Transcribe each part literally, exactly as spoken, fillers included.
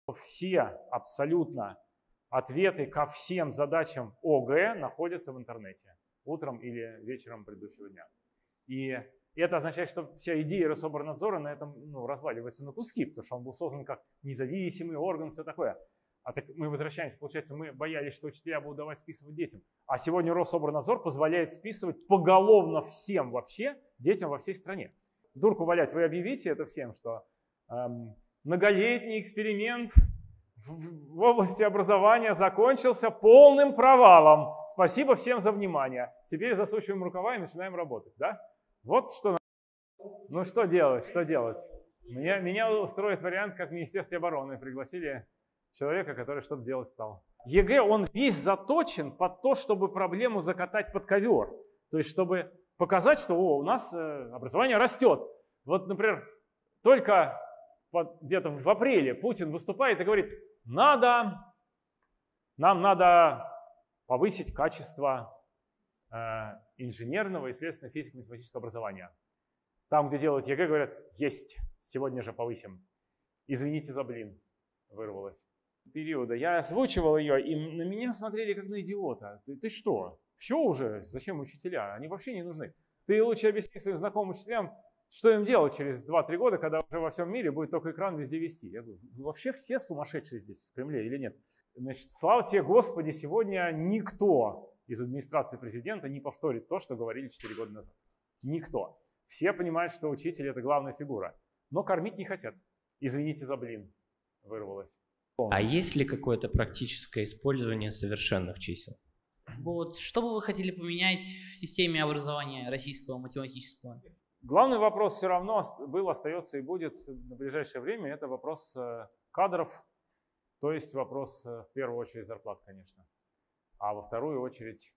Все абсолютно ответы ко всем задачам ОГЭ находятся в интернете утром или вечером предыдущего дня. И это означает, что вся идея Рособорнадзора на этом ну, разваливается на куски, потому что он был создан как независимый орган, все такое. А так мы возвращаемся, получается, мы боялись, что учителя будут давать списывать детям. А сегодня Рособорнадзор позволяет списывать поголовно всем вообще детям во всей стране. Дурку валять, вы объявите это всем, что эм, многолетний эксперимент в, в области образования закончился полным провалом. Спасибо всем за внимание. Теперь засучиваем рукава и начинаем работать. Да? Вот что. Ну что делать, что делать? Меня, меня устроит вариант, как в Министерстве обороны пригласили человека, который что-то делать стал. ЕГЭ, он весь заточен под то, чтобы проблему закатать под ковер. То есть, чтобы показать, что о, у нас э, образование растет. Вот, например, только где-то в апреле Путин выступает и говорит, надо, нам надо повысить качество э, инженерного и, следственно, физико-математического образования. Там, где делают ЕГЭ, говорят, есть, сегодня же повысим. Извините за блин, вырвалось. Периода. Я озвучивал ее, и на меня смотрели как на идиота. Ты, ты что? Все уже? Зачем учителя? Они вообще не нужны. Ты лучше объясни своим знакомым учителям, что им делать через два-три года, когда уже во всем мире будет только экран везде вести. Я говорю, вообще все сумасшедшие здесь, в Кремле или нет? Значит, слава тебе, Господи, сегодня никто из администрации президента не повторит то, что говорили четыре года назад. Никто. Все понимают, что учитель – это главная фигура. Но кормить не хотят. Извините за блин, вырвалось. А есть ли какое-то практическое использование совершенных чисел? Вот, что бы вы хотели поменять в системе образования российского математического? Главный вопрос все равно был, остается и будет на ближайшее время. Это вопрос кадров, то есть вопрос в первую очередь зарплат, конечно. А во вторую очередь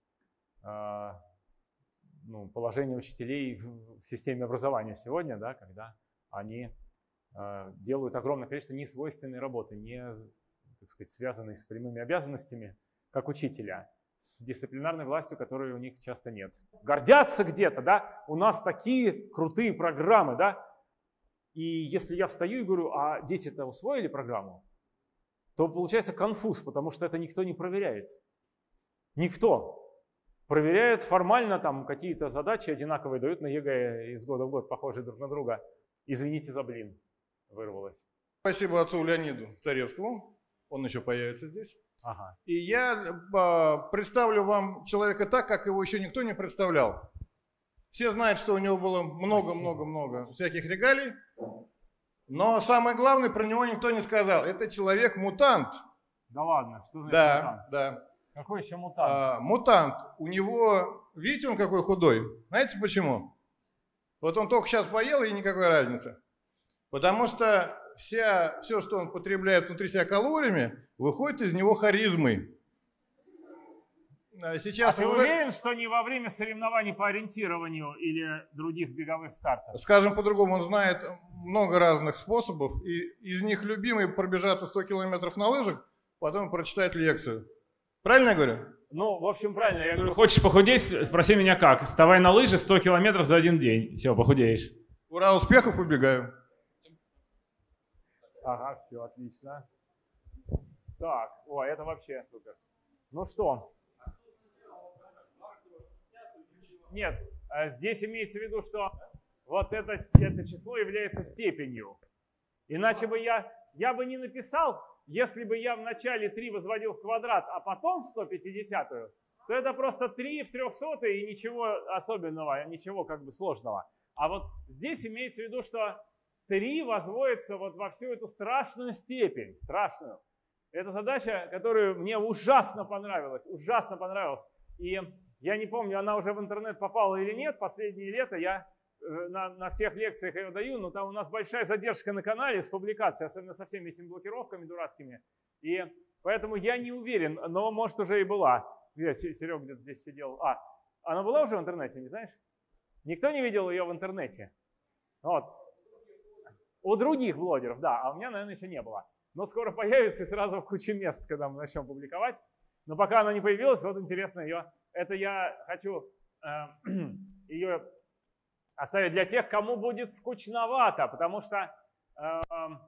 ну, положение учителей в системе образования сегодня, да, когда они делают огромное количество несвойственной работы, не, так сказать, связанной с прямыми обязанностями, как учителя, с дисциплинарной властью, которой у них часто нет. Гордятся где-то, да, у нас такие крутые программы, да, и если я встаю и говорю, а дети-то усвоили программу, то получается конфуз, потому что это никто не проверяет. Никто. Проверяет формально, там какие-то задачи одинаковые дают на ЕГЭ из года в год, похожие друг на друга. Извините за блин. Вырвалось. Спасибо отцу Леониду Таревскому, он еще появится здесь. Ага. И я э, представлю вам человека так, как его еще никто не представлял. Все знают, что у него было много-много-много всяких регалий, но самое главное, про него никто не сказал. Это человек-мутант. Да ладно, что значит да, мутант? Да. Какой еще мутант? А, мутант. У него, видите, он какой худой. Знаете почему? Вот он только сейчас поел, и никакой разницы. Потому что вся, все, что он потребляет внутри себя калориями, выходит из него харизмой. Сейчас а ты вы... уверен, что не во время соревнований по ориентированию или других беговых стартов? Скажем по-другому, он знает много разных способов, и из них любимый пробежаться сто километров на лыжах, потом прочитать лекцию. Правильно я говорю? Ну, в общем, правильно. Я говорю, хочешь похудеть, спроси меня как. Вставай на лыжи сто километров за один день. Все, похудеешь. Ура, успехов, убегаю. Ага, все, отлично. Так, о, это вообще супер. Ну что? Нет, здесь имеется в виду, что вот это, это число является степенью. Иначе бы я, я бы не написал, если бы я в начале три возводил в квадрат, а потом в сто пятидесятую, то это просто три в трехсотые и ничего особенного, ничего как бы сложного. А вот здесь имеется в виду, что три возводится вот во всю эту страшную степень, страшную. Это задача, которую мне ужасно понравилась, ужасно понравилась. И я не помню, она уже в интернет попала или нет, последние лета я на, на всех лекциях ее даю, но там у нас большая задержка на канале с публикацией, особенно со всеми этими блокировками дурацкими. И поэтому я не уверен, но может уже и была. Серега где-то здесь сидел. А, она была уже в интернете, не знаешь? Никто не видел ее в интернете? Вот. У других блогеров, да, а у меня, наверное, еще не было. Но скоро появится и сразу в куче мест, когда мы начнем публиковать. Но пока она не появилась, вот интересно ее. Это я хочу э, ее оставить для тех, кому будет скучновато, потому что э,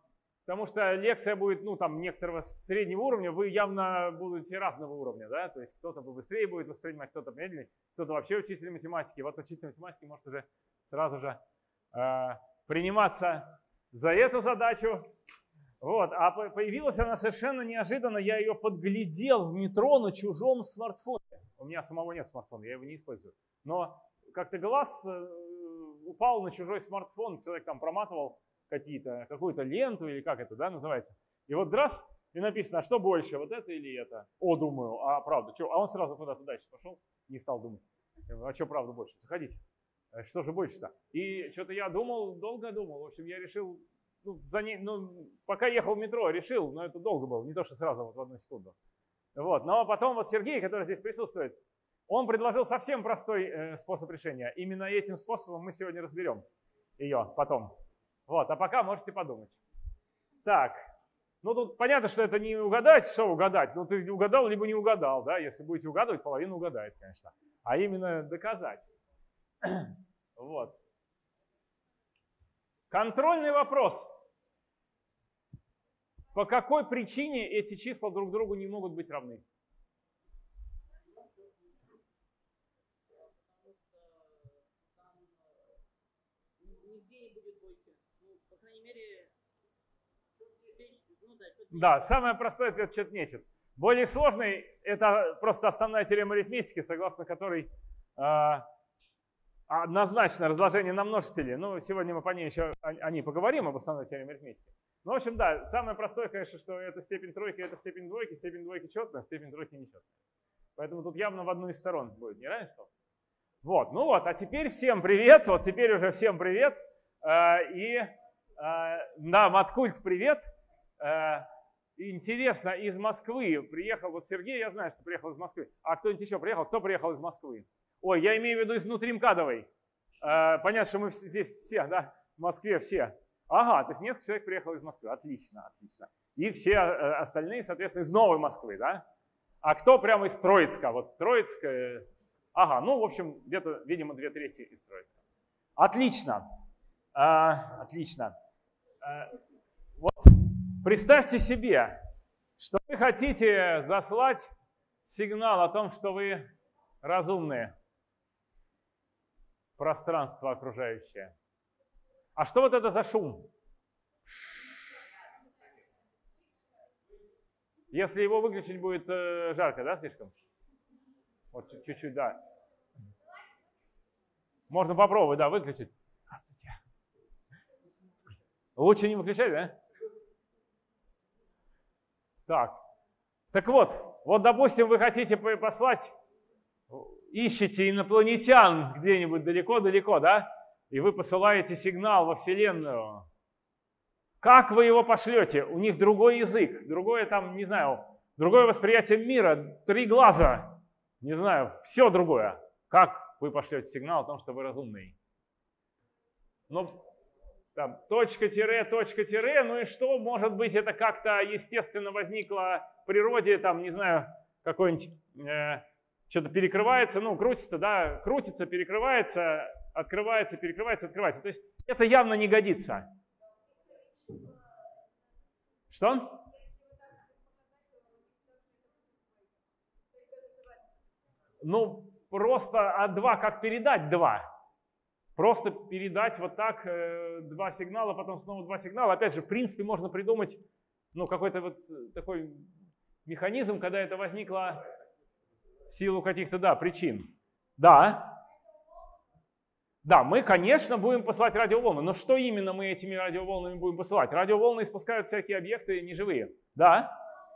потому что лекция будет, ну, там, некоторого среднего уровня, вы явно будете разного уровня, да, то есть кто-то побыстрее будет воспринимать, кто-то медленнее, кто-то вообще учитель математики. Вот учитель математики может уже сразу же э, приниматься за эту задачу. Вот, а появилась она совершенно неожиданно, я ее подглядел в метро на чужом смартфоне. У меня самого нет смартфона, я его не использую. Но как-то глаз упал на чужой смартфон, человек там проматывал какие-то, какую-то ленту или как это, да, называется. И вот раз, и написано, а что больше, вот это или это? О, думаю, а правда, что? А он сразу куда-то дальше пошел, не стал думать. А что правда больше? Заходите. Что же больше-то? И что-то я думал, долго думал. В общем, я решил, ну, за не, ну, пока ехал в метро, решил, но это долго было, не то, что сразу вот в одну секунду. Вот. Но потом вот Сергей, который здесь присутствует, он предложил совсем простой э, способ решения. Именно этим способом мы сегодня разберем ее потом. Вот, а пока можете подумать. Так, ну тут понятно, что это не угадать, что угадать. Ну ты угадал, либо не угадал, да. Если будете угадывать, половину угадает, конечно. А именно доказать. Вот. Контрольный вопрос. По какой причине эти числа друг другу не могут быть равны? Да, самый простой ответ чет-нечет. Более сложный — это просто основная теорема арифметики, согласно которой э, однозначно разложение на множители. Ну, сегодня мы по ней еще о, о ней поговорим, об основной теореме арифметики. Ну, в общем, да, самое простое, конечно, что это степень тройки, это степень двойки, степень двойки четная, степень тройки нечетная. Поэтому тут явно в одну из сторон будет неравенство. Вот, ну вот, а теперь всем привет, вот теперь уже всем привет. Э, и, э, да, Маткульт, привет. Э, Интересно, из Москвы приехал, вот Сергей, я знаю, что приехал из Москвы. А кто-нибудь еще приехал? Кто приехал из Москвы? Ой, я имею в виду из внутримкадовой. Э, понятно, что мы здесь все, да, в Москве все. Ага, то есть несколько человек приехало из Москвы. Отлично, отлично. И все остальные, соответственно, из Новой Москвы, да? А кто прямо из Троицка? Вот Троицк, э, ага, ну, в общем, где-то, видимо, две трети из Троицка. Отлично, э, отлично. Э, вот. Представьте себе, что вы хотите заслать сигнал о том, что вы разумные. Пространство окружающее. А что вот это за шум? Если его выключить, будет э, жарко, да, слишком? Вот чуть-чуть, да. Можно попробовать, да, выключить. Здравствуйте. Лучше не выключать, да? Так, так вот, вот, допустим, вы хотите послать, ищете инопланетян где-нибудь далеко-далеко, да? И вы посылаете сигнал во Вселенную. Как вы его пошлете? У них другой язык, другое там, не знаю, другое восприятие мира, три глаза, не знаю, все другое. Как вы пошлете сигнал о том, что вы разумный? Ну, там, точка, тире, точка, тире, ну и что, может быть, это как-то естественно возникло в природе, там, не знаю, какой-нибудь, э, что-то перекрывается, ну, крутится, да, крутится, перекрывается, открывается, перекрывается, открывается. То есть это явно не годится. Что? Ну, просто, а два, как передать два? Просто передать вот так э, два сигнала, потом снова два сигнала. Опять же, в принципе, можно придумать, ну, какой-то вот такой механизм, когда это возникло в силу каких-то, да, причин. Да. Да, мы, конечно, будем посылать радиоволны. Но что именно мы этими радиоволнами будем посылать? Радиоволны испускают всякие объекты неживые. Да.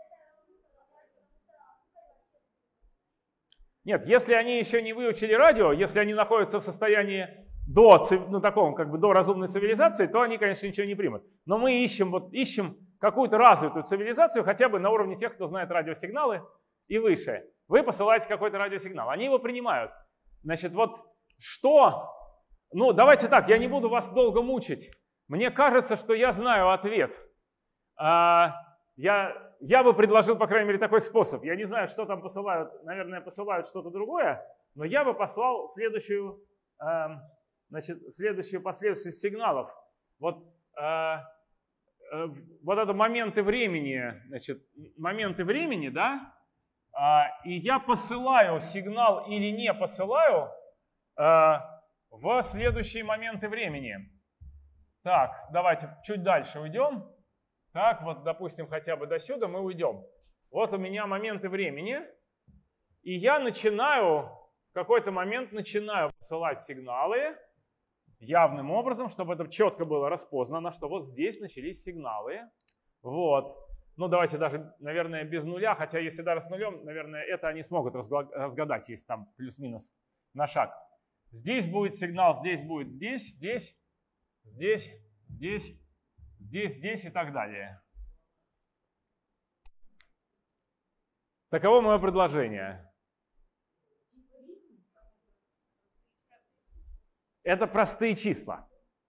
Нет, если они еще не выучили радио, если они находятся в состоянии до, ну, таком, как бы до разумной цивилизации, то они, конечно, ничего не примут. Но мы ищем, вот, ищем какую-то развитую цивилизацию хотя бы на уровне тех, кто знает радиосигналы и выше. Вы посылаете какой-то радиосигнал, они его принимают. Значит, вот что... Ну, давайте так, я не буду вас долго мучить. Мне кажется, что я знаю ответ. А, я, я бы предложил, по крайней мере, такой способ. Я не знаю, что там посылают, наверное, посылают что-то другое, но я бы послал следующую... А, Значит, следующую последовательность сигналов. Вот э, э, вот это моменты времени, значит, моменты времени, да, э, и я посылаю сигнал или не посылаю э, в следующие моменты времени. Так, давайте чуть дальше уйдем. Так, вот, допустим, хотя бы до сюда мы уйдем. Вот у меня моменты времени, и я начинаю, в какой-то момент начинаю посылать сигналы явным образом, чтобы это четко было распознано, что вот здесь начались сигналы. Вот. Ну, давайте даже, наверное, без нуля, хотя если даже с нулем, наверное, это они смогут разгадать, если там плюс-минус на шаг. Здесь будет сигнал, здесь будет здесь, здесь, здесь, здесь, здесь, здесь и так далее. Таково мое предложение. Это простые числа.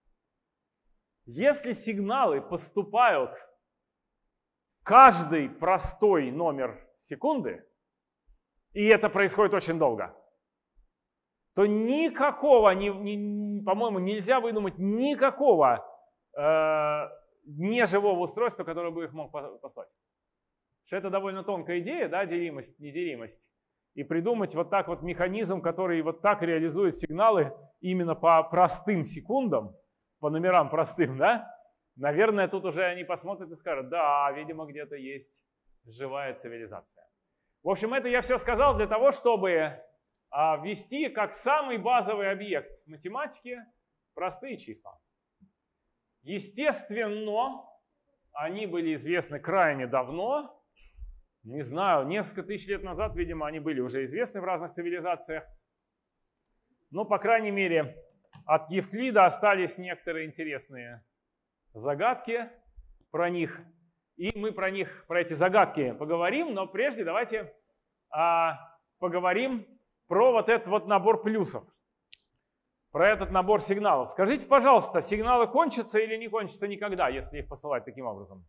Если сигналы поступают каждый простой номер секунды, и это происходит очень долго, то никакого, не, не, по-моему, нельзя выдумать никакого э, неживого устройства, которое бы их мог послать. Потому что это довольно тонкая идея, да, делимость, неделимость. И придумать вот так вот механизм, который вот так реализует сигналы именно по простым секундам, по номерам простым, да, наверное, тут уже они посмотрят и скажут, да, видимо, где-то есть живая цивилизация. В общем, это я все сказал для того, чтобы а, ввести как самый базовый объект математики простые числа. Естественно, они были известны крайне давно. Не знаю, несколько тысяч лет назад, видимо, они были уже известны в разных цивилизациях. Но, по крайней мере, от Евклида остались некоторые интересные загадки про них. И мы про них, про эти загадки поговорим, но прежде давайте а, поговорим про вот этот вот набор плюсов. Про этот набор сигналов. Скажите, пожалуйста, сигналы кончатся или не кончатся никогда, если их посылать таким образом?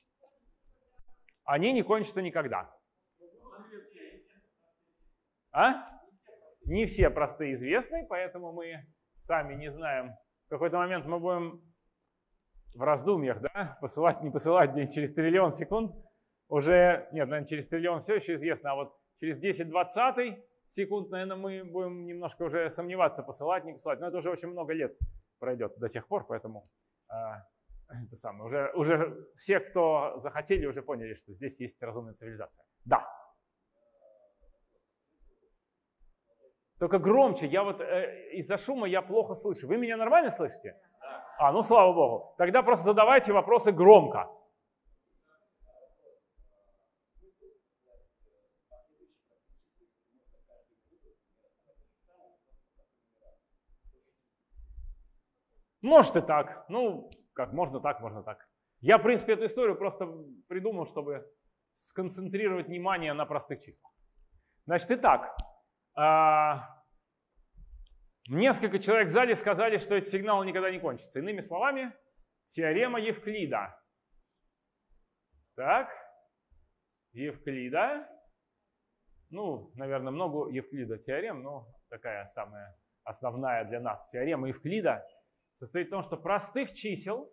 Они не кончатся никогда. А? Не все простые известны, поэтому мы сами не знаем. В какой-то момент мы будем в раздумьях, да, посылать, не посылать через триллион секунд. Уже, нет, наверное, через триллион все еще известно, а вот через десять двадцатый секунд, наверное, мы будем немножко уже сомневаться, посылать, не посылать. Но это уже очень много лет пройдет до тех пор, поэтому... Это самое. Уже, уже все, кто захотели, уже поняли, что здесь есть разумная цивилизация. Да. Только громче. Я вот э, из-за шума я плохо слышу. Вы меня нормально слышите? Да. А, ну слава богу. Тогда просто задавайте вопросы громко. Может и так. Ну, как можно так, можно так. Я, в принципе, эту историю просто придумал, чтобы сконцентрировать внимание на простых числах. Значит, итак, несколько человек в зале сказали, что этот сигнал никогда не кончится. Иными словами, теорема Евклида. Так, Евклида. Ну, наверное, много Евклида теорем, но такая самая основная для нас теорема Евклида состоит в том, что простых чисел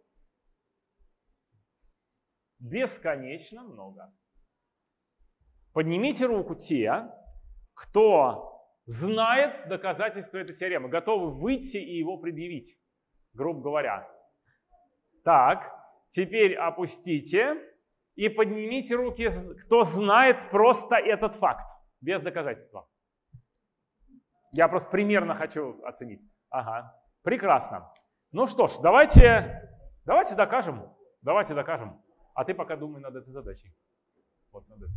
бесконечно много. Поднимите руку те, кто знает доказательства этой теоремы, готовы выйти и его предъявить, грубо говоря. Так, теперь опустите и поднимите руки, кто знает просто этот факт, без доказательства. Я просто примерно хочу оценить. Ага, прекрасно. Ну что ж, давайте, давайте докажем. Давайте докажем. А ты пока думай над этой задачей. Вот над этой.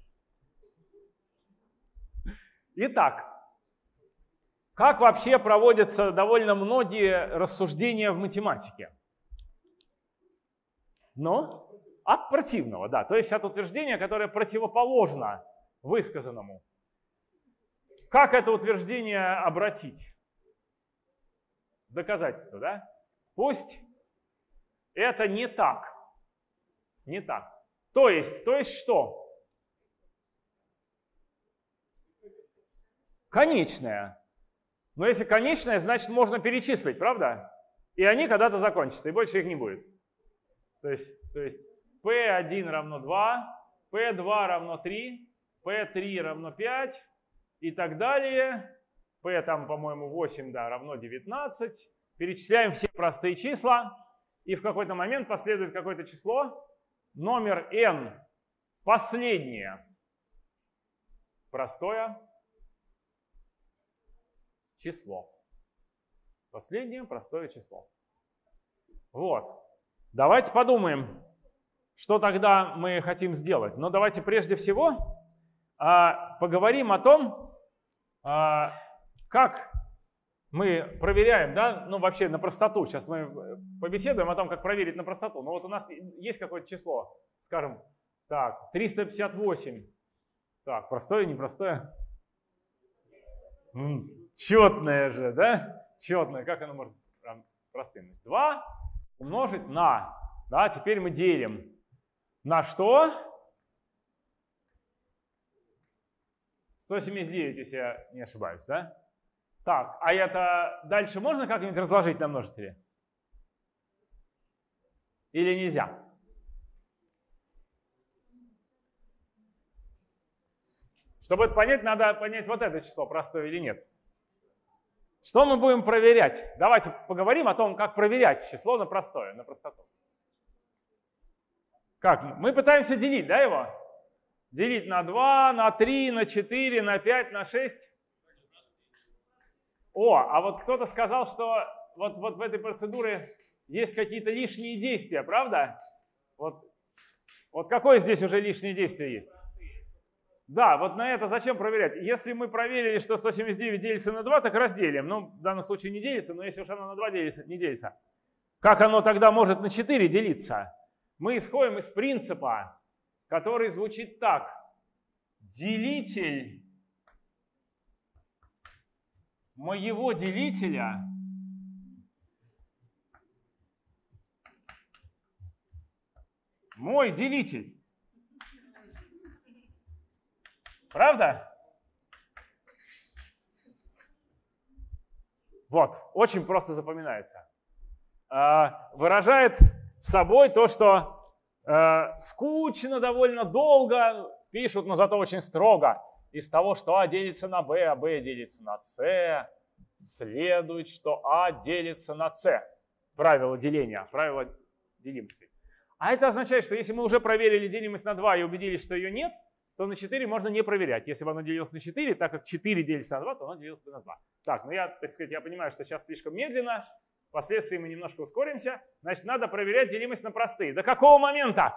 Итак, как вообще проводятся довольно многие рассуждения в математике? Ну, от противного, да. То есть от утверждения, которое противоположно высказанному. Как это утверждение обратить? Доказательство, да? Пусть это не так. Не так. То есть, то есть что? Конечное. Но если конечное, значит можно перечислить, правда? И они когда-то закончатся, и больше их не будет. То есть, то есть пи один равно два, пи два равно три, пи три равно пять и так далее. P там, по-моему, восемь, да, равно девятнадцать. Перечисляем все простые числа. И в какой-то момент последует какое-то число. Номер n последнее простое число. Последнее простое число. Вот. Давайте подумаем, что тогда мы хотим сделать. Но давайте прежде всего а, поговорим о том, а, как мы проверяем, да, ну вообще на простоту. Сейчас мы побеседуем о том, как проверить на простоту. Но вот у нас есть какое-то число, скажем, так, триста пятьдесят восемь. Так, простое, непростое? М-м, четное же, да? Четное. Как оно может простым? два умножить на, да, теперь мы делим. На что? сто семьдесят девять, если я не ошибаюсь, да? Так, а это дальше можно как-нибудь разложить на множители? Или нельзя? Чтобы это понять, надо понять вот это число, простое или нет. Что мы будем проверять? Давайте поговорим о том, как проверять число на простое, на простоту. Как? Мы пытаемся делить, да, его? Делить на два, на три, на четыре, на пять, на шесть. О, а вот кто-то сказал, что вот, вот в этой процедуре есть какие-то лишние действия, правда? Вот, вот какое здесь уже лишнее действие есть? Да, вот на это зачем проверять? Если мы проверили, что сто семьдесят девять делится на два, так разделим. Ну, в данном случае не делится, но если уж оно на два делится, не делится. Как оно тогда может на четыре делиться? Мы исходим из принципа, который звучит так. Делитель моего делителя мой делитель. Правда? Вот, очень просто запоминается. Выражает собой то, что скучно, довольно долго пишут, но зато очень строго. Из того, что А делится на Б, а Б делится на С, следует, что А делится на С. Правило деления, правило делимости. А это означает, что если мы уже проверили делимость на два и убедились, что ее нет, то на четыре можно не проверять. Если бы оно делилось на четыре, так как четыре делится на два, то оно делилось бы на два. Так, ну я, так сказать, я понимаю, что сейчас слишком медленно, впоследствии мы немножко ускоримся. Значит, надо проверять делимость на простые. До какого момента?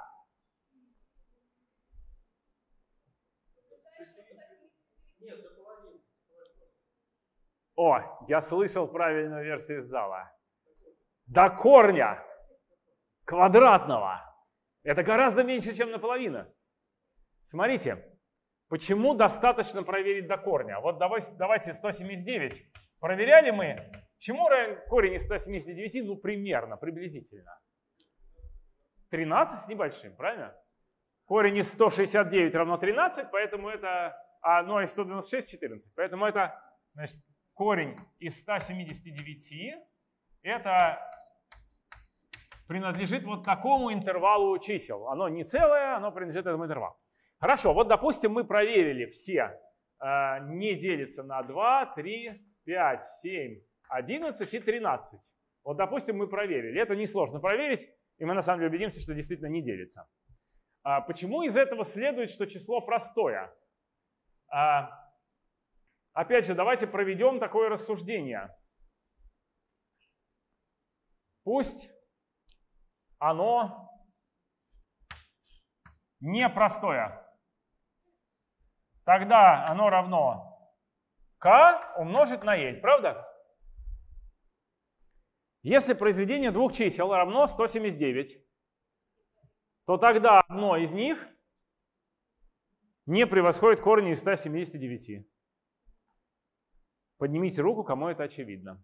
О, я слышал правильную версию из зала. До корня квадратного. Это гораздо меньше, чем наполовину. Смотрите, почему достаточно проверить до корня? Вот давайте, давайте сто семьдесят девять. Проверяли мы, чему равен корень из ста семидесяти девяти? Ну, примерно, приблизительно. тринадцать с небольшим, правильно? Корень из ста шестидесяти девяти равно тринадцать, поэтому это... А, ну, из ста девяноста шести четырнадцать. Поэтому это, значит, корень из ста семидесяти девяти. Это принадлежит вот такому интервалу чисел. Оно не целое, оно принадлежит этому интервалу. Хорошо, вот допустим мы проверили все. Э, не делится на два, три, пять, семь, одиннадцать и тринадцать. Вот допустим мы проверили. Это несложно проверить, и мы на самом деле убедимся, что действительно не делится. А почему из этого следует, что число простое? А, опять же, давайте проведем такое рассуждение. Пусть оно непростое. Тогда оно равно k умножить на l, правда? Если произведение двух чисел равно сто семьдесят девять, то тогда одно из них не превосходит корень из ста семидесяти девяти. Поднимите руку, кому это очевидно.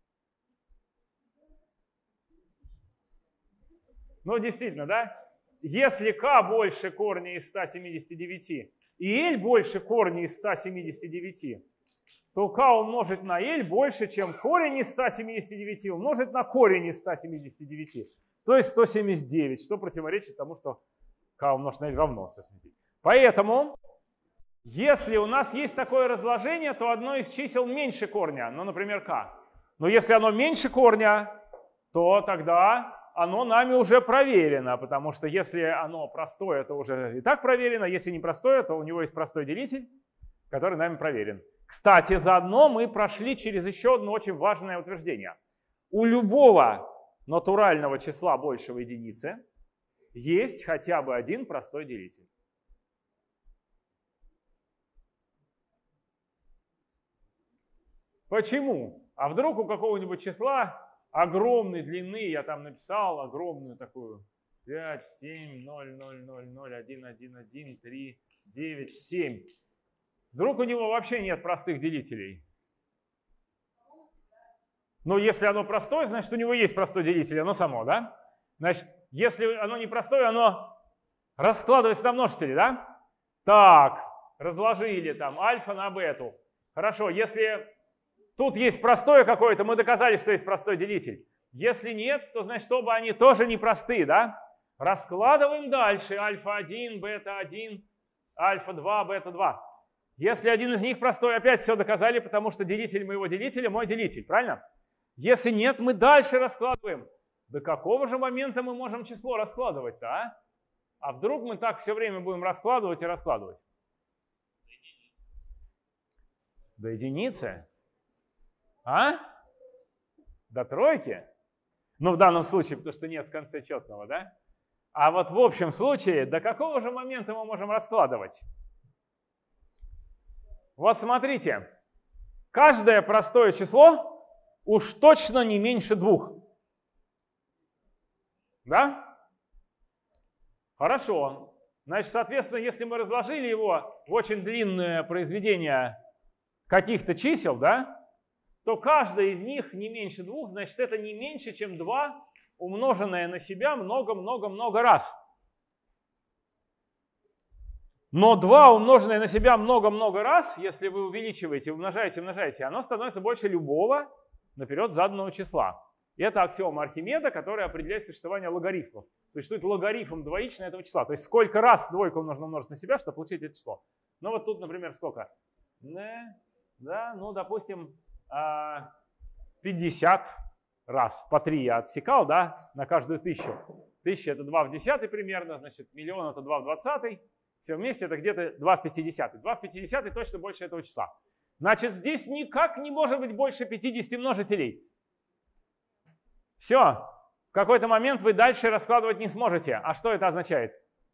Ну, действительно, да? Если k больше корня из ста семидесяти девяти и l больше корня из ста семидесяти девяти, то k умножить на l больше, чем корень из ста семидесяти девяти умножить на корень из ста семидесяти девяти. то есть сто семьдесят девять, что противоречит тому, что k умножить на l равно сто семьдесят девять. Поэтому, если у нас есть такое разложение, то одно из чисел меньше корня, ну, например, k. Но если оно меньше корня, то тогда оно нами уже проверено, потому что если оно простое, то уже и так проверено, если не простое, то у него есть простой делитель, который нами проверен. Кстати, заодно мы прошли через еще одно очень важное утверждение. У любого натурального числа большего единицы есть хотя бы один простой делитель. Почему? А вдруг у какого-нибудь числа огромной длины, я там написал огромную такую, пять, семь, ноль, ноль, ноль, ноль, один, один, один, три, девять, семь. Вдруг у него вообще нет простых делителей. Но если оно простое, значит у него есть простой делитель, оно само, да? Значит, если оно не простое, оно раскладывается на множители, да? Так, разложили там альфа на бету. Хорошо, если тут есть простое какое-то, мы доказали, что есть простой делитель. Если нет, то значит оба они тоже непростые, да? Раскладываем дальше. альфа один, бета один, альфа два, бета два. Если один из них простой, опять все доказали, потому что делитель моего делителя мой делитель, правильно? Если нет, мы дальше раскладываем. До какого же момента мы можем число раскладывать-то, а? А вдруг мы так все время будем раскладывать и раскладывать? До единицы? А? До тройки? Ну, в данном случае, потому что нет в конце четного, да? А вот в общем случае, до какого же момента мы можем раскладывать? Вот смотрите, каждое простое число уж точно не меньше двух. Да? Хорошо. Значит, соответственно, если мы разложили его в очень длинное произведение каких-то чисел, да, то каждое из них не меньше двух, значит, это не меньше, чем два, умноженное на себя много-много-много раз. Но два, умноженное на себя много-много раз, если вы увеличиваете, умножаете, умножаете, оно становится больше любого наперед заданного числа. И это аксиома Архимеда, которая определяет существование логарифмов. Существует логарифм двоичный этого числа. То есть сколько раз двойку нужно умножить на себя, чтобы получить это число. Ну вот тут, например, сколько? Да, ну, допустим, пятьдесят раз. По три я отсекал, да, на каждую тысячу. Тысяча это два в десятый примерно, значит, миллион это два в двадцатый. Все вместе это где-то два в пятидесятый. два в пятидесятый точно больше этого числа. Значит, здесь никак не может быть больше пятидесяти множителей. Все. В какой-то момент вы дальше раскладывать не сможете. А что это означает?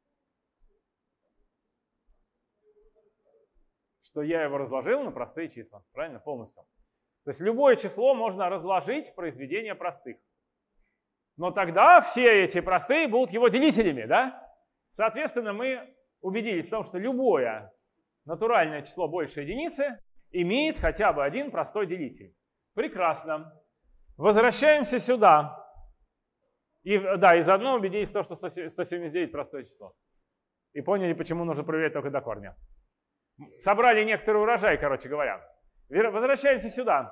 Что я его разложил на простые числа. Правильно? Полностью. То есть любое число можно разложить в произведение простых. Но тогда все эти простые будут его делителями, да? Соответственно, мы убедились в том, что любое натуральное число больше единицы имеет хотя бы один простой делитель. Прекрасно. Возвращаемся сюда. И, да, и заодно убедились в том, что сто семьдесят девять простое число. И поняли, почему нужно проверять только до корня. Собрали некоторый урожай, короче говоря. Возвращаемся сюда.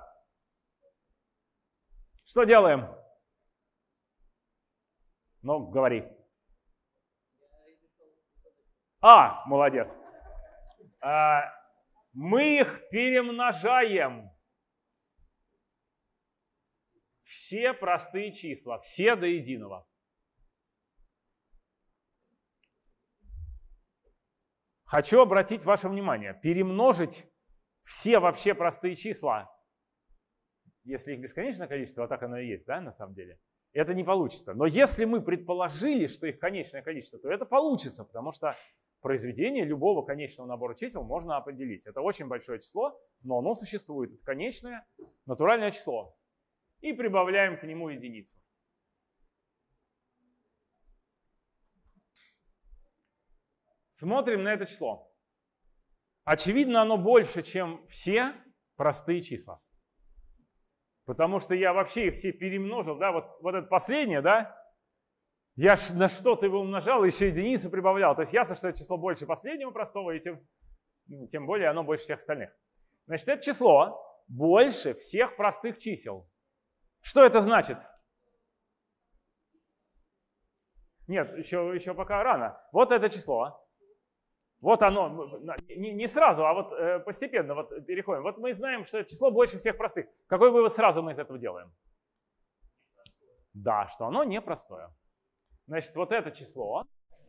Что делаем? Ну, говори. А, молодец. А, мы их перемножаем. Все простые числа, все до единого. Хочу обратить ваше внимание, перемножить все вообще простые числа, если их бесконечное количество, а так оно и есть, да, на самом деле, это не получится. Но если мы предположили, что их конечное количество, то это получится, потому что произведение любого конечного набора чисел можно определить. Это очень большое число, но оно существует. Это конечное натуральное число. И прибавляем к нему единицу. Смотрим на это число. Очевидно, оно больше, чем все простые числа. Потому что я вообще их все перемножил. Да? Вот, вот это последнее, да? Я на что-то его умножал, еще единицу прибавлял. То есть ясно, что это число больше последнего простого, и тем, тем более оно больше всех остальных. Значит, это число больше всех простых чисел. Что это значит? Нет, еще, еще пока рано. Вот это число. Вот оно, не, не сразу, а вот э, постепенно вот переходим. Вот мы знаем, что это число больше всех простых. Какой вывод сразу мы из этого делаем? Да, что оно непростое. Значит, вот это число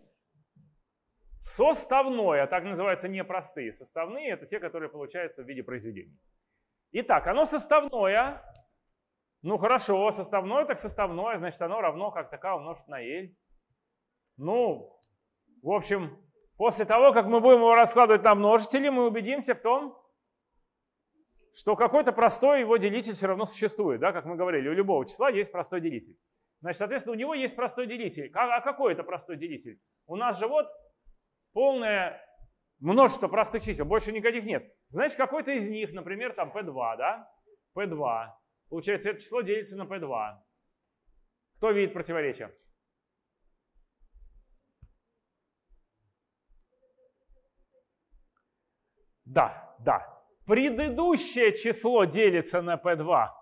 составное, так называются непростые. Составные — это те, которые получаются в виде произведений. Итак, оно составное. Ну хорошо, составное так составное, значит оно равно как такая умножить на L. Ну, в общем, после того, как мы будем его раскладывать на множители, мы убедимся в том, что какой-то простой его делитель все равно существует. Да? Как мы говорили, у любого числа есть простой делитель. Значит, соответственно, у него есть простой делитель. А какой это простой делитель? У нас же вот полное множество простых чисел, больше никаких нет. Значит, какой-то из них, например, там пэ два, да? пэ два. Получается, это число делится на пэ два. Кто видит противоречие? Да, да. Предыдущее число делится на пэ два.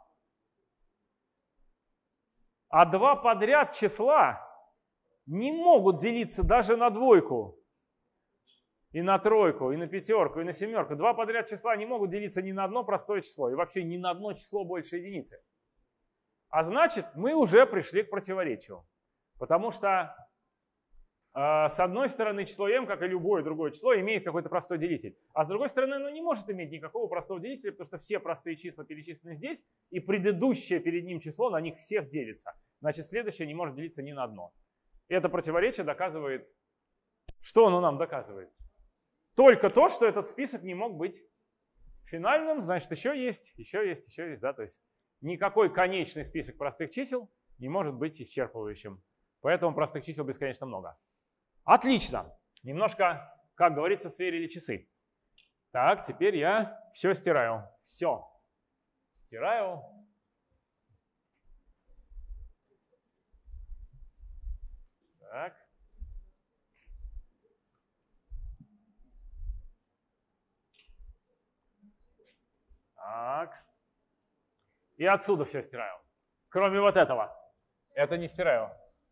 А два подряд числа не могут делиться даже на двойку. И на тройку, и на пятерку, и на семерку. Два подряд числа не могут делиться ни на одно простое число. И вообще ни на одно число больше единицы. А значит, мы уже пришли к противоречию. Потому что э, с одной стороны число m, как и любое другое число, имеет какой-то простой делитель. А с другой стороны оно не может иметь никакого простого делителя, потому что все простые числа перечислены здесь. И предыдущее перед ним число на них всех делится. Значит, следующее не может делиться ни на одно. И это противоречие доказывает... Что оно нам доказывает? Только то, что этот список не мог быть финальным, значит, еще есть, еще есть, еще есть, да, то есть никакой конечный список простых чисел не может быть исчерпывающим. Поэтому простых чисел бесконечно много. Отлично. Немножко, как говорится, сверили часы. Так, теперь я все стираю. Все. Стираю. Так. Так. И отсюда все стираю. Кроме вот этого. Это не стираю.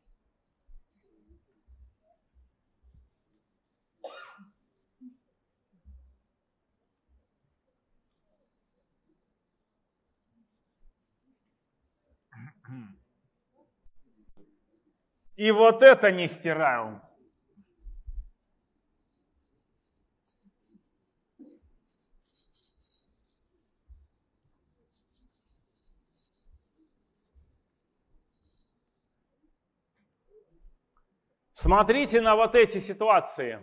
И вот это не стираю. Смотрите на вот эти ситуации.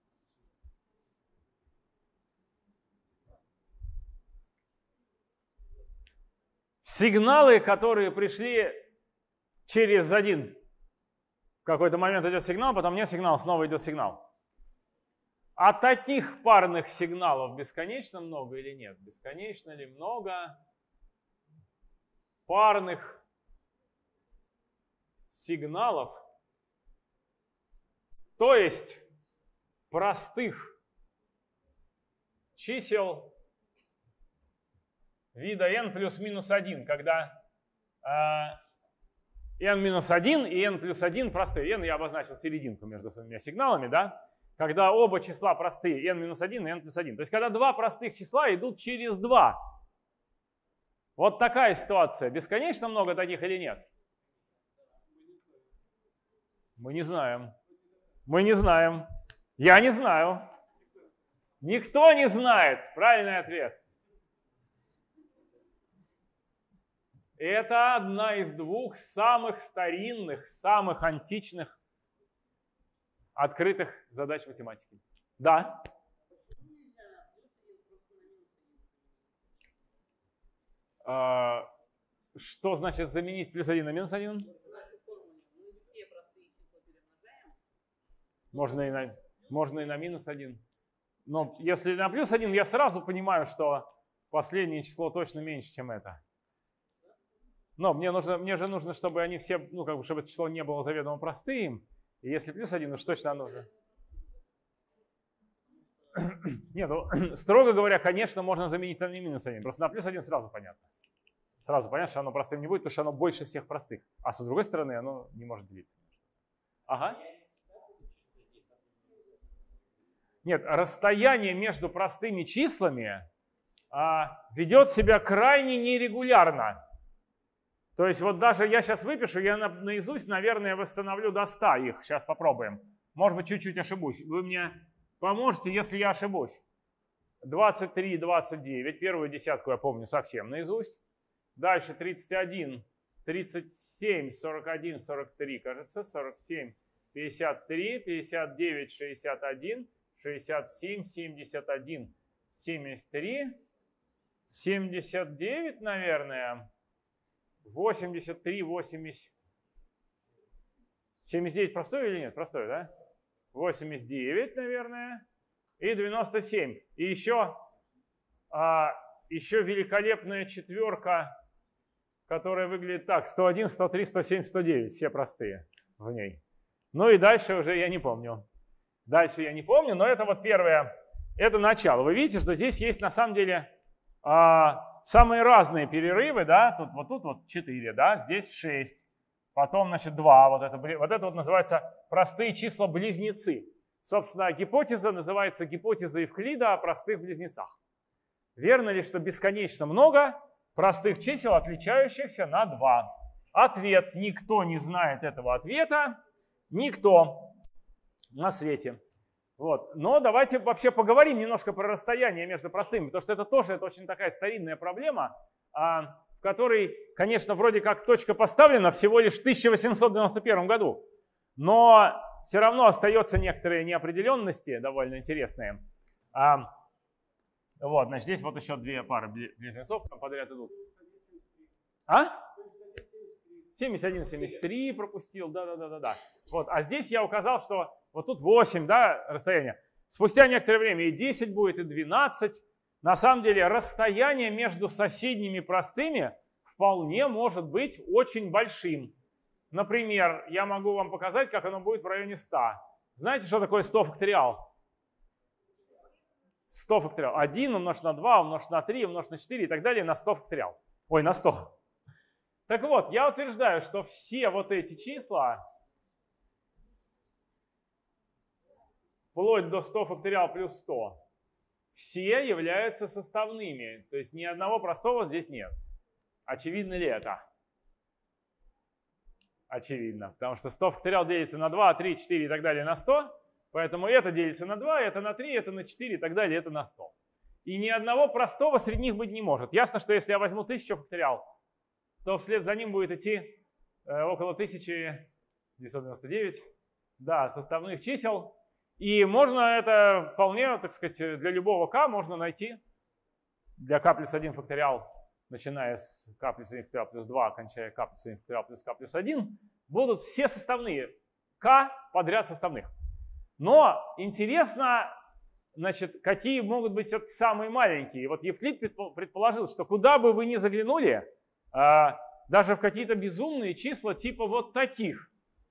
Сигналы, которые пришли через один. В какой-то момент идет сигнал, потом нет сигнала, снова идет сигнал. А таких парных сигналов бесконечно много или нет? Бесконечно ли много парных сигналов? То есть простых чисел вида n плюс-минус один, когда э, n минус один и n плюс один простые. n я обозначил серединку между своими сигналами, да? Когда оба числа простые, n минус один и n плюс один. То есть когда два простых числа идут через два. Вот такая ситуация. Бесконечно много таких или нет? Мы не знаем. Мы не знаем. Я не знаю. Никто не знает. Правильный ответ. Это одна из двух самых старинных, самых античных открытых задач математики. Да. А, что значит заменить плюс один на минус один? Можно и на, можно и на минус один. Но если на плюс один, я сразу понимаю, что последнее число точно меньше, чем это. Но мне, нужно, мне же нужно, чтобы они все, ну, как бы, чтобы это число не было заведомо простым. И если плюс один, уж точно оно же. Нет, ну, строго говоря, конечно, можно заменить на минус один. Просто на плюс один сразу понятно. Сразу понятно, что оно простым не будет, потому что оно больше всех простых. А с другой стороны, оно не может делиться. Ага. Нет, расстояние между простыми числами а, ведет себя крайне нерегулярно. То есть вот даже я сейчас выпишу, я на, наизусть, наверное, восстановлю до ста их. Сейчас попробуем. Может быть, чуть-чуть ошибусь. Вы мне поможете, если я ошибусь. двадцать три, двадцать девять. Первую десятку я помню совсем наизусть. Дальше тридцать один, тридцать семь, сорок один, сорок три, кажется. сорок семь, пятьдесят три, пятьдесят девять, шестьдесят один, шестьдесят семь, семьдесят один, семьдесят три, семьдесят девять, наверное. восемьдесят три, восемьдесят. семьдесят девять простой или нет? Простой, да? восемьдесят девять, наверное. И девяносто семь. И еще, а, еще великолепная четверка, которая выглядит так. сто один, сто три, сто семь, сто девять. Все простые в ней. Ну и дальше уже я не помню. Дальше я не помню, но это вот первое. Это начало. Вы видите, что здесь есть на самом деле а, самые разные перерывы. Да? Тут, вот тут вот четыре, да? Здесь шесть. Потом, значит, два. Вот это, вот это вот называется простые числа-близнецы. Собственно, гипотеза называется гипотеза Евклида о простых близнецах. Верно ли, что бесконечно много простых чисел, отличающихся на два? Ответ. Никто не знает этого ответа. Никто на свете. Вот. Но давайте вообще поговорим немножко про расстояние между простыми, потому что это тоже это очень такая старинная проблема, в которой, конечно, вроде как точка поставлена всего лишь в тысяча восемьсот девяносто первом году. Но все равно остается некоторые неопределенности, довольно интересные. А, вот, значит, здесь вот еще две пары близнецов подряд идут. А? семьдесят один, семьдесят три пропустил, да-да-да-да. Вот, а здесь я указал, что вот тут восемь, да, расстояние. Спустя некоторое время и десять будет, и двенадцать. На самом деле расстояние между соседними простыми вполне может быть очень большим. Например, я могу вам показать, как оно будет в районе ста. Знаете, что такое сто факториал? сто факториал. один умножить на два, умножить на три, умножить на четыре и так далее на сто факториал. Ой, на сто. Так вот, я утверждаю, что все вот эти числа, вплоть до сто факториал плюс сто, все являются составными. То есть ни одного простого здесь нет. Очевидно ли это? Очевидно, потому что сто факториал делится на два, три, четыре и так далее на сто. Поэтому это делится на два, это на три, это на четыре и так далее, это на сто. И ни одного простого среди них быть не может. Ясно, что если я возьму тысячу факториал, то вслед за ним будет идти э, около тысячи девятьсот девяносто девять, да, составных чисел. И можно это вполне, так сказать, для любого k можно найти. Для k плюс один факториал, начиная с k плюс один факториал плюс два, кончая k плюс один факториал плюс k плюс один, будут все составные k подряд составных. Но интересно, значит, какие могут быть все-таки самые маленькие. Вот Евклид предположил, что куда бы вы ни заглянули, даже в какие-то безумные числа типа вот таких.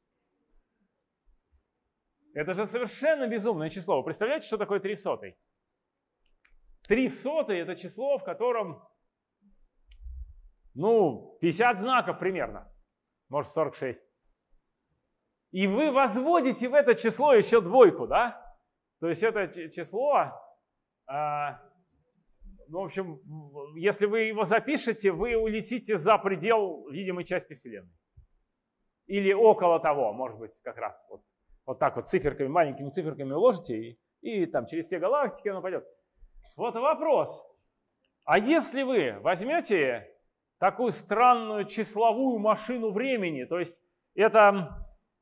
Это же совершенно безумное число. Вы представляете, что такое три в сотой? три в сотой это число, в котором, ну, пятьдесят знаков примерно. Может, сорок шесть. И вы возводите в это число еще двойку, да? То есть это число, э, ну, в общем, если вы его запишете, вы улетите за предел видимой части Вселенной. Или около того, может быть, как раз вот, вот так вот циферками, маленькими циферками уложите, и, и там через все галактики оно пойдет. Вот вопрос. А если вы возьмете такую странную числовую машину времени, то есть это...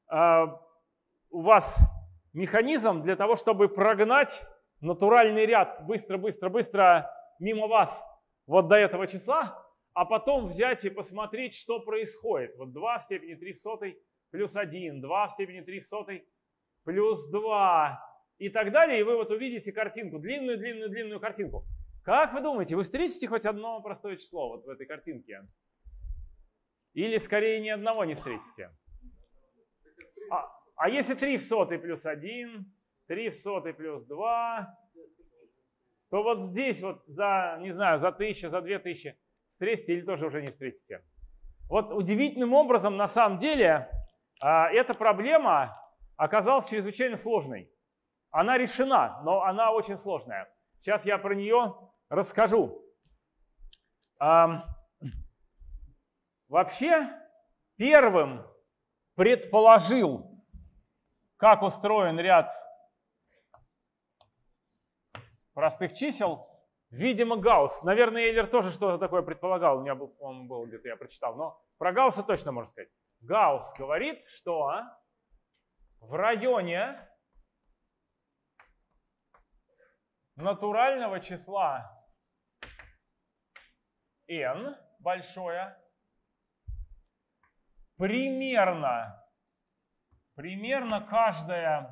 у вас механизм для того, чтобы прогнать натуральный ряд быстро-быстро-быстро мимо вас вот до этого числа, а потом взять и посмотреть, что происходит. Вот два в степени три в сотой плюс один, два в степени три в сотой плюс два и так далее. И вы вот увидите картинку, длинную-длинную-длинную картинку. Как вы думаете, вы встретите хоть одно простое число вот в этой картинке? Или скорее ни одного не встретите? А, а если три в сотой плюс один, три в сотой плюс два, то вот здесь вот за, не знаю, за тысячу, за две тысячи встретите или тоже уже не встретите. Вот удивительным образом на самом деле а, эта проблема оказалась чрезвычайно сложной. Она решена, но она очень сложная. Сейчас я про нее расскажу. А, вообще, первым предположил, как устроен ряд простых чисел, видимо, Гаусс. Наверное, Эйлер тоже что-то такое предполагал. У меня был, он был где-то, я прочитал. Но про Гаусса точно можно сказать. Гаусс говорит, что в районе натурального числа n большое примерно, примерно каждая...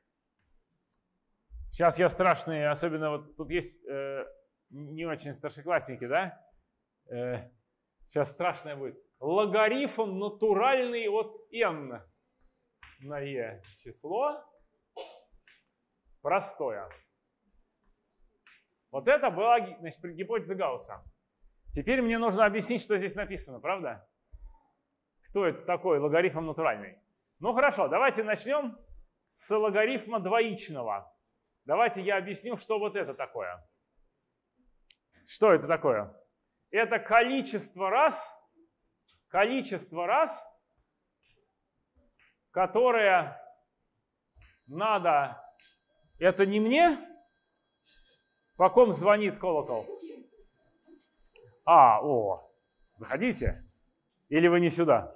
Сейчас я страшный, особенно вот тут есть э, не очень старшеклассники, да? Э, сейчас страшное будет. Логарифм натуральный от n на e число простое. Вот это была, значит, гипотеза Гаусса. Теперь мне нужно объяснить, что здесь написано, правда? Кто это такой логарифм натуральный? Ну хорошо, давайте начнем с логарифма двоичного. Давайте я объясню, что вот это такое. Что это такое? Это количество раз, количество раз, которое надо... Это не мне? По ком звонит колокол? А, о, заходите. Или вы не сюда?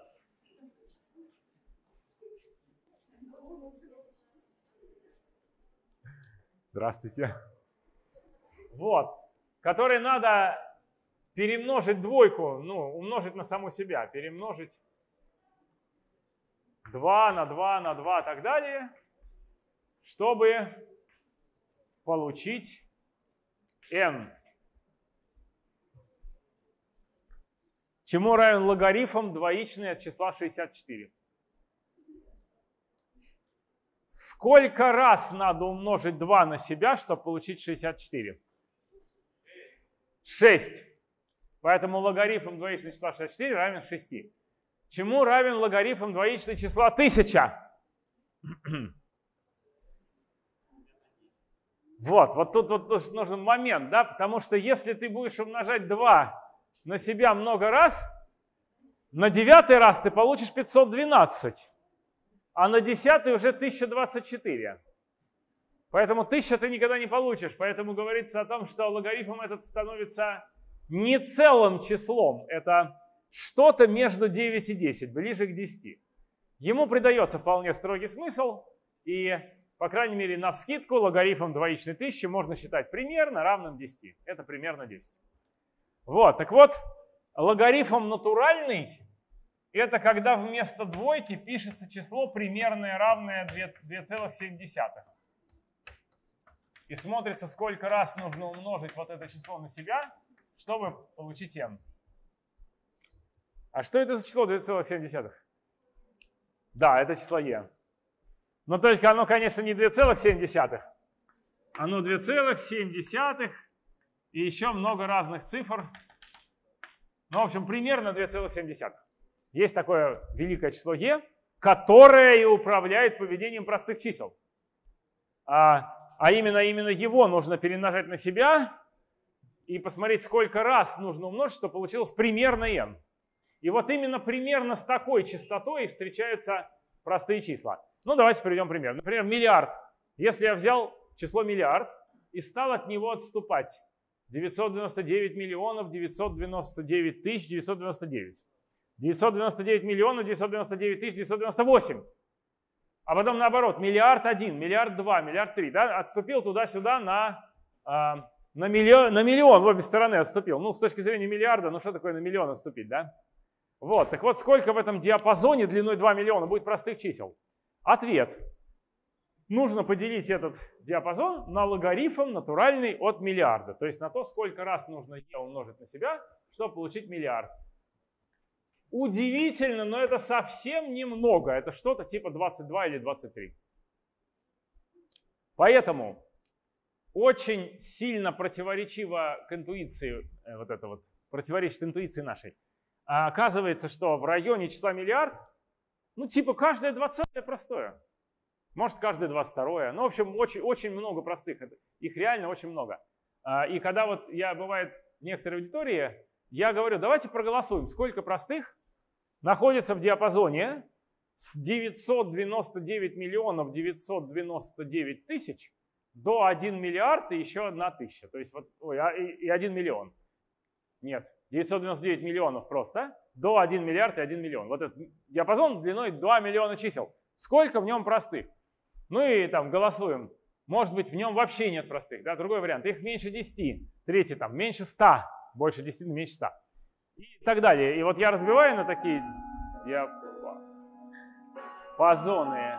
Здравствуйте. Вот. Который надо перемножить двойку, ну, умножить на саму себя, перемножить два на два на два и так далее, чтобы получить n. Чему равен логарифм двоичный от числа шестьдесят четыре? Сколько раз надо умножить два на себя, чтобы получить шестьдесят четыре? шесть. Поэтому логарифм двоичного числа шестьдесят четыре равен шести. Чему равен логарифм двоичного числа тысяча? Вот, вот тут вот нужен момент, да, потому что если ты будешь умножать два на себя много раз, на девятый раз ты получишь пятьсот двенадцать, а на десятый уже тысяча двадцать четыре. Поэтому тысяча ты никогда не получишь, поэтому говорится о том, что логарифм этот становится не целым числом, это что-то между девять и десять, ближе к десяти. Ему придается вполне строгий смысл, и, по крайней мере, навскидку логарифм двоичной тысячи можно считать примерно равным десяти. Это примерно десять. Вот, так вот, логарифм натуральный — это когда вместо двойки пишется число примерное равное две целых семь десятых. И смотрится, сколько раз нужно умножить вот это число на себя, чтобы получить n. А что это за число две целых семь десятых? Да, это число e. Но только оно, конечно, не две целых семь десятых. Оно две целых семь десятых и еще много разных цифр. Ну, в общем, примерно две целых семь десятых. Есть такое великое число e, которое и управляет поведением простых чисел. А, а именно, именно его нужно перемножать на себя и посмотреть, сколько раз нужно умножить, чтобы получилось примерно n. И вот именно примерно с такой частотой встречаются простые числа. Ну, давайте приведем пример. Например, миллиард. Если я взял число миллиард и стал от него отступать девятьсот девяносто девять миллионов девятьсот девяносто девять тысяч девятьсот девяносто девять. девятьсот девяносто девять миллионов девятьсот девяносто девять тысяч девятьсот девяносто восемь. А потом наоборот, миллиард один, миллиард два, миллиард три. Да? Отступил туда-сюда на, э, на, миллион, на миллион, в обе стороны отступил. Ну, с точки зрения миллиарда, ну что такое на миллион отступить, да? Вот, так вот, сколько в этом диапазоне длиной два миллиона будет простых чисел? Ответ. Нужно поделить этот диапазон на логарифм натуральный от миллиарда. То есть на то, сколько раз нужно e умножить на себя, чтобы получить миллиард. Удивительно, но это совсем немного. Это что-то типа двадцать два или двадцать три. Поэтому очень сильно противоречиво к интуиции, вот это вот, противоречит интуиции нашей. А оказывается, что в районе числа миллиард, ну типа каждое двадцатое простое. может каждое двадцать второе. Ну, в общем, очень, очень много простых. Их реально очень много. И когда вот я, бывает, в некоторой аудитории, я говорю, давайте проголосуем, сколько простых находится в диапазоне с девятьсот девяносто девять миллионов девятьсот девяносто девять тысяч до один миллиард и еще одна тысяча. То есть вот, ой, и один миллион. Нет, девятьсот девяносто девять миллионов просто до один миллиард и один миллион. Вот этот диапазон длиной два миллиона чисел. Сколько в нем простых? Ну и там голосуем. Может быть, в нем вообще нет простых. Да? Другой вариант. Их меньше десяти. Третий там меньше ста. Больше десяти, меньше ста. И так далее. И вот я разбиваю на такие диапазоны.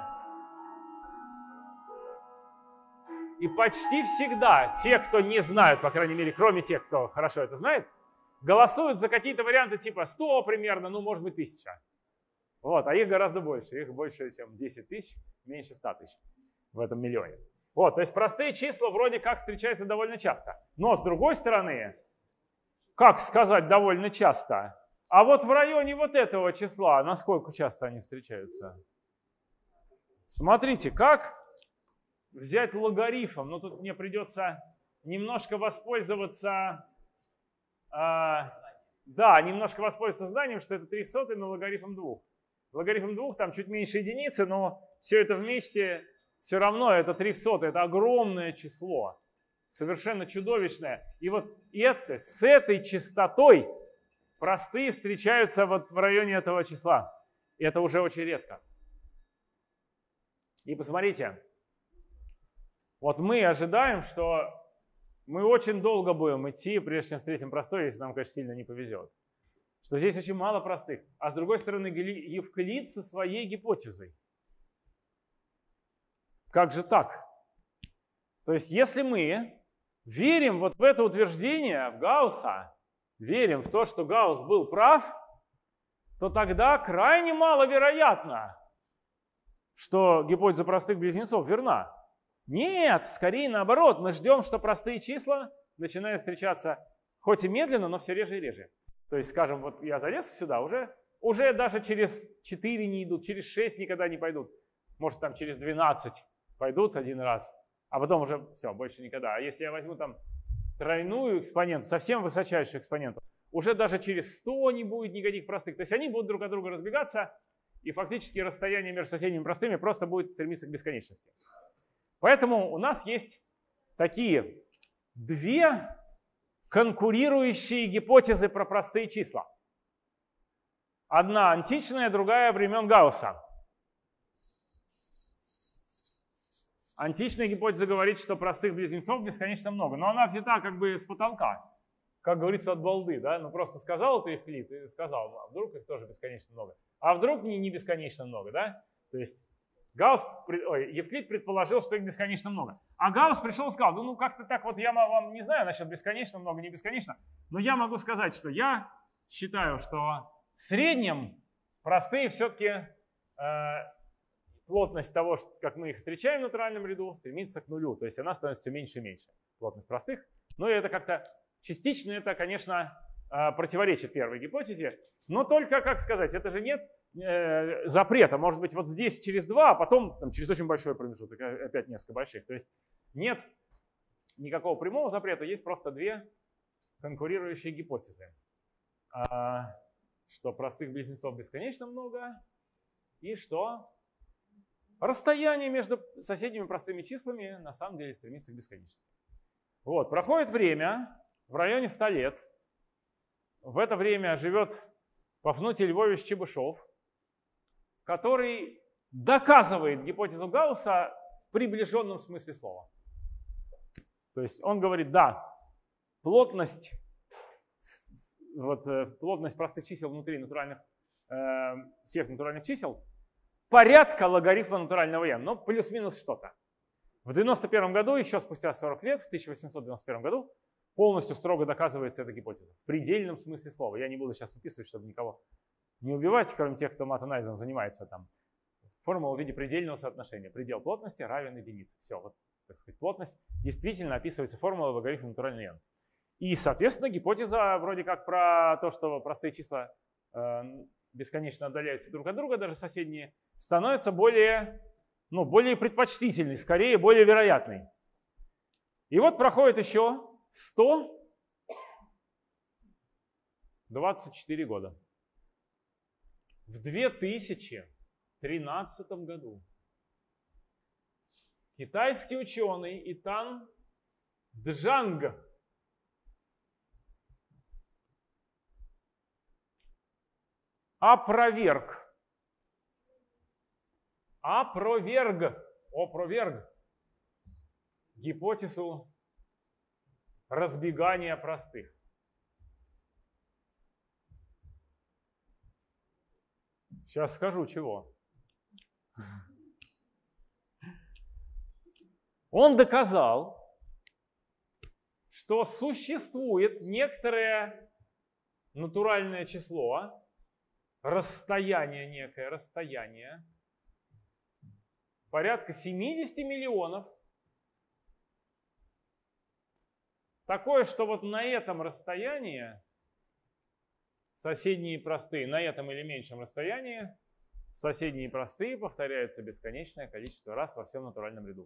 И почти всегда те, кто не знают, по крайней мере, кроме тех, кто хорошо это знает, голосуют за какие-то варианты типа сто примерно, ну может быть тысяча. Вот, а их гораздо больше. Их больше, чем десять тысяч, меньше ста тысяч в этом миллионе. Вот, то есть простые числа вроде как встречаются довольно часто. Но с другой стороны, как сказать довольно часто? А вот в районе вот этого числа, насколько часто они встречаются? Смотрите, как взять логарифм. Ну тут мне придется немножко воспользоваться... Э, да, немножко воспользоваться знанием, что это три в сотой на логарифм двух. Логарифм двух там чуть меньше единицы, но все это вместе все равно это три в сотой. Это огромное число. Совершенно чудовищное. И вот это, с этой частотой простые встречаются вот в районе этого числа. И это уже очень редко. И посмотрите. Вот мы ожидаем, что мы очень долго будем идти, прежде чем встретим простой, если нам, конечно, сильно не повезет. Что здесь очень мало простых. А с другой стороны, Евклид со своей гипотезой. Как же так? То есть, если мы верим вот в это утверждение, в Гаусса, верим в то, что Гаусс был прав, то тогда крайне маловероятно, что гипотеза простых близнецов верна. Нет, скорее наоборот, мы ждем, что простые числа начинают встречаться хоть и медленно, но все реже и реже. То есть, скажем, вот я залез сюда, уже, уже даже через четыре не идут, через шесть никогда не пойдут. Может, там через двенадцать пойдут один раз, а потом уже все, больше никогда. А если я возьму там тройную экспоненту, совсем высочайшую экспоненту, уже даже через сто не будет никаких простых. То есть они будут друг от друга разбегаться, и фактически расстояние между соседними простыми просто будет стремиться к бесконечности. Поэтому у нас есть такие две конкурирующие гипотезы про простые числа. Одна античная, другая времен Гаусса. Античная гипотеза говорит, что простых близнецов бесконечно много, но она взята как бы с потолка, как говорится, от балды, да? Ну просто сказал ты Евклид и сказал, а вдруг их тоже бесконечно много, а вдруг не, не бесконечно много, да? То есть Гаусс, ой, Евклид предположил, что их бесконечно много. А Гаусс пришел и сказал, ну, ну как-то так вот я вам не знаю насчет бесконечно много, не бесконечно, но я могу сказать, что я считаю, что в среднем простые все-таки э, плотность того, как мы их встречаем в натуральном ряду, стремится к нулю. То есть она становится все меньше и меньше, плотность простых. Ну и это как-то частично, это, конечно, э, противоречит первой гипотезе, но только, как сказать, это же нет запрета, может быть, вот здесь через два, а потом там, через очень большой промежуток, опять несколько больших. То есть нет никакого прямого запрета, есть просто две конкурирующие гипотезы. А, что простых близнецов бесконечно много, и что расстояние между соседними простыми числами на самом деле стремится к бесконечности. Вот, проходит время, в районе ста лет. В это время живет Пафнутий Львович Чебышев, который доказывает гипотезу Гаусса в приближенном смысле слова. То есть он говорит, да, плотность, вот, плотность простых чисел внутри натуральных, э, всех натуральных чисел порядка логарифма натурального n, но плюс-минус что-то. В девяносто первом году, еще спустя сорок лет, в тысяча восемьсот девяносто первом году, полностью строго доказывается эта гипотеза. В предельном смысле слова. Я не буду сейчас выписывать, чтобы никого не убивать, кроме тех, кто мат-анализом занимается. Там формула в виде предельного соотношения. Предел плотности равен единице. Все, вот, так сказать, плотность действительно описывается формулой логарифма натуральной n. И, соответственно, гипотеза вроде как про то, что простые числа э, бесконечно отдаляются друг от друга, даже соседние, становится более ну, более предпочтительный, скорее более вероятный. И вот проходит еще сто двадцать четыре года. В две тысячи тринадцатом году китайский ученый Итан Джанг опроверг, опроверг, опроверг гипотезу разбегания простых. Сейчас скажу, чего. Он доказал, что существует некоторое натуральное число, расстояние некое, расстояние, порядка семидесяти миллионов, такое, что вот на этом расстоянии соседние простые, на этом или меньшем расстоянии, соседние простые повторяются бесконечное количество раз во всем натуральном ряду.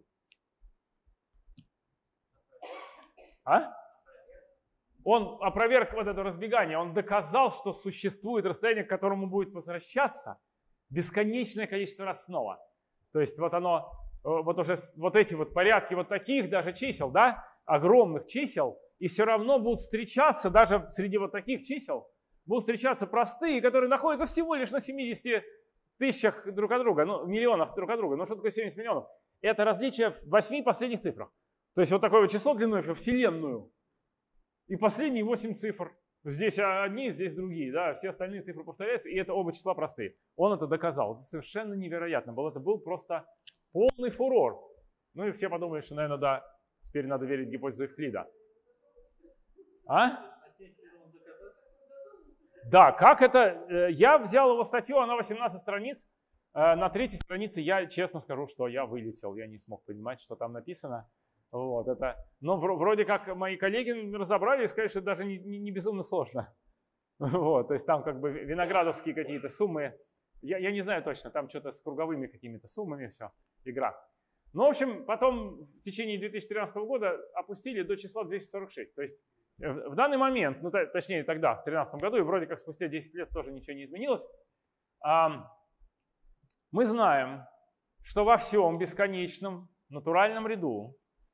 А? Он опроверг вот это разбегание, он доказал, что существует расстояние, к которому будет возвращаться бесконечное количество раз снова. То есть вот оно, вот уже вот эти вот порядки вот таких даже чисел, да, огромных чисел, и все равно будут встречаться даже среди вот таких чисел, будут встречаться простые, которые находятся всего лишь на семидесяти тысячах друг от друга, ну, миллионах друг от друга. Ну, что такое семьдесят миллионов? Это различие в восьми последних цифрах. То есть вот такое вот число длиной во Вселенную. И последние восемь цифр. Здесь одни, здесь другие. Да? Все остальные цифры повторяются, и это оба числа простые. Он это доказал. Это совершенно невероятно было. Это был просто полный фурор. Ну и все подумали, что, наверное, да, теперь надо верить гипотезе Евклида. А? Да, как это? Я взял его статью, она восемнадцать страниц. На третьей странице я честно скажу, что я вылетел. Я не смог понимать, что там написано. Вот, это. Но вроде как мои коллеги разобрали и сказали, что это даже не, не, не безумно сложно. Вот, то есть там как бы виноградовские какие-то суммы. Я, я не знаю точно, там что-то с круговыми какими-то суммами все, игра. Ну, в общем, потом в течение две тысячи тринадцатого года опустили до числа двести сорок шесть. То есть в данный момент, ну точнее тогда, в две тысячи тринадцатом году, и вроде как спустя десять лет тоже ничего не изменилось, мы знаем, что во всем бесконечном натуральном ряду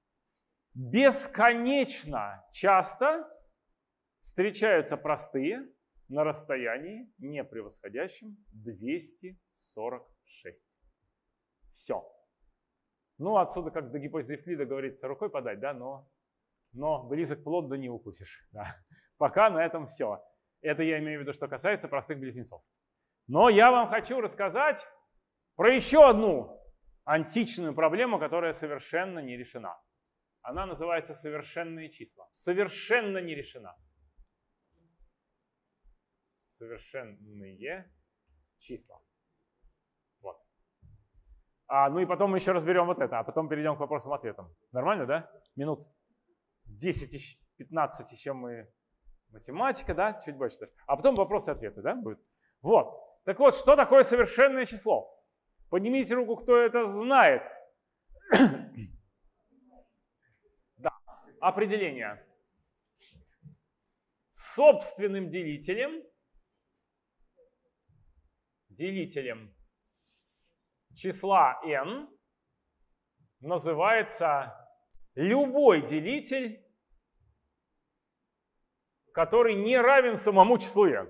бесконечно часто встречаются простые на расстоянии, не превосходящем двести сорок шесть. Все. Ну, отсюда, как до гипотезы Евклида говорится, рукой подать, да, но, но близок плод, да не укусишь. Да. Пока на этом все. Это я имею в виду, что касается простых близнецов. Но я вам хочу рассказать про еще одну античную проблему, которая совершенно не решена. Она называется совершенные числа. Совершенно не решена. Совершенные числа. Вот. А, ну и потом мы еще разберем вот это, а потом перейдем к вопросам-ответам. Нормально, да? Минут десять-пятнадцать еще мы математика, да? Чуть больше даже. А потом вопросы-ответы, да, будет? Вот. Так вот, что такое совершенное число? Поднимите руку, кто это знает. Да, определение. Собственным делителем, делителем числа n называется любой делитель, который не равен самому числу n.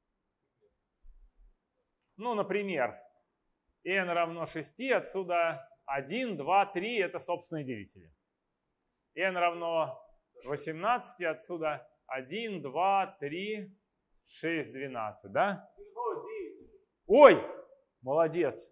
Ну, например, n равно шести, отсюда один, два, три – это собственные делители. n равно восемнадцати, отсюда один, два, три, шесть, двенадцать, да? Ой, молодец.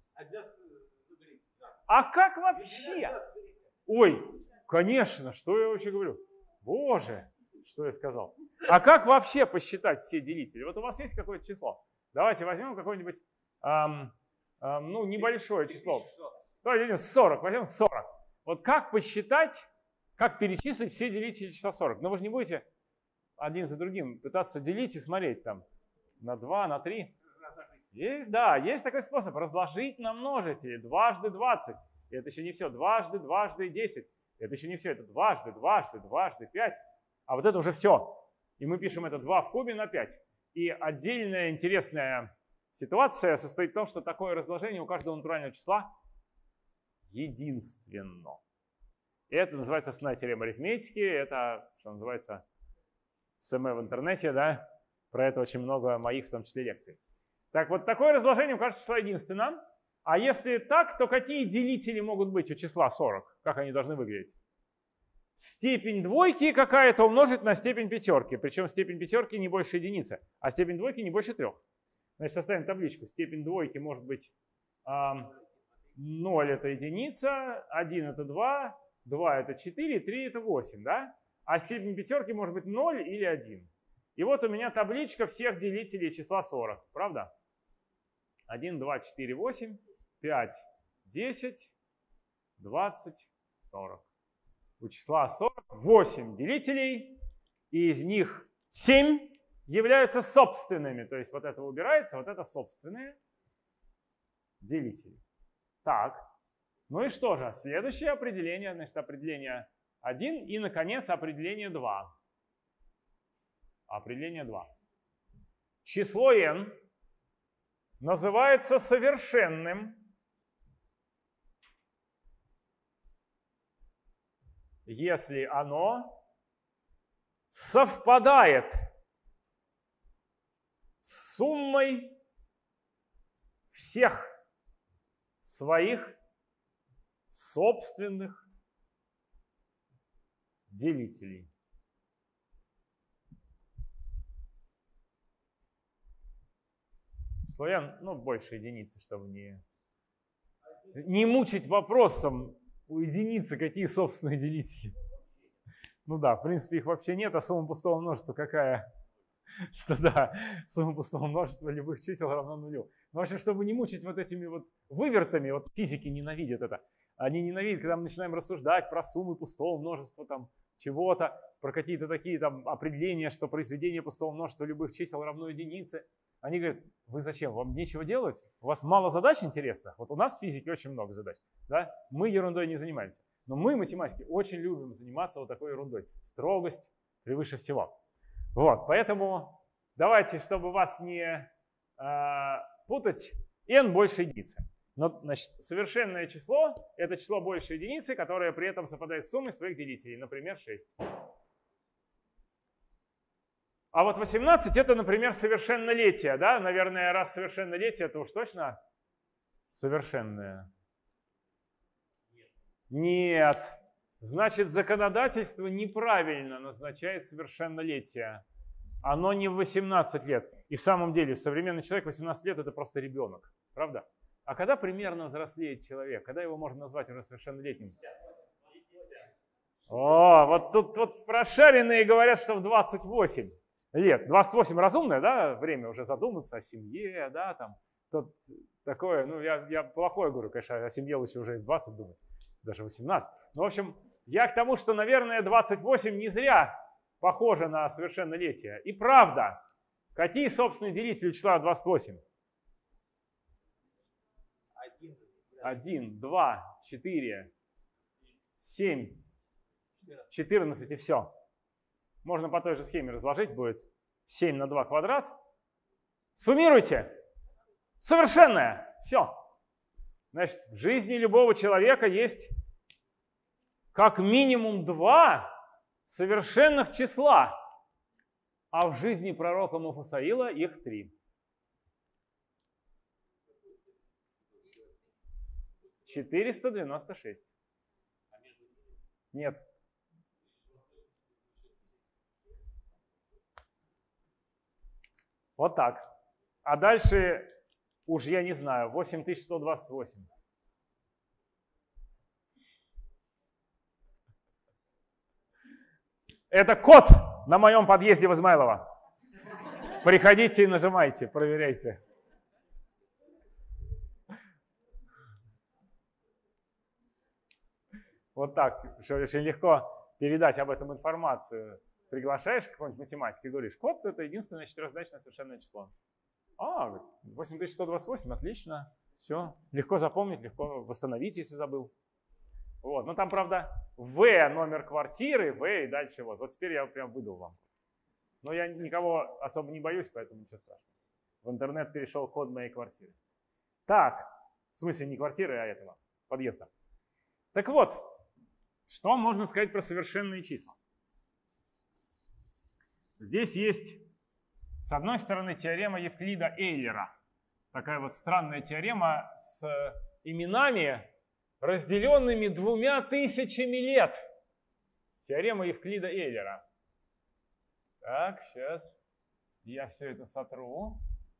А как вообще? Ой, конечно, что я вообще говорю? Боже, что я сказал. А как вообще посчитать все делители? Вот у вас есть какое-то число. Давайте возьмем какое-нибудь, эм, эм, ну, небольшое число. Давайте сорок, возьмем сорок. Вот как посчитать, как перечислить все делители числа сорок? Но вы же не будете один за другим пытаться делить и смотреть там на два, на три. Есть, да, есть такой способ. Разложить на множители. Дважды двадцать. И это еще не все. Дважды, дважды десять. Это еще не все. Это дважды, дважды, дважды пять. А вот это уже все. И мы пишем это два в кубе на пять. И отдельная интересная ситуация состоит в том, что такое разложение у каждого натурального числа единственно. И это называется основная теорема арифметики. Это, что называется, эс эм э в интернете, да. Про это очень много моих, в том числе, лекций. Так вот, такое разложение у каждого числа единственно. А если так, то какие делители могут быть у числа сорок? Как они должны выглядеть? Степень двойки какая-то умножить на степень пятерки. Причем степень пятерки не больше единицы, а степень двойки не больше трех. Значит, составим табличку. Степень двойки может быть э, ноль это единица, один это два, два это четыре, три это восемь, да? А степень пятерки может быть ноль или один. И вот у меня табличка всех делителей числа сорок, правда? один, два, четыре, восемь, пять, десять, двадцать, сорок. У числа сорок восемь делителей, и из них семь являются собственными. То есть вот это убирается, вот это собственные делители. Так, ну и что же? Следующее определение, значит, определение один и, наконец, определение два. Определение два. Число n называется совершенным, если оно совпадает с суммой всех своих собственных делителей. Число n, ну, больше единицы, чтобы не, не мучить вопросом у единицы, какие собственные делители. Ну да, в принципе, их вообще нет, а сумма пустого множества какая? Ну да, сумма пустого множества любых чисел равна нулю. Но, в общем, чтобы не мучить вот этими вот вывертами, вот физики ненавидят это. Они ненавидят, когда мы начинаем рассуждать про суммы пустого множества, там, чего-то, про какие-то такие там определения, что произведение пустого множества любых чисел равно единице. Они говорят, вы зачем? Вам нечего делать? У вас мало задач интересных? Вот у нас в физике очень много задач. Да? Мы ерундой не занимаемся. Но мы, математики, очень любим заниматься вот такой ерундой. Строгость превыше всего. Вот, поэтому давайте, чтобы вас не э, путать, n больше единицы. Но, значит, совершенное число – это число больше единицы, которое при этом совпадает с суммой своих делителей, например, шесть. А вот восемнадцать – это, например, совершеннолетие, да? Наверное, раз совершеннолетие, то уж точно совершенное. Нет. Значит, законодательство неправильно назначает совершеннолетие. Оно не в восемнадцать лет. И в самом деле, современный человек восемнадцать лет – это просто ребенок. Правда? А когда примерно взрослеет человек? Когда его можно назвать уже совершеннолетним? О, вот тут вот прошаренные говорят, что в двадцать восемь лет. двадцать восемь разумное, да, время уже задуматься о семье, да, там. Тут такое, ну, я, я плохое говорю, конечно, о семье лучше уже и в двадцать думать, даже восемнадцать. Ну, в общем, я к тому, что, наверное, двадцать восемь не зря похоже на совершеннолетие. И правда, какие собственные делители числа двадцать восемь? один, два, четыре, семь, четырнадцать и все. Можно по той же схеме разложить, будет семь на два квадрат. Суммируйте. Совершенное. Все. Значит, в жизни любого человека есть как минимум два совершенных числа, а в жизни пророка Муфасаила их три. четыреста девяносто шесть. Нет. Вот так. А дальше уж я не знаю, восемь тысяч сто двадцать восемь. Это код на моем подъезде в Измайлово. Приходите и нажимайте, проверяйте. Вот так, очень легко передать об этом информацию. Приглашаешь какого-нибудь математика и говоришь, код – это единственное четырехзначное совершенное число. А, восемь тысяч сто двадцать восемь, отлично. Все, легко запомнить, легко восстановить, если забыл. Вот, но там, правда, В номер квартиры, В и дальше вот. Вот теперь я прям выдал вам. Но я никого особо не боюсь, поэтому ничего страшного. В интернет перешел код моей квартиры. Так, в смысле не квартиры, а этого, подъезда. Так вот, что можно сказать про совершенные числа? Здесь есть, с одной стороны, теорема Евклида-Эйлера. Такая вот странная теорема с именами, разделенными двумя тысячами лет. Теорема Евклида-Эйлера. Так, сейчас я все это сотру.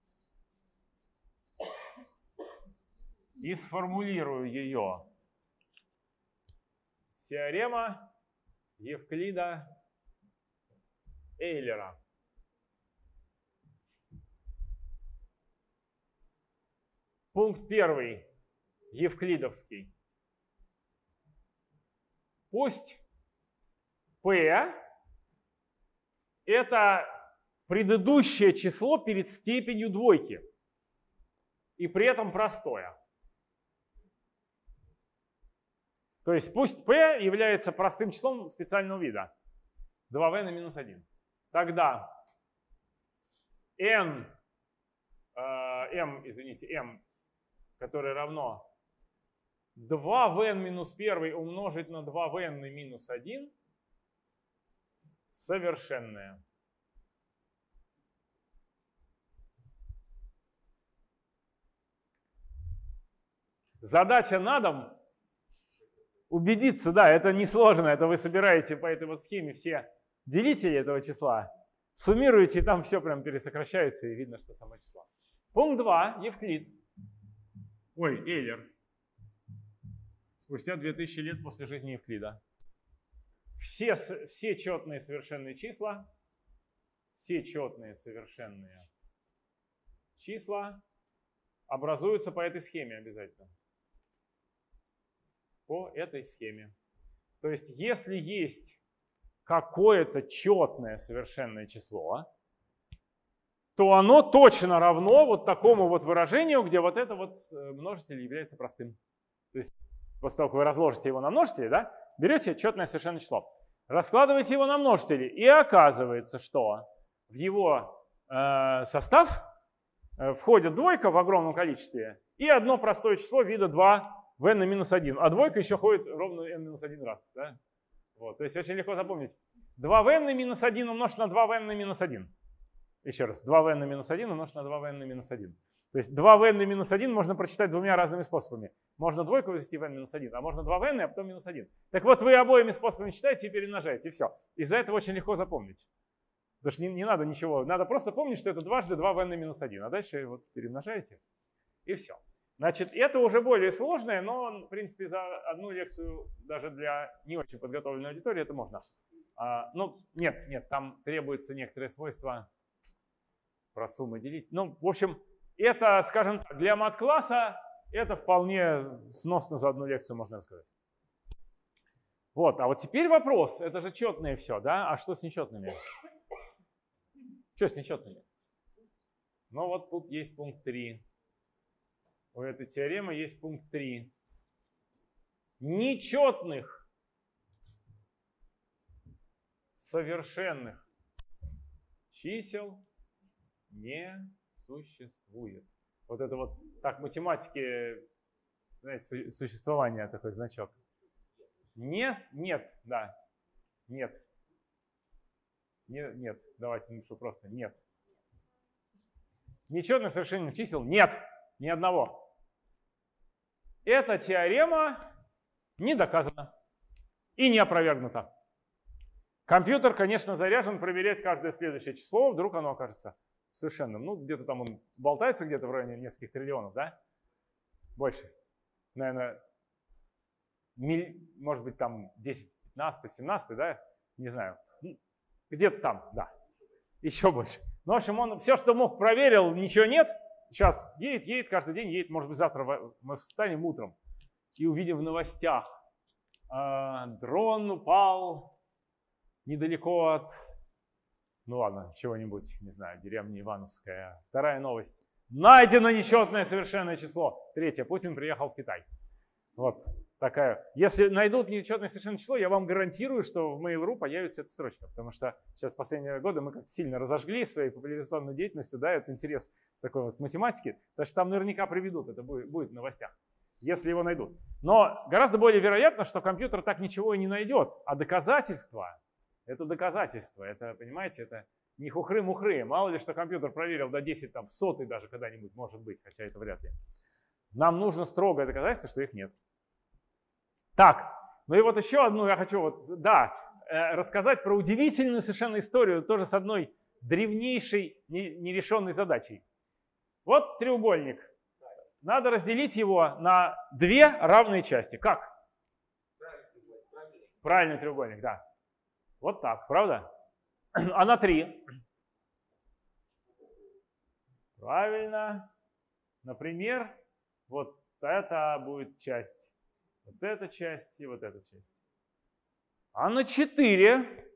И сформулирую ее. Теорема Евклида-Эйлера. Пункт первый, евклидовский. Пусть P – это предыдущее число перед степенью двойки. И при этом простое. То есть пусть P является простым числом специального вида. два вэ на минус один. Тогда n, э, m, извините, m, которое равно два вэ эн минус один умножить на два вэ эн на минус один, совершенное. Задача на дом убедиться, да, это несложно, это вы собираете по этой вот схеме все делители этого числа, суммируете, и там все прям пересокращается, и видно, что само число. Пункт два, Евклид. Ой, Эйлер. Спустя две тысячи лет после жизни Евклида. Все, все четные совершенные числа, все четные совершенные числа образуются по этой схеме обязательно. По этой схеме. То есть, если есть какое-то четное совершенное число, то оно точно равно вот такому вот выражению, где вот это вот множитель является простым. То есть, после того, как вы разложите его на множители, да, берете четное совершенное число, раскладываете его на множители, и оказывается, что в его э, состав э, входит двойка в огромном количестве и одно простое число вида два вэ эн на минус один, а двойка еще ходит ровно n минус один раз. Да? Вот, то есть очень легко запомнить. два вэ эн на минус один умножить на два вэ эн на минус один. Еще раз, два вэ эн на минус один умножить на два вэ эн на минус один. То есть два вэ эн на минус один можно прочитать двумя разными способами. Можно двойку возвести в n минус один, а можно два вэ эн, а потом минус один. Так вот, вы обоими способами читаете и перемножаете, и все. Из-за этого очень легко запомнить. Потому что не, не надо ничего, надо просто помнить, что это дважды два вэ эн на минус один, а дальше вот перемножаете, и все. Значит, это уже более сложное, но, в принципе, за одну лекцию даже для не очень подготовленной аудитории это можно. А, ну, нет, нет, там требуется некоторые свойства про суммы делить. Ну, в общем, это, скажем так, для мат-класса это вполне сносно за одну лекцию можно рассказать. Вот, а вот теперь вопрос, это же четные все, да? А что с нечетными? Что с нечетными? Ну, вот тут есть пункт три. У этой теоремы есть пункт три. Нечетных совершенных чисел не существует. Вот это вот так в математике, знаете, существование, такой значок. Не, нет, да, нет. Не, нет, давайте напишу просто нет. Нечетных совершенных чисел нет, ни одного. Эта теорема не доказана и не опровергнута. Компьютер, конечно, заряжен проверять каждое следующее число, вдруг оно окажется совершенным. Ну, где-то там он болтается где-то в районе нескольких триллионов, да? Больше. Наверное, миль, может быть, там десять, пятнадцать, семнадцать, да? Не знаю. Где-то там, да. Еще больше. Ну, в общем, он все, что мог, проверил, ничего нет. Сейчас едет, едет, каждый день едет. Может быть, завтра мы встанем утром и увидим в новостях. Э, дрон упал недалеко от Ну ладно, чего-нибудь, не знаю, деревня Ивановская. Вторая новость. Найдено нечетное совершенное число. Третье. Путин приехал в Китай. Вот такая. Если найдут нечетное совершенное число, я вам гарантирую, что в Mail.ru появится эта строчка. Потому что сейчас в последние годы мы как-то сильно разожгли своей популяризационной деятельностью, да, этот интерес такой вот к математике. Так что там наверняка приведут, это будет, будет в новостях, если его найдут. Но гораздо более вероятно, что компьютер так ничего и не найдет. А доказательства, это доказательства, это, понимаете, это не хухры-мухры. Мало ли, что компьютер проверил до десять, там, в сотый даже когда-нибудь, может быть, хотя это вряд ли. Нам нужно строгое доказательство, что их нет. Так, ну и вот еще одну я хочу вот, да, э, рассказать про удивительную совершенно историю, тоже с одной древнейшей не, нерешенной задачей. Вот треугольник. Надо разделить его на две равные части. Как? Правильный треугольник, да. Вот так, правда? А на три? Правильно. Например, вот это будет часть, вот эта часть и вот эта часть. А на четыре?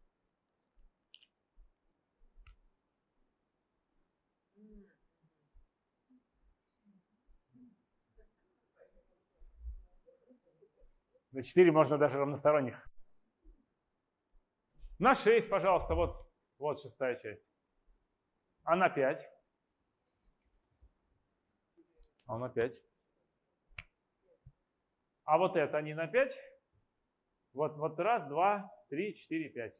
На четыре можно даже равносторонних. На шесть, пожалуйста, вот, вот шестая часть. А на пять? А на пять? А вот это не на пять? Вот, вот раз, два, три, четыре, пять.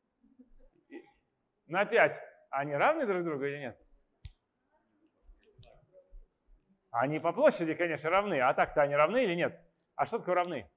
На пять. Они равны друг другу или нет? Они по площади, конечно, равны. А так-то они равны или нет? А что такое равны?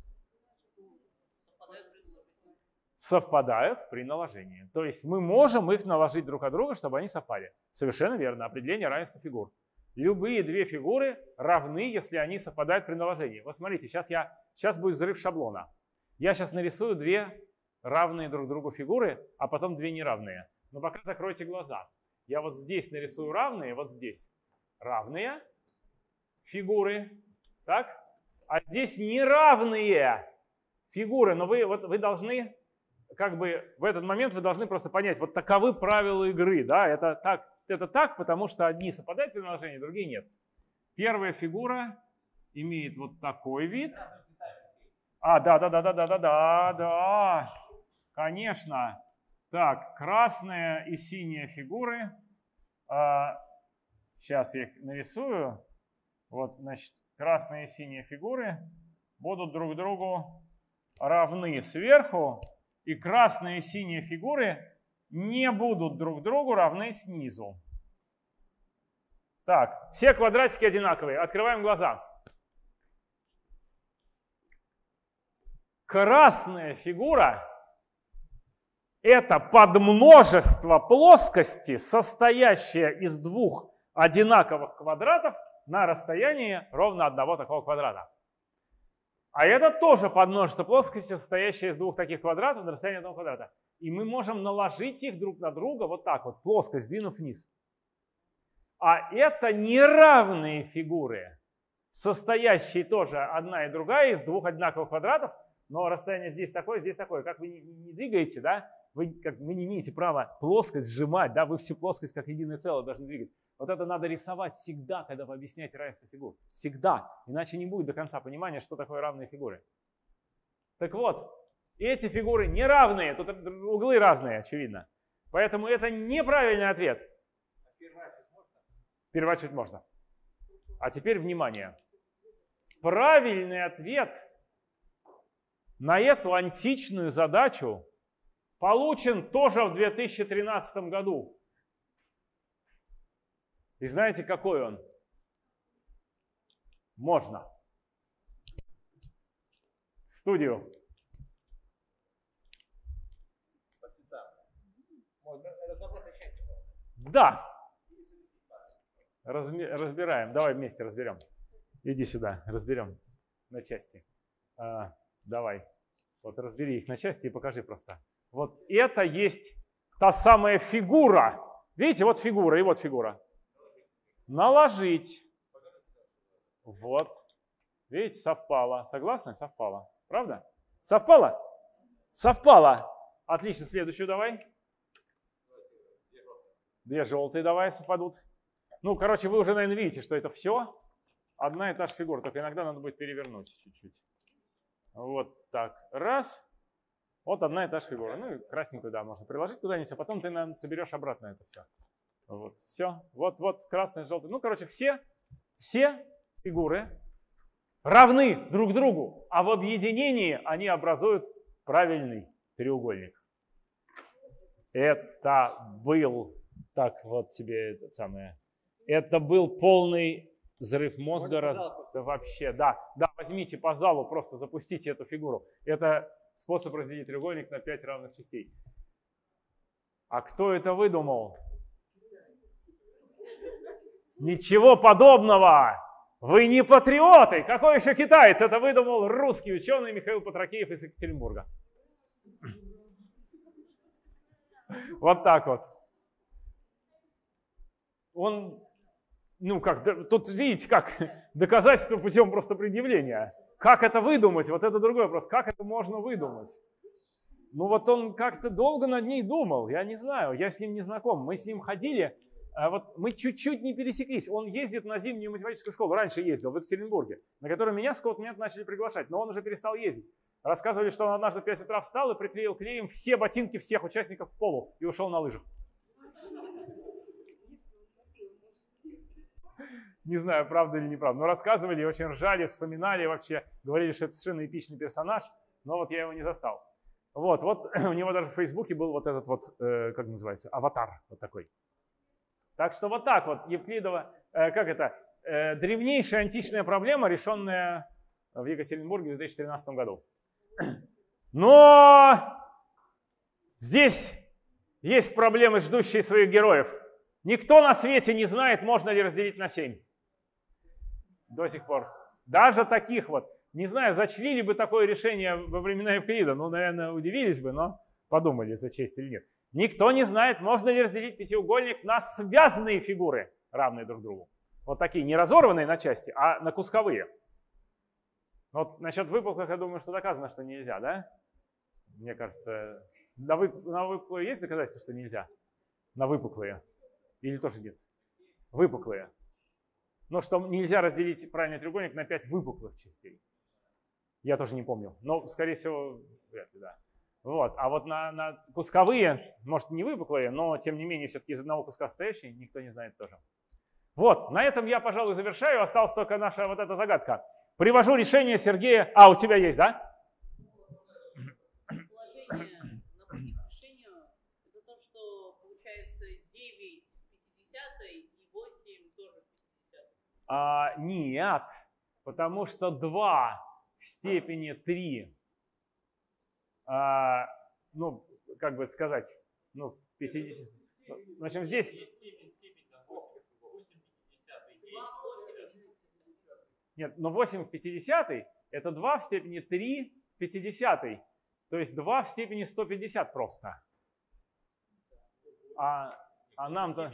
Совпадают при наложении. То есть мы можем их наложить друг от друга, чтобы они совпали. Совершенно верно. Определение равенства фигур. Любые две фигуры равны, если они совпадают при наложении. Вот смотрите, сейчас, я, сейчас будет взрыв шаблона. Я сейчас нарисую две равные друг другу фигуры, а потом две неравные. Но пока закройте глаза. Я вот здесь нарисую равные, вот здесь равные фигуры. Так? А здесь неравные фигуры. Но вы, вот, вы должны... Как бы в этот момент вы должны просто понять, вот таковы правила игры, да, это так, это так, потому что одни совпадают при наложении, другие нет. Первая фигура имеет вот такой вид. А, да, да, да, да, да, да, да, да, конечно. Так, красная и синяя фигуры. А, сейчас я их нарисую. Вот, значит, красные и синие фигуры будут друг другу равны сверху. И красные и синие фигуры не будут друг другу равны снизу. Так, все квадратики одинаковые. Открываем глаза. Красная фигура – это подмножество плоскости, состоящее из двух одинаковых квадратов на расстоянии ровно одного такого квадрата. А это тоже подмножество плоскости, состоящее из двух таких квадратов на расстоянии одного квадрата. И мы можем наложить их друг на друга вот так вот, плоскость сдвинув вниз. А это неравные фигуры, состоящие тоже одна и другая из двух одинаковых квадратов, но расстояние здесь такое, здесь такое. Как вы не двигаете, да, вы, как, вы не имеете права плоскость сжимать, да, вы всю плоскость как единое целое должны двигать. Вот это надо рисовать всегда, когда вы объясняете равенство фигур. Всегда. Иначе не будет до конца понимания, что такое равные фигуры. Так вот, эти фигуры неравные, тут углы разные, очевидно. Поэтому это неправильный ответ. Переворачивать можно. А теперь внимание. Правильный ответ на эту античную задачу получен тоже в две тысячи тринадцатом году. И знаете, какой он? Можно. В студию. Да. Разми- разбираем. Давай вместе разберем. Иди сюда, разберем на части. А, давай. Вот разбери их на части и покажи просто. Вот это есть та самая фигура. Видите, вот фигура и вот фигура. Наложить. Вот. Видите, совпало. Согласны? Совпало. Правда? Совпало? Совпало. Отлично. Следующую давай. Две желтые давай совпадут. Ну, короче, вы уже, наверное, видите, что это все одна и та же фигура, только иногда надо будет перевернуть чуть-чуть. Вот так, раз. Вот одна и та же фигура. Ну, и красненькую, да, можно приложить куда-нибудь, а потом ты, наверное, соберешь обратно это все. Вот, все. Вот, вот, красный, желтый. Ну, короче, все, все фигуры равны друг другу, а в объединении они образуют правильный треугольник. Это был, так, вот тебе это самое, это был полный взрыв мозга. Раз, да, вообще, да, да, возьмите по залу, просто запустите эту фигуру. Это способ разделить треугольник на пять равных частей. А кто это выдумал? Ничего подобного! Вы не патриоты! Какой еще китаец? Это выдумал русский ученый Михаил Патракеев из Екатеринбурга. Вот так вот. Он, ну как, тут видите, как доказательство путем просто предъявления. Как это выдумать? Вот это другой вопрос. Как это можно выдумать? Ну вот он как-то долго над ней думал. Я не знаю, я с ним не знаком. Мы с ним ходили, а вот мы чуть-чуть не пересеклись. Он ездит на зимнюю математическую школу. Раньше ездил в Екатеринбурге, на которую меня с какого-то момента начали приглашать. Но он уже перестал ездить. Рассказывали, что он однажды в пять утра встал и приклеил клеем все ботинки всех участников к полу и ушел на лыжах. Не знаю, правда или неправда, но рассказывали, очень ржали, вспоминали вообще, говорили, что это совершенно эпичный персонаж, но вот я его не застал. Вот, вот у него даже в Фейсбуке был вот этот вот, э, как называется, аватар вот такой. Так что вот так вот, Евклидова, э, как это, э, древнейшая античная проблема, решенная в Екатеринбурге в две тысячи тринадцатом году. Но здесь есть проблемы, ждущие своих героев. Никто на свете не знает, можно ли разделить на семь. До сих пор. Даже таких вот. Не знаю, зачли ли бы такое решение во времена Евклида. Ну, наверное, удивились бы, но подумали, зачесть или нет. Никто не знает, можно ли разделить пятиугольник на связанные фигуры, равные друг другу. Вот такие, не разорванные на части, а на кусковые. Вот насчет выпуклых, я думаю, что доказано, что нельзя, да? Мне кажется, на, вы, на выпуклые есть доказательства, что нельзя? На выпуклые? Или тоже нет? Выпуклые. Но что нельзя разделить правильный треугольник на пять выпуклых частей. Я тоже не помню. Но, скорее всего, вряд ли, да. Вот. А вот на, на кусковые, может, не выпуклые, но, тем не менее, все-таки из одного куска состоящие, никто не знает тоже. Вот. На этом я, пожалуй, завершаю. Осталась только наша вот эта загадка. Привожу решение Сергея. А, у тебя есть, да? Положение напротив решения — это то, что получается девять в пятидесятой и восемь тоже в пятидесятой. А, нет, потому что два в степени три, а, ну, как бы сказать, ну, пятьдесят. В общем, здесь... Нет, но восемь в пятидесятой это два в степени три в пятидесятой. То есть два в степени сто пятьдесят просто. А, а нам-то...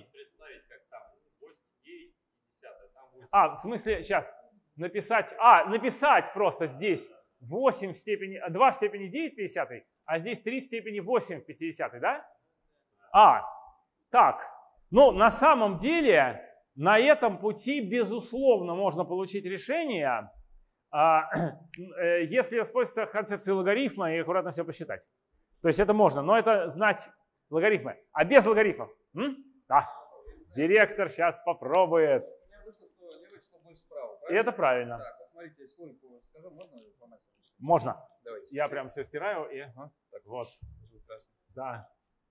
А, в смысле, сейчас, написать... А, написать просто здесь восемь в степени... два в степени девять в пятидесятой, а здесь три в степени восемь в пятидесятой, да? А, так. Ну, на самом деле, на этом пути, безусловно, можно получить решение, если воспользоваться концепцией логарифма и аккуратно все посчитать. То есть это можно, но это знать логарифмы. А без логарифмов? М? Да. Директор сейчас попробует. У меня вышло, что левое число больше справа. И это правильно. Так, вот смотрите, я число скажу, можно по массе? Можно. Давайте. Я прям все стираю и Так, вот. Прекрасно. Да.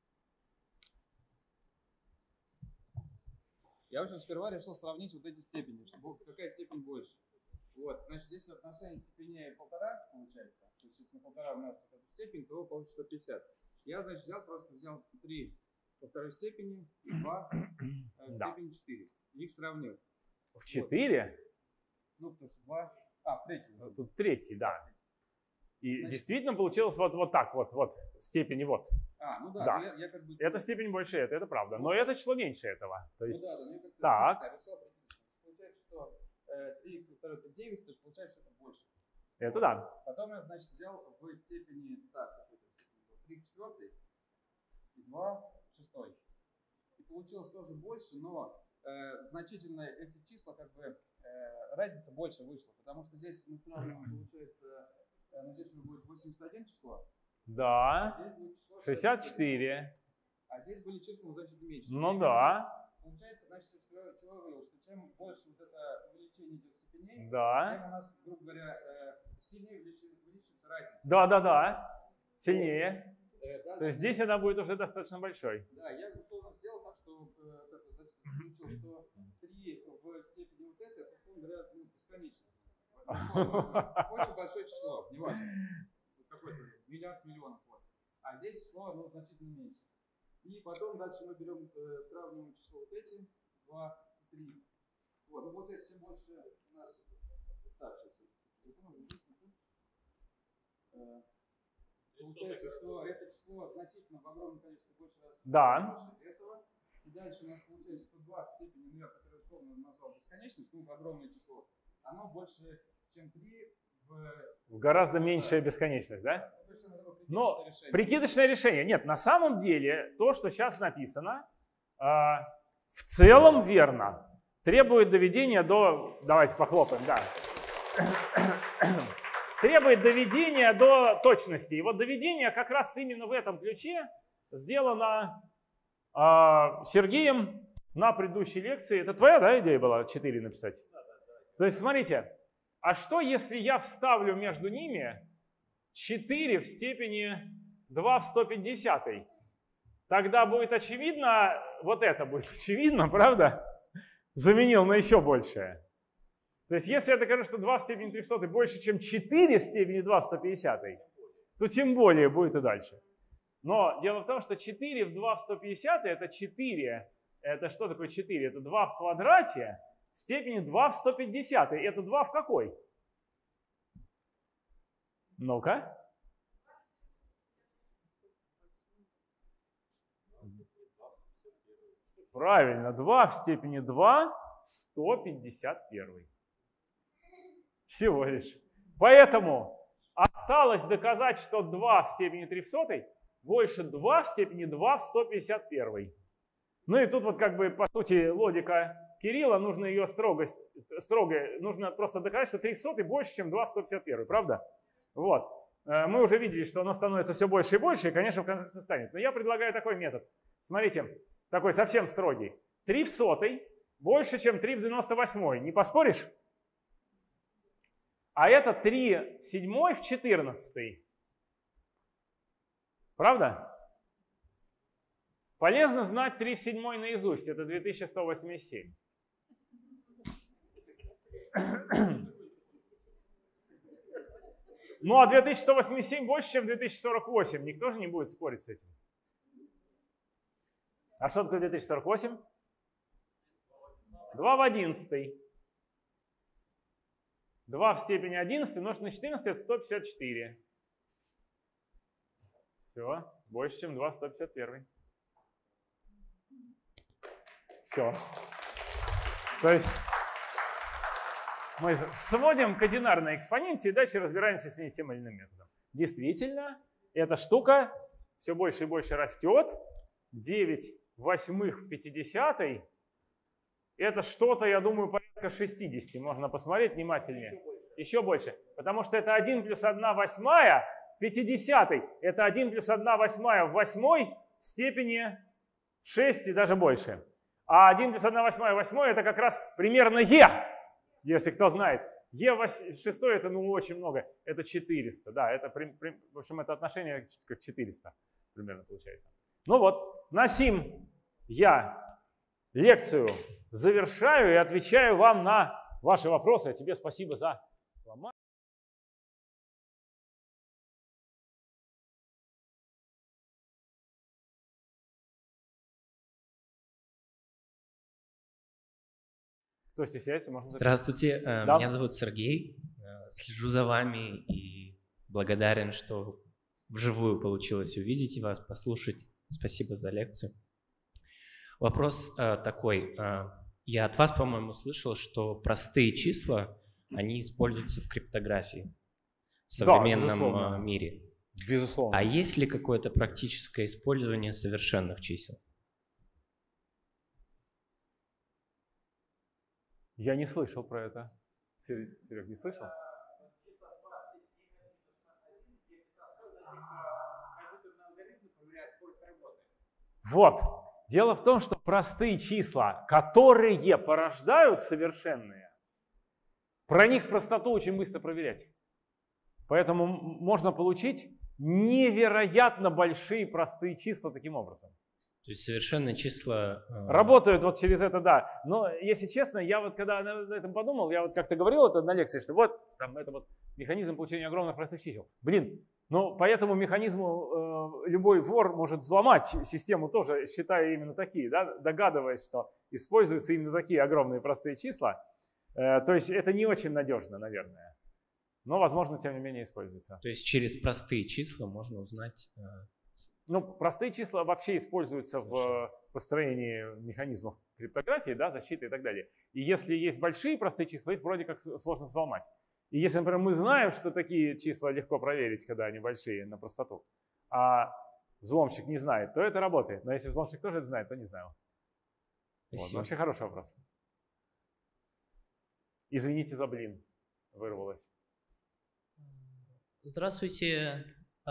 Я, в общем, сперва решил сравнить вот эти степени, чтобы какая степень больше. Вот, значит, здесь соотношение степеней полтора получается. То есть, если на полтора умножить эту степень, то получится сто пятьдесят. Я, значит, взял, просто взял три во второй степени и два в Да. степени четыре. Их сравнил. В четыре? Ну, потому что два... А, в третьем. Тут третий, да. И Значит, действительно получилось вот, вот так, вот, вот, степени вот. А, ну да, Да. Я, я как бы... Это степень больше это, это правда. Но это число меньше этого. То есть, Ну да, да, ну я как-то так. решил, получается, что э, три во второй это девять, то есть получается, что это больше. это да. Потом я, значит, взял в степени, так, какой-то степени был, три в четвертой и два в шестой. И получилось тоже больше, но э, значительно эти числа, как бы, э, разница больше вышла, потому что здесь мы сравниваем, получается, э, ну, здесь уже будет восемьдесят один число. Да. А здесь будет число шестьдесят четыре. А здесь были числа значительно меньше. Ну да. Получается, значит, что я вывел, что чем больше вот это увеличение идет степеней, Да. тем у нас, грубо говоря, э, сильнее увеличивается разница. Да, да, да. Сильнее. Э, дальше, То есть здесь она будет уже достаточно большой. Да, я условно сделал так, что э, как, значит, получил, что три в степени вот это, это, условно говоря, ну, бесконечно. Очень большое число, неважно. Какой-то миллиард миллионов. Вот. А здесь число ну, значительно меньше. И потом дальше мы берем, э, сравниваем число вот эти, два, три. Вот, ну получается, чем больше у нас... Так, сейчас я э, получается, что это число значительно в огромном количестве больше раз Да. больше этого. И дальше у нас получается, что два в степени, ну я которое условно назвал бесконечность, ну огромное число, оно больше, чем три в... Гораздо меньшая бесконечность, да? Но прикидочное решение. Нет, на самом деле то, что сейчас написано, э, в целом верно. Требует доведения до... Давайте похлопаем, да. Требует доведения до точности. И вот доведение как раз именно в этом ключе сделано э, Сергеем на предыдущей лекции. Это твоя, да, идея была четыре написать? То есть смотрите, а что если я вставлю между ними четыре в степени два в сто пятьдесят? Тогда будет очевидно, вот это будет очевидно, правда? Заменил на еще большее. То есть если я докажу, что два в степени три в сто больше, чем четыре в степени два в сто пятьдесят, то тем более будет и дальше. Но дело в том, что четыре в два в сто пятьдесят это четыре. Это что такое четыре? Это два в квадрате в степени два в сто пятьдесят. Это два в какой? Ну-ка. Правильно, два в степени два в сто пятьдесят один. Всего лишь. Поэтому осталось доказать, что два в степени три в сотой больше два в степени два в сто пятьдесят один. Ну и тут вот как бы по сути логика Кирилла, нужно ее строгость, строгая, нужно просто доказать, что три в сотой больше, чем два в сто пятьдесят один, правда? Вот. Мы уже видели, что оно становится все больше и больше, и, конечно, в конце концов станет. Но я предлагаю такой метод. Смотрите, такой совсем строгий. три в сотой больше, чем три в девяносто восьмой. Не поспоришь? А это три в седьмой в четырнадцатой. Правда? Полезно знать три в седьмой наизусть. Это две тысячи сто восемьдесят семь. Ну а две тысячи сто восемьдесят семь больше, чем две тысячи сорок восемь. Никто же не будет спорить с этим. А что такое две тысячи сорок восемь? два в одиннадцатой. два в степени одиннадцать умножить на четырнадцать это сто пятьдесят четыре. Все, больше, чем два в сто пятьдесят один. Все. То есть мы сводим к одинарной экспоненте и дальше разбираемся с ней тем или иным методом. Действительно, эта штука все больше и больше растет. девять восьмых в пятидесятой. Это что-то, я думаю, порядка шестидесяти. Можно посмотреть внимательнее. Еще больше. Еще больше. Потому что это один плюс одна восьмая в пятидесятой. Это один плюс одна восьмая в восьмой в степени шесть и даже больше. А один плюс одна восьмая в восьмой это как раз примерно Е. Если кто знает. Е в шестой это ну очень много. Это четыреста. Да, это, в общем, это отношение как четыреста примерно получается. Ну вот, на сим я лекцию завершаю и отвечаю вам на ваши вопросы. А тебе спасибо за внимание. Кто стесняется, можно записать. Здравствуйте, да. Меня зовут Сергей. Слежу за вами и благодарен, что вживую получилось увидеть вас, послушать. Спасибо за лекцию. Вопрос э, такой. Э, я от вас, по-моему, слышал, что простые числа, они используются в криптографии в современном да, мире. Безусловно. А есть ли какое-то практическое использование совершенных чисел? Я не слышал про это. Серег, не слышал? Вот. Дело в том, что простые числа, которые порождают совершенные, про них простоту очень быстро проверять. Поэтому можно получить невероятно большие простые числа таким образом. То есть совершенные числа... Э... Работают вот через это, да. Но, если честно, я вот когда на этом подумал, я вот как-то говорил это на лекции, что вот там это вот механизм получения огромных простых чисел. Блин, ну по этому механизму э, любой вор может взломать систему тоже, считая именно такие, да, догадываясь, что используются именно такие огромные простые числа. Э, то есть это не очень надежно, наверное. Но, возможно, тем не менее используется. То есть через простые числа можно узнать... Э... Ну, простые числа вообще используются Совершенно. в построении механизмов криптографии, да, защиты и так далее. И если есть большие простые числа, их вроде как сложно взломать. И если, например, мы знаем, что такие числа легко проверить, когда они большие, на простоту, а взломщик не знает, то это работает. Но если взломщик тоже это знает, то не знаю. Вот, вообще хороший вопрос. Извините за блин, вырвалось. Здравствуйте.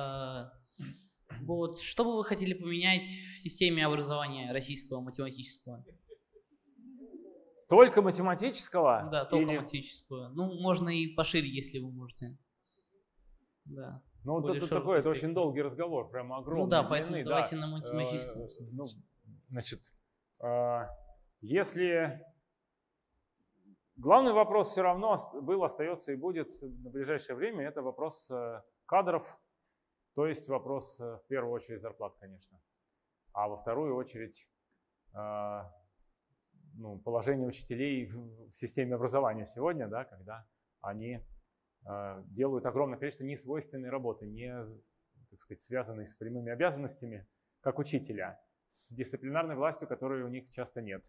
Вот, что бы вы хотели поменять в системе образования российского математического? Только математического? Да, только или... математического. Ну, можно и пошире, если вы можете. Да. Ну, вот это такой, это очень долгий разговор, прямо огромный. Ну да, поэтому длины, давайте да. на математическом. Ну, значит, если... Главный вопрос все равно был, остается и будет на ближайшее время, это вопрос кадров, то есть вопрос в первую очередь зарплат, конечно, а во вторую очередь ну, положение учителей в системе образования сегодня, да, когда они делают огромное количество несвойственной работы, не, так сказать, связанной с прямыми обязанностями, как учителя, с дисциплинарной властью, которой у них часто нет.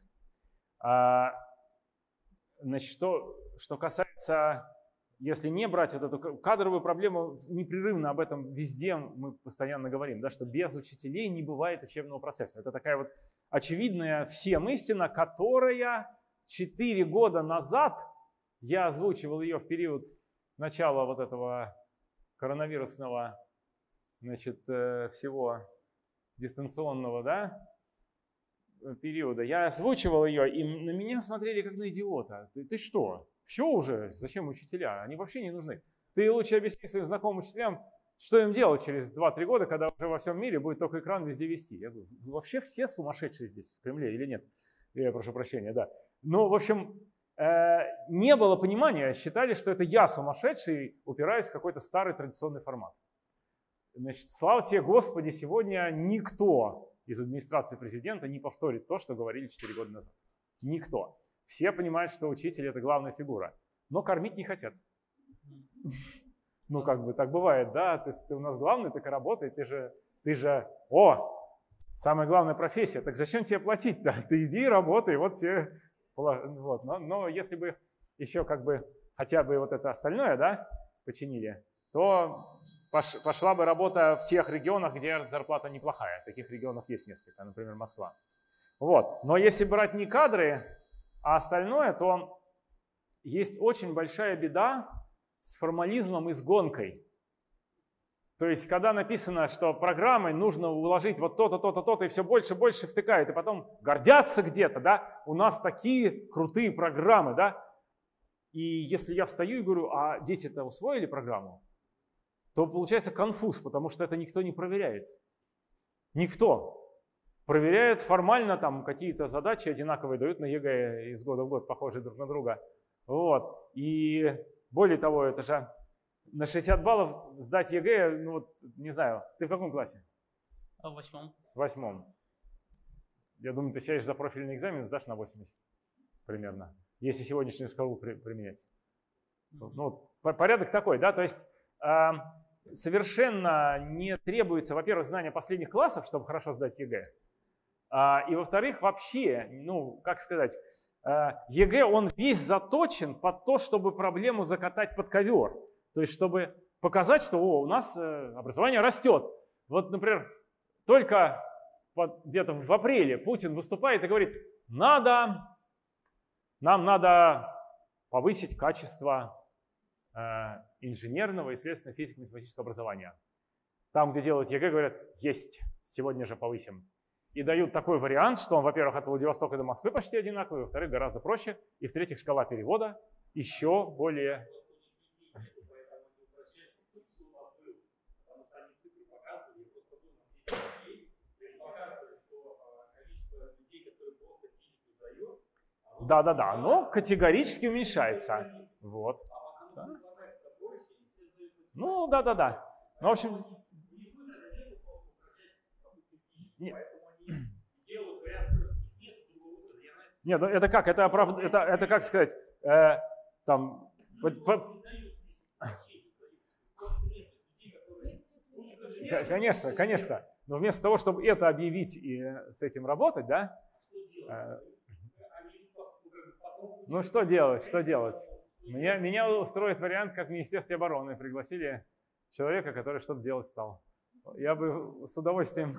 Значит, что, что касается, если не брать вот эту кадровую проблему, непрерывно об этом везде мы постоянно говорим, да, что без учителей не бывает учебного процесса. Это такая вот очевидная всем истина, которая четыре года назад, я озвучивал ее в период начала вот этого коронавирусного, значит, всего дистанционного, да, периода, я озвучивал ее, и на меня смотрели как на идиота. Ты, ты что? Все уже? Зачем учителя? Они вообще не нужны. Ты лучше объясни своим знакомым учителям, что им делать через два-три года, когда уже во всем мире будет только экран везде вести. Я говорю, вы вообще все сумасшедшие здесь, в Кремле, или нет? Я прошу прощения, да. Ну, в общем, э, не было понимания, считали, что это я сумасшедший, упираюсь в какой-то старый традиционный формат. Значит, слава тебе, Господи, сегодня никто из администрации президента не повторит то, что говорили четыре года назад. Никто. Все понимают, что учитель – это главная фигура, но кормить не хотят. Ну, как бы так бывает, да, ты, ты у нас главный, так и работай, ты же, ты же, о, самая главная профессия, так зачем тебе платить-то? Ты иди и работай, вот тебе, вот. Но, но если бы еще как бы хотя бы вот это остальное, да, починили, то пошла бы работа в тех регионах, где зарплата неплохая. Таких регионов есть несколько, например, Москва. Вот. Но если брать не кадры, а остальное, то есть очень большая беда с формализмом и с гонкой. То есть, когда написано, что программой нужно уложить вот то-то, то-то, то-то, и все больше и больше втыкают, и потом гордятся где-то, да, у нас такие крутые программы, да. И если я встаю и говорю, а дети-то усвоили программу, то получается конфуз, потому что это никто не проверяет. Никто. Проверяют формально, там какие-то задачи одинаковые дают на ЕГЭ из года в год, похожие друг на друга. Вот. И более того, это же на шестьдесят баллов сдать ЕГЭ, ну вот, не знаю, ты в каком классе? В восьмом. В восьмом. Я думаю, ты сядешь за профильный экзамен, сдашь на восемьдесят примерно, если сегодняшнюю шкалу при, применять. Mm-hmm. Ну, порядок такой, да, то есть э, совершенно не требуется, во-первых, знание последних классов, чтобы хорошо сдать ЕГЭ, а, и, во-вторых, вообще, ну, как сказать, э, ЕГЭ, он весь заточен под то, чтобы проблему закатать под ковер, то есть чтобы показать, что о, у нас э, образование растет. Вот, например, только где-то в апреле Путин выступает и говорит, надо нам надо повысить качество э, инженерного и, следственно, физико-математического образования. Там, где делают ЕГЭ, говорят, есть, сегодня же повысим. И дают такой вариант, что он, во-первых, от Владивостока до Москвы почти одинаковый, во-вторых, гораздо проще, и, в-третьих, шкала перевода еще более... Да-да-да, но категорически уменьшается. Вот. Да. Ну, да-да-да. Ну, в общем... Нет. Нет, ну это как? Это, оправд... это, это как сказать? Э, там... По, по... Конечно, конечно. Но вместо того, чтобы это объявить и с этим работать, да? Э, ну что делать, что делать? Меня, меня устроит вариант, как в Министерстве обороны пригласили человека, который что-то делать стал. Я бы с удовольствием...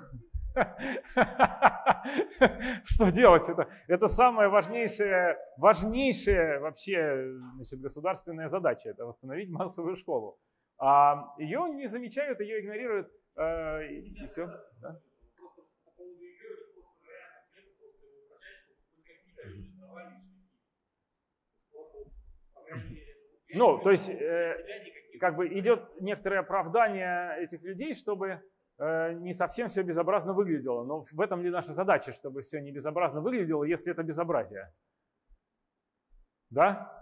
Что делать? Это, это самая важнейшая, важнейшая вообще, значит, государственная задача. Это восстановить массовую школу. А ее не замечают, ее игнорируют. Э, и, и все. Да? Ну, то есть, э, как бы идет некоторое оправдание этих людей, чтобы э, не совсем все безобразно выглядело. Но в этом ли наша задача, чтобы все не безобразно выглядело, если это безобразие? Да?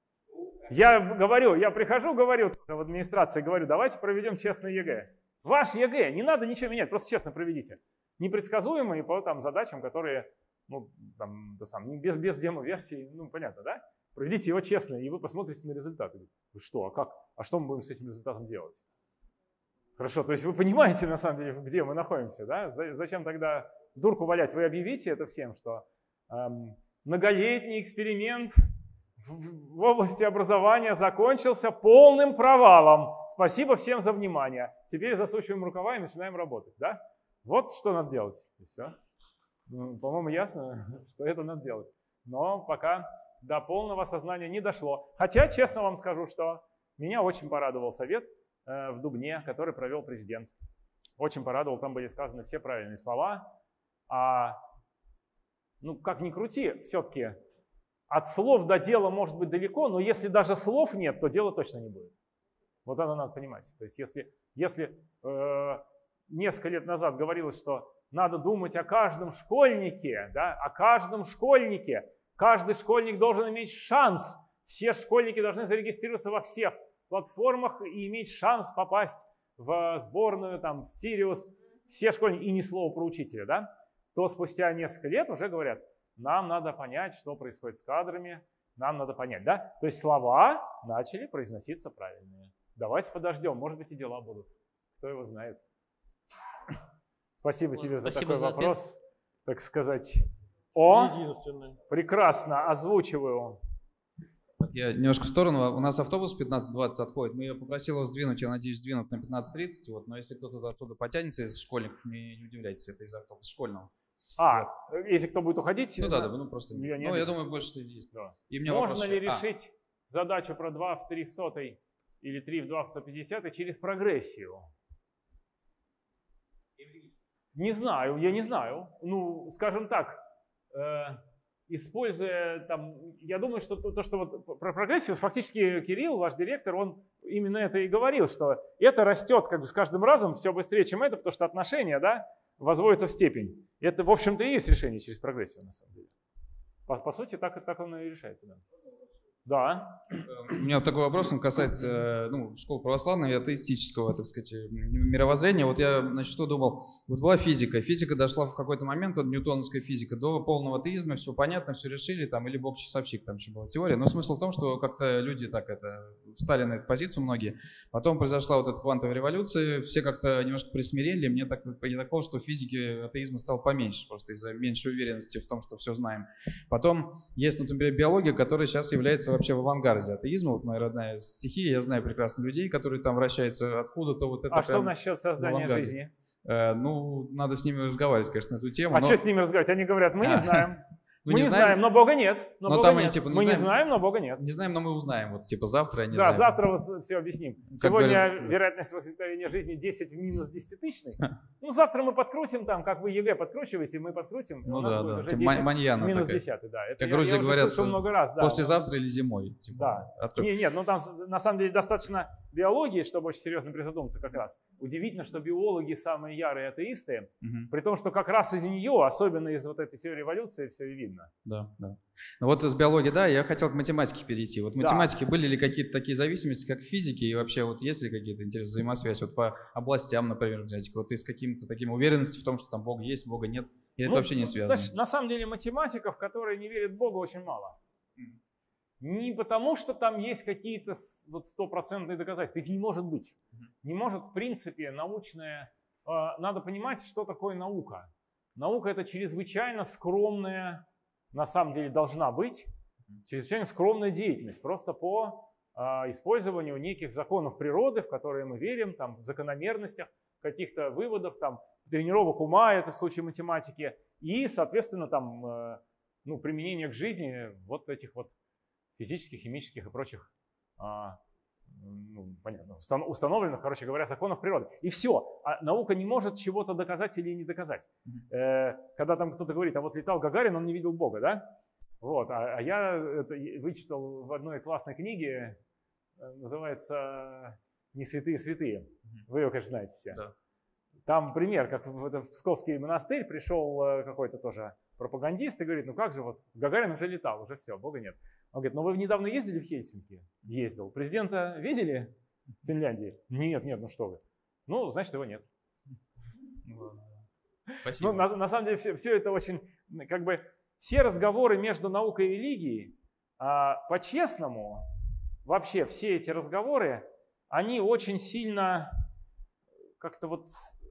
Я говорю, я прихожу, говорю в администрации, говорю, давайте проведем честный ЕГЭ. Ваш ЕГЭ, не надо ничего менять, просто честно проведите. Непредсказуемые по там, задачам, которые, ну, там, да сам, без, без демо-версии, ну, понятно, да? Проведите его честно, и вы посмотрите на результаты. Вы что, а как? А что мы будем с этим результатом делать? Хорошо, то есть вы понимаете, на самом деле, где мы находимся, да? Зачем тогда дурку валять? Вы объявите это всем, что эм, многолетний эксперимент в, в области образования закончился полным провалом. Спасибо всем за внимание. Теперь засучиваем рукава и начинаем работать, да? Вот что надо делать, и все. Ну, по-моему, ясно, что это надо делать. Но пока... До полного осознания не дошло. Хотя, честно вам скажу, что меня очень порадовал совет э, в Дубне, который провел президент. Очень порадовал, там были сказаны все правильные слова. А, ну, как ни крути, все-таки от слов до дела может быть далеко, но если даже слов нет, то дела точно не будет. Вот это надо понимать. То есть если, если э, несколько лет назад говорилось, что надо думать о каждом школьнике, да, о каждом школьнике, каждый школьник должен иметь шанс. Все школьники должны зарегистрироваться во всех платформах и иметь шанс попасть в сборную, там, в Сириус. Все школьники, и ни слова про учителя, да? То спустя несколько лет уже говорят, нам надо понять, что происходит с кадрами, нам надо понять, да? То есть слова начали произноситься правильные. Давайте подождем, может быть и дела будут. Кто его знает. Спасибо тебе за Спасибо такой за вопрос, так сказать. О, Единственный. прекрасно, озвучиваю. Я немножко в сторону. У нас автобус пятнадцать двадцать отходит. Мы ее попросил его сдвинуть, я надеюсь, сдвинут на пятнадцать тридцать. Вот. Но если кто-то отсюда потянется из школьников, не, не удивляйтесь, это из автобуса школьного. А, если кто будет уходить? Ну да, да, ну просто. Я не ну, я обижусь. думаю, больше есть. Да. И мне Можно вопрос ли еще. решить а. задачу про два в три в сотой или три в два в сто пятьдесят через прогрессию? Не знаю, я не знаю. Ну, скажем так, э, используя там, я думаю, что то, что вот про прогрессию, фактически Кирилл, ваш директор, он именно это и говорил, что это растет как бы с каждым разом все быстрее, чем это, потому что отношения, да, возводятся в степень. Это, в общем-то, и есть решение через прогрессию, на самом деле. По, по сути, так, так оно и решается, да. Да. У меня вот такой вопрос, он касается ну, школы православной и атеистического, так сказать, мировоззрения. Вот я, значит, что думал, вот была физика, физика дошла в какой-то момент, вот ньютоновская физика, до полного атеизма, все понятно, все решили, там, или бог-часовщик, там еще была теория, но смысл в том, что как-то люди так это, встали на эту позицию многие, потом произошла вот эта квантовая революция, все как-то немножко присмирели, мне так, я так понял, что в физике атеизма стал поменьше, просто из-за меньшей уверенности в том, что все знаем. Потом есть, например, биология, которая сейчас является вообще в авангарде атеизма. Вот моя родная стихия, я знаю прекрасно людей, которые там вращаются откуда-то. Вот это а что насчет создания жизни? Э, ну, надо с ними разговаривать, конечно, на эту тему. А но... что с ними разговаривать? Они говорят, мы не знаем. Ну, мы не знаем, знаем, но Бога нет. Но но Бога там нет. они, типа, не мы знаем, не знаем, но Бога нет. Не знаем, но мы узнаем. Вот, типа, завтра не да, знаем. Да, завтра вот все объясним. Как Сегодня говорят, вероятность возникновения жизни десять в минус десятитысячной. Ну, завтра мы подкрутим там, как вы ЕГЭ подкручиваете, мы подкрутим. Ну у нас да, будет да. уже Типа, десять маньяна минус такая. десятый, да. Это как я, вроде я говорят, уже слышал много раз. Да, послезавтра или зимой. Типа, да. Открой. Не, нет, ну там на самом деле достаточно биологии, чтобы очень серьезно призадуматься как раз. Удивительно, что биологи самые ярые атеисты, Угу. при том, что как раз из нее, особенно из вот этой теории эволюции, все и видно. Да, да. Ну вот из биологии, да, я хотел к математике перейти. Вот в Да. математике были ли какие-то такие зависимости, как в физике, и вообще вот есть ли какие-то интересные взаимосвязи вот по областям, например, взять, вот и с каким-то таким уверенностью в том, что там Бог есть, Бога нет, или Ну, это вообще не связано? Значит, на самом деле математиков, которые не верят в Бога, очень мало. Не потому, что там есть какие-то с- вот стопроцентные доказательства, их не может быть. Не может, в принципе, научное... э, Надо понимать, что такое наука. Наука — это чрезвычайно скромная, на самом деле должна быть, чрезвычайно скромная деятельность, просто по э, использованию неких законов природы, в которые мы верим, там, в закономерностях каких-то выводов, там, тренировок ума, это в случае математики, и, соответственно, там, э, ну, применение к жизни вот этих вот физических, химических и прочих, а, ну, понятно, устан- установленных, короче говоря, законов природы. И все. А наука не может чего-то доказать или не доказать. Mm-hmm. Э, когда там кто-то говорит, а вот летал Гагарин, он не видел Бога, да? Вот. А, а я это вычитал в одной классной книге, называется «Не святые святые». Mm-hmm. Вы ее, конечно, знаете все. Да. Там пример, как в этот Псковский монастырь пришел какой-то тоже пропагандист и говорит, ну как же, вот Гагарин уже летал, уже все, Бога нет. Он говорит, ну вы недавно ездили в Хельсинки? Ездил. Президента видели в Финляндии? Нет, нет, ну что вы. Ну, значит, его нет. Спасибо. Ну, на, на самом деле все, все это очень, как бы, все разговоры между наукой и религией, а, по-честному, вообще все эти разговоры, они очень сильно как-то вот...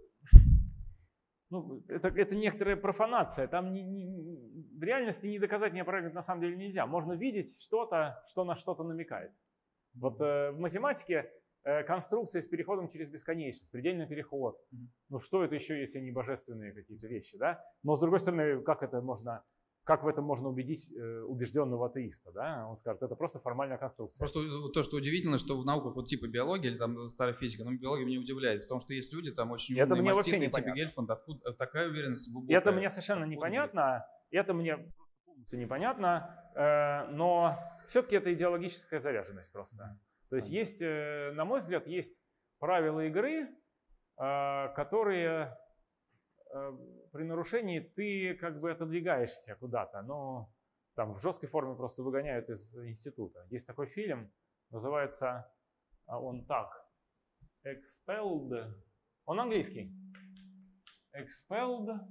Ну, это, это некоторая профанация. Там не, не, в реальности не доказать, не опровергнуть на самом деле нельзя. Можно видеть что-то, что на что-то намекает. Вот э, в математике э, конструкция с переходом через бесконечность, предельный переход. Ну что это еще, если не божественные какие-то вещи, да? Но с другой стороны, как это можно, как в этом можно убедить э, убежденного атеиста, да? Он скажет, это просто формальная конструкция. Просто то, что удивительно, что в науках вот типа биологии или там старая физика, но биология меня удивляет в том, что есть люди там очень это умные, мне вообще маститые, непонятно. типа Гельфанд, откуда такая уверенность глубокая? Это мне совершенно непонятно, это мне полностью непонятно, э, но все-таки это идеологическая заряженность просто. То есть есть, э, на мой взгляд, есть правила игры, э, которые э, при нарушении ты как бы отодвигаешься куда-то, но там в жесткой форме просто выгоняют из института. Есть такой фильм, называется он так, Expelled, он английский. Expelled,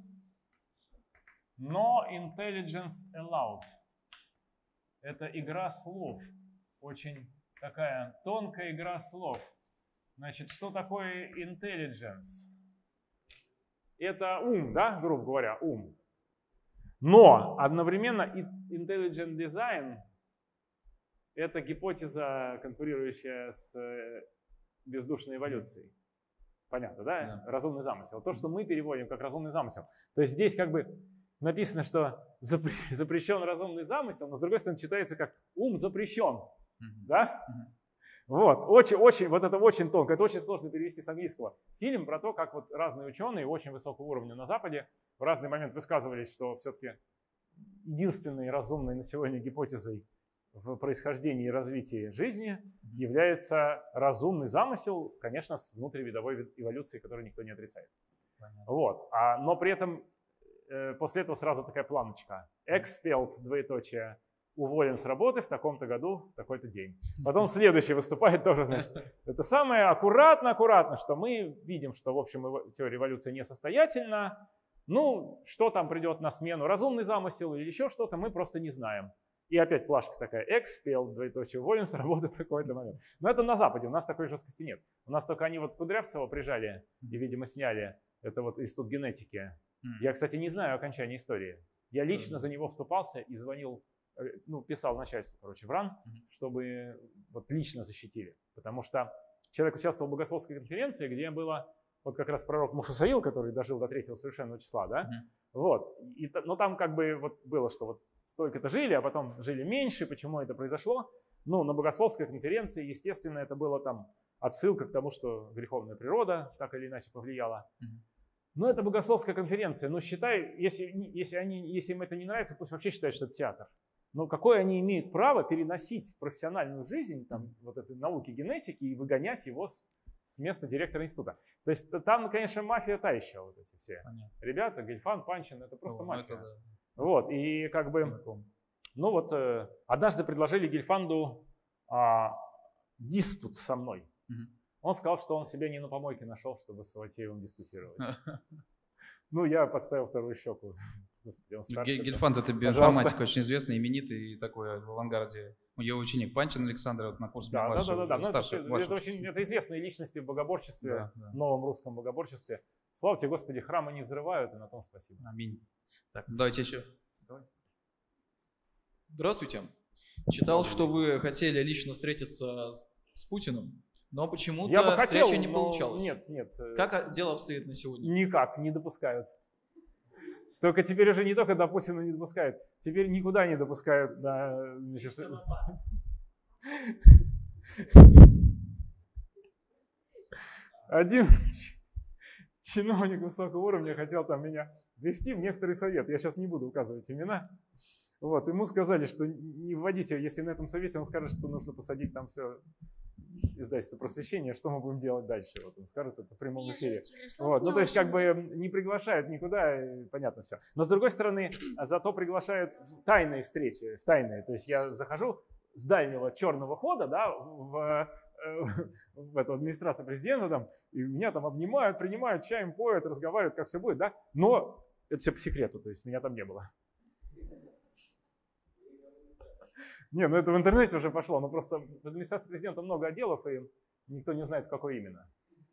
No Intelligence Allowed. Это игра слов, очень такая тонкая игра слов. Значит, что такое intelligence? Это ум, да, грубо говоря, ум. Но одновременно intelligent design – это гипотеза, конкурирующая с бездушной эволюцией. Понятно, да? Да. Разумный замысел. То, что мы переводим как разумный замысел. То есть здесь как бы написано, что запрещен разумный замысел, но с другой стороны читается как ум запрещен. Мгм. Да? Мгм. Вот, очень, очень, вот это очень тонко, это очень сложно перевести с английского. Фильм про то, как вот разные ученые очень высокого уровня на Западе в разный момент высказывались, что все-таки единственной разумной на сегодня гипотезой в происхождении и развитии жизни является разумный замысел, конечно, с внутривидовой эволюцией, которую никто не отрицает. Понятно. Вот. А, но при этом э, после этого сразу такая планочка. Expelled, двоеточие, уволен с работы в таком-то году, в такой-то день. Потом следующий выступает тоже, значит, это самое аккуратно-аккуратно, что мы видим, что, в общем, эво- теория эволюции несостоятельна. Ну, что там придет на смену, разумный замысел или еще что-то, мы просто не знаем. И опять плашка такая, expelled, двоеточие, уволен с работы в такой-то момент. Но это на Западе, у нас такой жесткости нет. У нас только они вот Кудрявцева прижали и, видимо, сняли. Это вот институт генетики. Я, кстати, не знаю окончания истории. Я лично за него вступался и звонил, э, ну, писал начальству, короче, в РАН, чтобы вот лично защитили. Потому что человек участвовал в богословской конференции, где было вот как раз пророк Муфасаил, который дожил до третьего совершенного числа, да? Вот. И, та- но там как бы вот было, что вот столько-то жили, а потом жили меньше. Почему это произошло? Ну, на богословской конференции, естественно, это было там отсылка к тому, что греховная природа так или иначе повлияла. Но это богословская конференция. Но считай, если, если, они, если им это не нравится, пусть вообще считают, что это театр. Но какое они имеют право переносить профессиональную жизнь, там, вот этой науки генетики и выгонять его с, с места директора института? То есть там, конечно, мафия та еще, вот эти все Понятно. Ребята, Гельфанд, Панчин, это просто О, мафия. Это, да. Вот, и как бы, Знаком. ну вот, э, однажды предложили Гельфанду э, диспут со мной. Угу. Он сказал, что он себя не на помойке нашел, чтобы с Саватеевым диспутировать. Ну, я подставил вторую щеку. Гельфанд — это биоинформатик, очень известный, именитый, такой в авангарде. Ее ученик Панчин Александр вот на курсе да, младшего, да, да, да, старший, это, это, очень, это известные личности в богоборчестве, да, да. новом русском богоборчестве. Слава тебе, Господи, храмы не взрывают, и на том спасибо. Аминь. Так, давайте еще. Давай. Здравствуйте. Читал, что вы хотели лично встретиться с Путиным, но почему-то встреча хотел, не получалась. Нет, нет. Как дело обстоит на сегодня? Никак, не допускают. Только теперь уже не только до Путина не допускают, теперь никуда не допускают. Да, значит... Один чиновник высокого уровня хотел там меня ввести в некоторый совет. Я сейчас не буду указывать имена. Вот, ему сказали, что не вводите, если на этом совете он скажет, что нужно посадить там все издательство просвещения, что мы будем делать дальше. Вот он скажет это в прямом эфире. Вот, ну, то есть как бы не приглашают никуда, понятно все. Но с другой стороны, зато приглашают в тайные встречи, в тайные. То есть я захожу с дальнего черного хода, да, в, в эту администрацию президента, там, и меня там обнимают, принимают, чаем поют, разговаривают, как все будет, да. Но это все по секрету, то есть меня там не было. Не, ну это в интернете уже пошло, но просто в администрации президента много отделов, и никто не знает, в какой именно.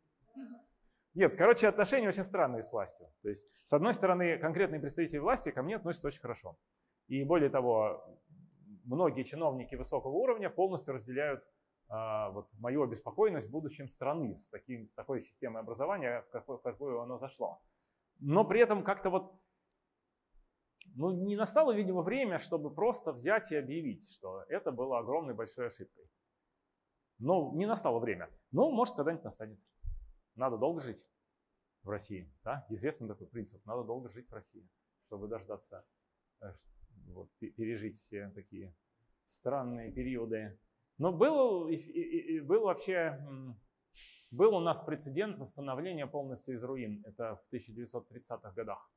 Нет, короче, отношения очень странные с властью. То есть, с одной стороны, конкретные представители власти ко мне относятся очень хорошо. И более того, многие чиновники высокого уровня полностью разделяют а, вот, мою обеспокоенность будущим страны с, таким, с такой системой образования, в какую, в какую оно зашло. Но при этом как-то вот Ну, не настало, видимо, время, чтобы просто взять и объявить, что это было огромной большой ошибкой. Ну, не настало время. Ну, может, когда-нибудь настанет. Надо долго жить в России. Да? Известный такой принцип. Надо долго жить в России, чтобы дождаться, вот, пережить все такие странные периоды. Но был, и, и, и был вообще, был у нас прецедент восстановления полностью из руин. Это в тысяча девятьсот тридцатых годах.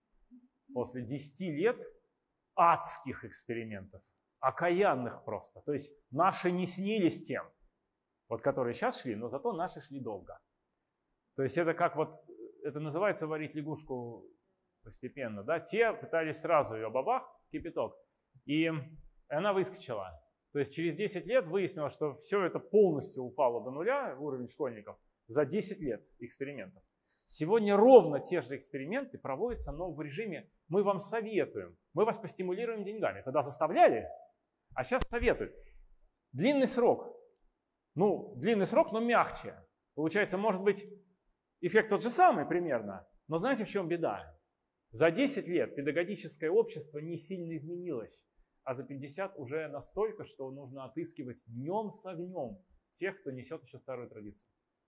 После десяти лет адских экспериментов, окаянных просто. То есть наши не снились тем, вот которые сейчас шли, но зато наши шли долго. То есть это как вот, это называется варить лягушку постепенно. Да? Те пытались сразу ее бабах, кипяток, и она выскочила. То есть через десять лет выяснилось, что все это полностью упало до нуля, уровень школьников, за десять лет экспериментов. Сегодня ровно те же эксперименты проводятся, но в режиме «мы вам советуем», мы вас постимулируем деньгами. Тогда заставляли, а сейчас советуют. Длинный срок. Ну, длинный срок, но мягче. Получается, может быть, эффект тот же самый примерно, но знаете, в чем беда? За десять лет педагогическое общество не сильно изменилось, а за пятьдесят уже настолько, что нужно отыскивать днем с огнем тех, кто несет еще старую традицию.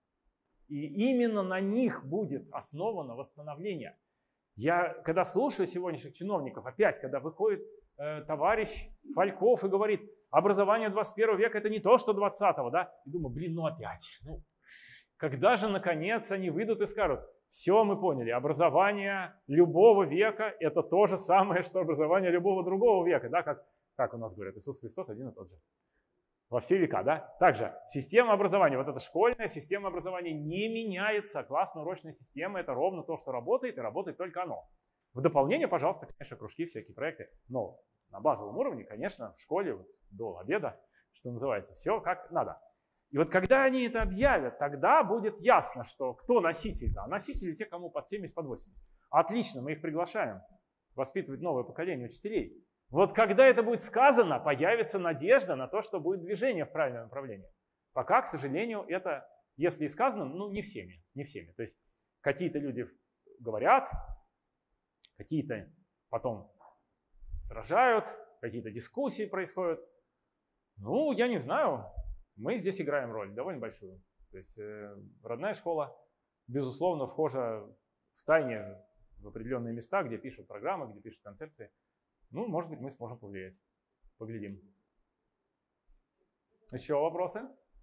И именно на них будет основано восстановление. Я, когда слушаю сегодняшних чиновников, опять, когда выходит э, товарищ Фальков и говорит, образование двадцать первого века это не то, что двадцатого, да? И думаю, блин, ну опять. Ну, когда же, наконец, они выйдут и скажут, все, мы поняли, образование любого века это то же самое, что образование любого другого века, да? Как, как у нас говорят, Иисус Христос один и тот же. Во все века, да? Также система образования, вот эта школьная система образования не меняется. Классно-урочная система – это ровно то, что работает, и работает только оно. В дополнение, пожалуйста, конечно, кружки, всякие проекты. Но на базовом уровне, конечно, в школе вот, до обеда, что называется, все как надо. И вот когда они это объявят, тогда будет ясно, что кто носитель-то. А носители те, кому под семьдесят, под восемьдесят. Отлично, мы их приглашаем воспитывать новое поколение учителей. Вот когда это будет сказано, появится надежда на то, что будет движение в правильном направлении. Пока, к сожалению, это, если и сказано, ну не всеми, не всеми. То есть какие-то люди говорят, какие-то потом сражают, какие-то дискуссии происходят. Ну, я не знаю, мы здесь играем роль довольно большую. То есть э, родная школа, безусловно, вхожа в тайне в определенные места, где пишут программы, где пишут концепции. Ну, может быть, мы сможем повлиять. Поглядим. Еще вопросы?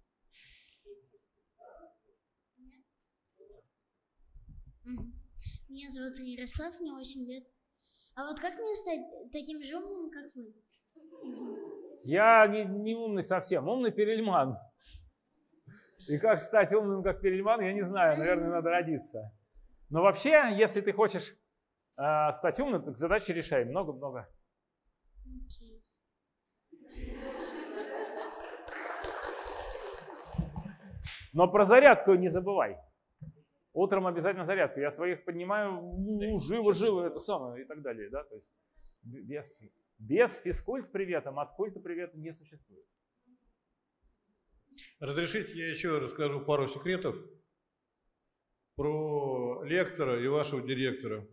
Меня зовут Ярослав, мне восемь лет. А вот как мне стать таким же умным, как вы? Я не, не умный совсем, умный Перельман. И как стать умным, как Перельман, я не знаю, наверное, надо родиться. Но вообще, если ты хочешь э, стать умным, так задачи решай. Много-много. Okay. Но про зарядку не забывай. Утром обязательно зарядку. Я своих поднимаю, ну, живо-живо, это самое и так далее. Да? То есть без, без физкульт приветом, от культа привета не существует. Разрешите, я еще расскажу пару секретов про лектора и вашего директора.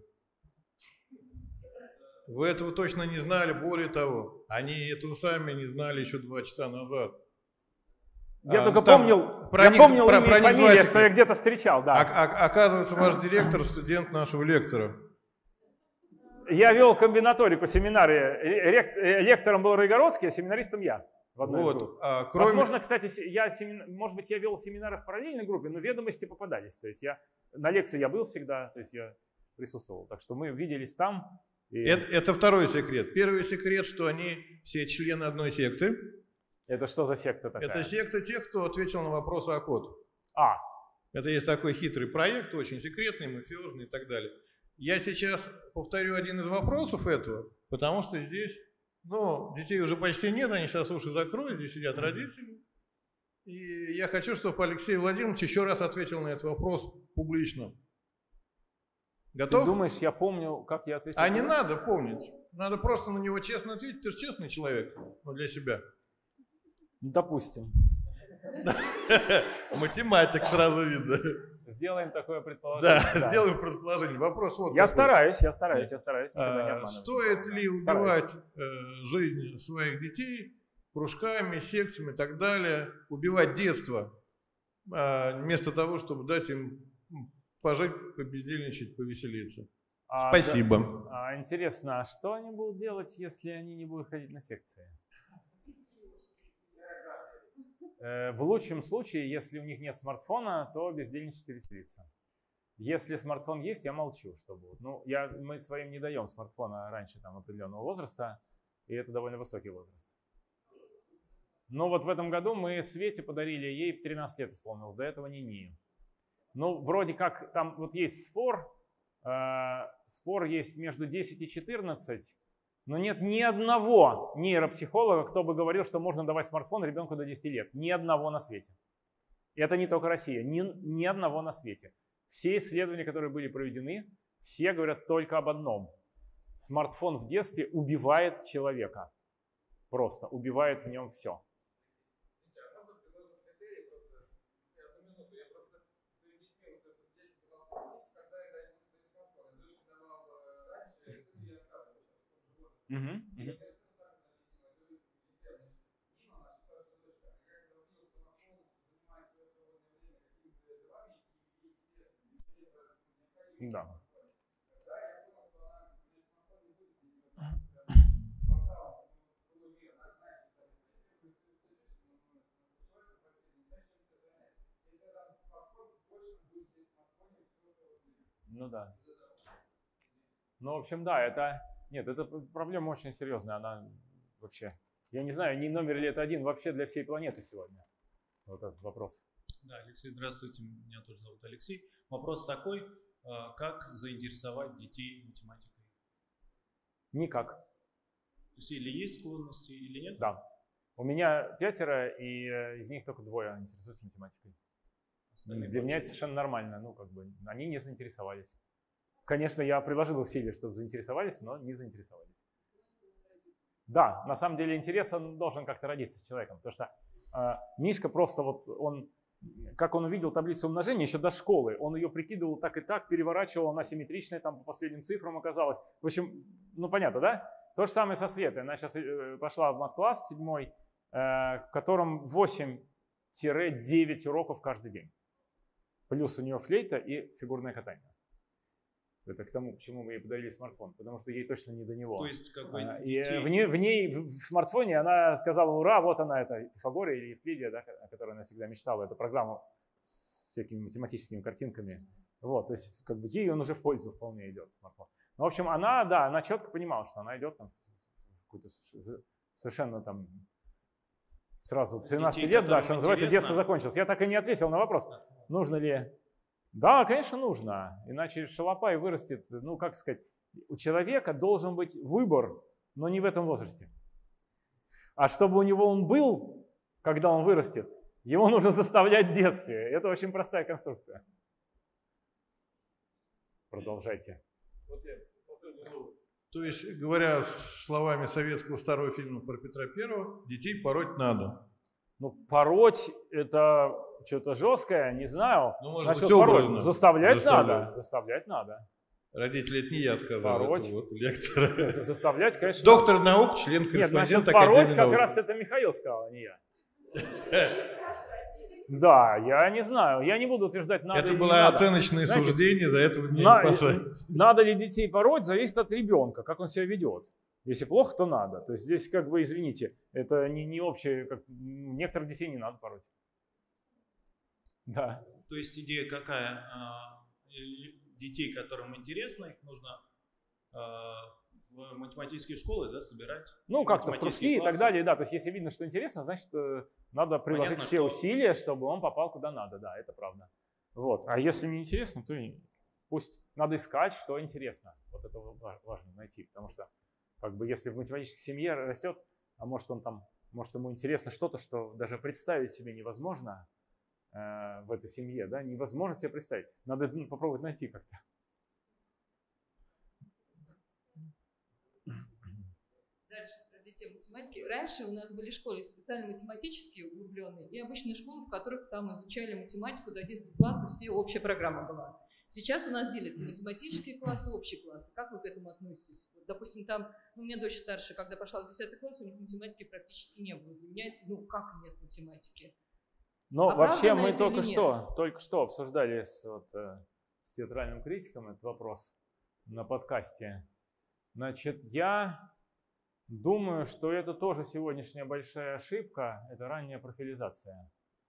Вы этого точно не знали, более того, они этого сами не знали еще два часа назад. Я а, только там, помнил, про я них, помнил про, имя про и фамилию, двадцать... что я где-то встречал. Да. А, а, оказывается, ваш директор студент нашего лектора. Я вел комбинаторику, семинары. Лектором был Райгородский, а семинаристом я. В одной Вот, из групп. а, кроме... Возможно, кстати, я семина... может быть, я вел семинары в параллельной группе, но ведомости попадались. То есть я на лекции я был всегда, то есть я присутствовал. Так что мы виделись там. И... Это, это второй секрет. Первый секрет, что они все члены одной секты. Это что за секта такая? Это секта тех, кто ответил на вопросы о код. А. Это есть такой хитрый проект, очень секретный, мафиозный и так далее. Я сейчас повторю один из вопросов этого, потому что здесь, ну, детей уже почти нет, они сейчас уши закроют, здесь сидят родители. И я хочу, чтобы Алексей Владимирович еще раз ответил на этот вопрос публично. Готов? Ты думаешь, я помню, как я ответил? А не надо помнить. Надо просто на него честно ответить. Ты же честный человек, ну, для себя. Допустим. Математик сразу видно. Сделаем такое предположение. Да, да. сделаем предположение. Вопрос вот Я такой. стараюсь, я стараюсь, я стараюсь. А, стоит ли убивать э, жизнь своих детей кружками, секциями и так далее, убивать детство, э, вместо того, чтобы дать им пожить, побездельничать, повеселиться? А, Спасибо. Да. А, интересно, а что они будут делать, если они не будут ходить на секции? В лучшем случае, если у них нет смартфона, то бездельничать и веселиться. Если смартфон есть, я молчу, что будет. Ну, я, мы своим не даем смартфона раньше там, определенного возраста, и это довольно высокий возраст. Но вот в этом году мы Свете подарили, ей тринадцать лет исполнилось, до этого Нини. Ну, вроде как там вот есть спор, э, спор есть между десять и четырнадцать, но нет ни одного нейропсихолога, кто бы говорил, что можно давать смартфон ребенку до десяти лет. Ни одного на свете. И это не только Россия, ни, ни одного на свете. Все исследования, которые были проведены, все говорят только об одном. Смартфон в детстве убивает человека. Просто убивает в нем все. Угу, угу. Да. Ну да. Ну, в общем, да, это... Нет, эта проблема очень серьезная, она вообще... Я не знаю, не номер ли это один вообще для всей планеты сегодня. Вот этот вопрос. Да, Алексей, здравствуйте, меня тоже зовут Алексей. Вопрос такой, как заинтересовать детей математикой? Никак. То есть или есть склонности, или нет? Да. У меня пятеро, и из них только двое интересуются математикой. Остальные для меня это совершенно нормально. Ну, как бы, они не заинтересовались. Конечно, я приложил усилия, чтобы заинтересовались, но не заинтересовались. Да, на самом деле интерес он должен как-то родиться с человеком, потому что э, Мишка просто вот он, как он увидел таблицу умножения еще до школы, он ее прикидывал так и так, переворачивал, она симметричная, там по последним цифрам оказалась. В общем, ну понятно, да? То же самое со Светой. Она сейчас пошла в мат-класс седьмой, в котором восемь-девять уроков каждый день. Плюс у нее флейта и фигурное катание. Это к тому, к чему мы ей подарили смартфон, потому что ей точно не до него. То есть как бы и в ней, в ней, в смартфоне она сказала: ура, вот она, это Пифагория или Евклидия, да, о которой она всегда мечтала, эту программу с всякими математическими картинками. Вот, то есть как бы ей он уже в пользу вполне идет, смартфон. Ну, в общем, она, да, она четко понимала, что она идет там в какую-то совершенно там сразу тринадцать лет, да, что называется, детство закончилось. Я так и не ответил на вопрос, нужно ли... Да, конечно, нужно, иначе шалопай вырастет, ну, как сказать, у человека должен быть выбор, но не в этом возрасте. А чтобы у него он был, когда он вырастет, его нужно заставлять в детстве. Это очень простая конструкция. Продолжайте. То есть, говоря словами советского старого фильма про Петра Первого, детей пороть надо. Ну, пороть это что-то жесткое, не знаю. Ну, может Насчет быть, образно. пороть. Заставлять, Заставлять. надо. Заставлять надо. Родители, это не я сказал, пороть. это вот лектор. Заставлять, конечно. Доктор наук, член-корреспондент Академии наук. Нет, пороть как наук. раз это Михаил сказал, а не я. Да, я не знаю, я не буду утверждать, надо Это или не было надо. оценочное Знаете, суждение, за это вы меня на, не посадите. Надо ли детей пороть, зависит от ребенка, как он себя ведет. Если плохо, то надо. То есть здесь, как бы, извините, это не, не общее, как, некоторых детей не надо пороть. Да. То есть идея какая? Детей, которым интересно, их нужно в математические школы, да, собирать. Ну, как-то в кружки и так далее, да. То есть, если видно, что интересно, значит, надо приложить Понятно, все что... усилия, чтобы он попал куда надо, да, это правда. Вот. А если не интересно, то пусть надо искать, что интересно. Вот это важно найти, потому что, как бы, если в математической семье растет, а может он там, может ему интересно что-то, что даже представить себе невозможно э, в этой семье, да, невозможно себе представить. Надо ну, попробовать найти как-то. Дальше про детей математики. Раньше у нас были школы специально математические, углубленные, и обычные школы, в которых там изучали математику до одиннадцатого класса, все общая программа была. Сейчас у нас делятся математические классы, общие классы. Как вы к этому относитесь? Вот, допустим, там, ну, у меня дочь старшая, когда пошла в десятый класс, у них математики практически не было. Для меня, ну, как нет математики? Но а вообще мы только нет? что, только что обсуждали с, вот, с театральным критиком этот вопрос на подкасте. Значит, я думаю, что это тоже сегодняшняя большая ошибка, это ранняя профилизация.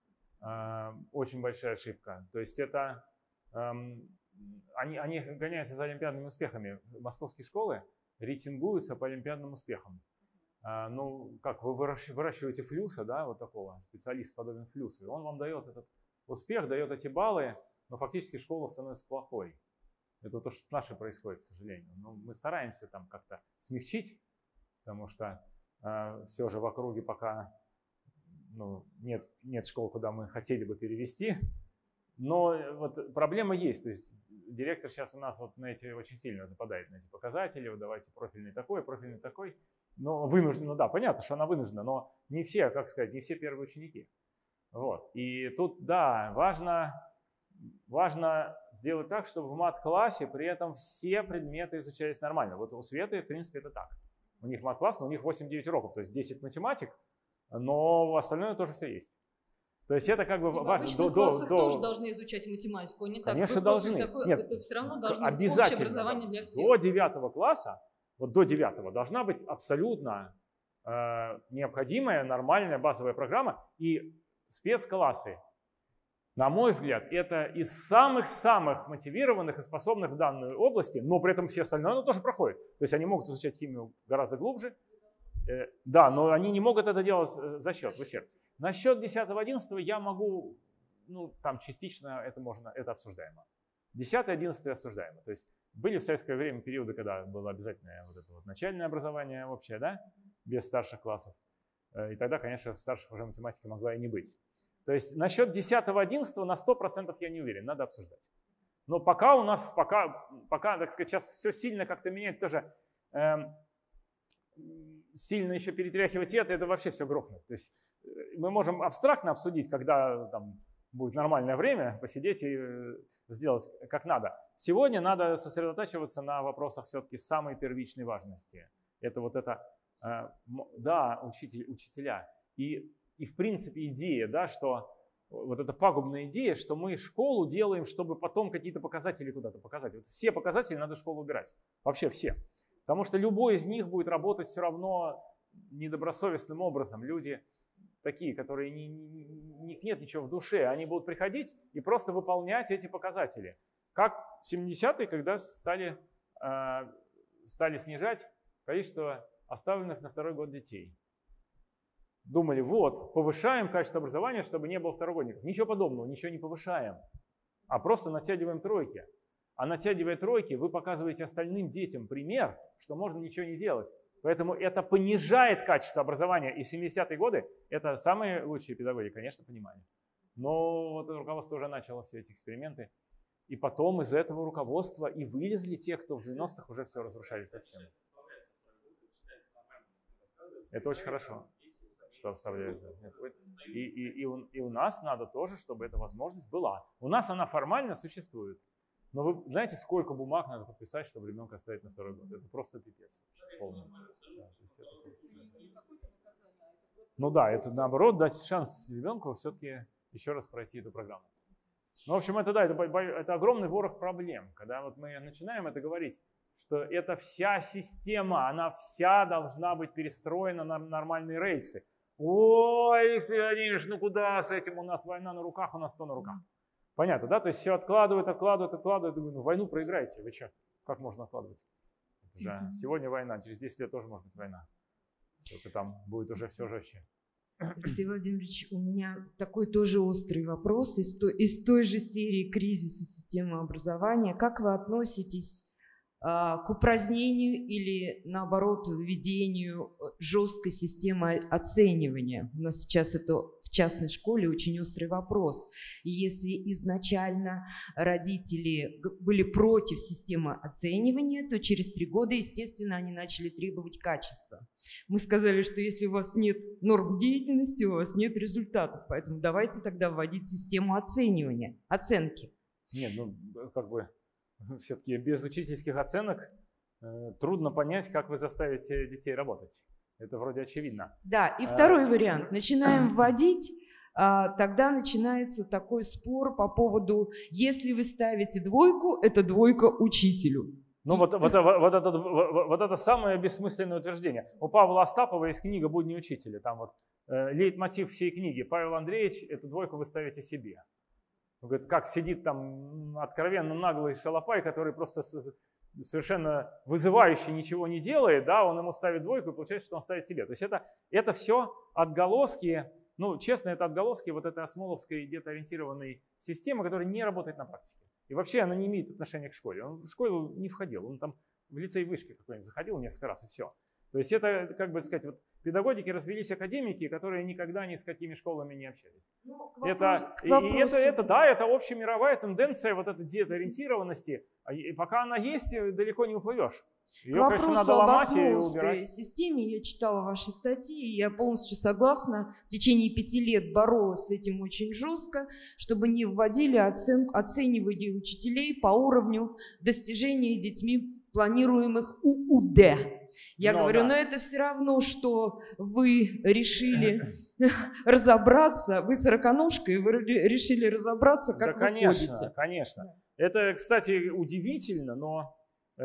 Очень большая ошибка. То есть это... Они, они гоняются за олимпиадными успехами. Московские школы рейтингуются по олимпиадным успехам. Ну, как вы выращиваете флюса, да, вот такого, специалист подобен флюсу, и он вам дает этот успех, дает эти баллы, но фактически школа становится плохой. Это то, что с нашей происходит, к сожалению. Но мы стараемся там как-то смягчить, потому что э, все же в округе пока ну, нет, нет школ, куда мы хотели бы перевести. Но вот проблема есть, то есть директор сейчас у нас вот на эти очень сильно западает, на эти показатели, вот давайте профильный такой, профильный такой, но вынуждена, ну да, понятно, что она вынуждена, но не все, как сказать, не все первые ученики. Вот, и тут, да, важно, важно сделать так, чтобы в мат-классе при этом все предметы изучались нормально. Вот у Светы, в принципе, это так. У них мат-класс, но у них восемь-девять уроков, то есть десять математик, но остальное тоже все есть. То есть это как бы и важно. В до, классах до, тоже до... должны изучать математику. Они Конечно, так, должны. Такой, Нет, это все равно должно обязательно. быть общее образование для всех. До девятого класса, вот до девятого должна быть абсолютно э, необходимая нормальная базовая программа. И спецклассы, на мой взгляд, это из самых-самых мотивированных и способных в данной области, но при этом все остальное оно тоже проходит. То есть они могут изучать химию гораздо глубже. Э, да, но они не могут это делать за счет, в ущерб. Насчет десятого-одиннадцатого я могу, ну, там частично это можно, это обсуждаемо. десятый-одиннадцатый обсуждаемо. То есть были в советское время периоды, когда было обязательное вот это вот начальное образование общее, да, без старших классов. И тогда, конечно, в старших уже математика могла и не быть. То есть насчет десятого-одиннадцатого на сто процентов я не уверен, надо обсуждать. Но пока у нас, пока, пока так сказать, сейчас все сильно как-то меняет тоже, э, сильно еще перетряхивать это, это вообще все грохнет. То есть мы можем абстрактно обсудить, когда там будет нормальное время, посидеть и сделать как надо. Сегодня надо сосредотачиваться на вопросах все-таки самой первичной важности. Это вот это, да, учитель, учителя. И, и в принципе идея, да, что вот эта пагубная идея, что мы школу делаем, чтобы потом какие-то показатели куда-то показать. Вот все показатели надо в школу убирать. Вообще все. Потому что любой из них будет работать все равно недобросовестным образом. Люди такие, которые не, не, у них нет ничего в душе, они будут приходить и просто выполнять эти показатели. Как в семидесятые, когда стали, э, стали снижать количество оставленных на второй год детей. Думали, вот, повышаем качество образования, чтобы не было второгодников. Ничего подобного, ничего не повышаем, а просто натягиваем тройки. А натягивая тройки, вы показываете остальным детям пример, что можно ничего не делать. Поэтому это понижает качество образования. И в семидесятые годы это самые лучшие педагоги, конечно, понимали. Но вот руководство уже начало все эти эксперименты. И потом из этого руководства и вылезли те, кто в девяностых уже все разрушали совсем. Это очень хорошо, что вставляют. И, и, и, у, и у нас надо тоже, чтобы эта возможность была. У нас она формально существует. Но вы знаете, сколько бумаг надо подписать, чтобы ребенка оставить на второй год? Это просто пипец. Полный. Да, это просто... Ну да, это наоборот дать шанс ребенку все-таки еще раз пройти эту программу. Ну, в общем, это да, это, это огромный ворох проблем. Когда вот мы начинаем это говорить, что это вся система, она вся должна быть перестроена на нормальные рельсы. Ой, Алексей Владимирович, ну куда с этим? У нас война на руках, у нас то на руках. Понятно, да? То есть все откладывают, откладывают, откладывают. Думаю, ну войну проиграете, вы что? Как можно откладывать? Это же mm-hmm. сегодня война, через десять лет тоже может быть война. Только там будет уже все жестче. Алексей Владимирович, у меня такой тоже острый вопрос из той, из той же серии кризиса системы образования. Как вы относитесь а, к упразднению или, наоборот, введению жесткой системы оценивания? У нас сейчас это в частной школе очень острый вопрос. И если изначально родители были против системы оценивания, то через три года, естественно, они начали требовать качества. Мы сказали, что если у вас нет норм деятельности, у вас нет результатов. Поэтому давайте тогда вводить систему оценивания, оценки. Нет, ну, как бы, все-таки без учительских оценок э, трудно понять, как вы заставите детей работать. Это вроде очевидно. Да, и второй а, вариант. Начинаем вводить, а, тогда начинается такой спор по поводу, если вы ставите двойку, это двойка учителю. Ну вот, вот, вот, вот, это, вот, вот это самое бессмысленное утверждение. У Павла Остапова есть книга «Будни учителя». Там вот э, лейтмотив всей книги. Павел Андреевич, эту двойку вы ставите себе. Он говорит, как сидит там откровенно наглый шалопай, который просто совершенно вызывающе ничего не делает, да, он ему ставит двойку и получается, что он ставит себе. То есть это, это все отголоски, ну честно, это отголоски вот этой осмоловской детоориентированной системы, которая не работает на практике. И вообще она не имеет отношения к школе. Он в школу не входил, он там в лицей вышки какой-нибудь заходил несколько раз и все. То есть это, как бы сказать, вот педагогики развелись академики, которые никогда ни с какими школами не общались. Ну, это, и, и это, это, да, это общемировая тенденция вот этой детоориентированности. И пока она есть, далеко не уплывешь. Ее, к вопросу конечно, надо ломать и убирать. Системе я читала ваши статьи, и я полностью согласна. В течение пяти лет боролась с этим очень жестко, чтобы не вводили оценку, оценивание учителей по уровню достижения детьми планируемых УУД. Я но, говорю, да. но это все равно, что вы решили разобраться, вы сороконожка, и вы решили разобраться, как да, вы конечно, ходите. конечно. Это, кстати, удивительно, но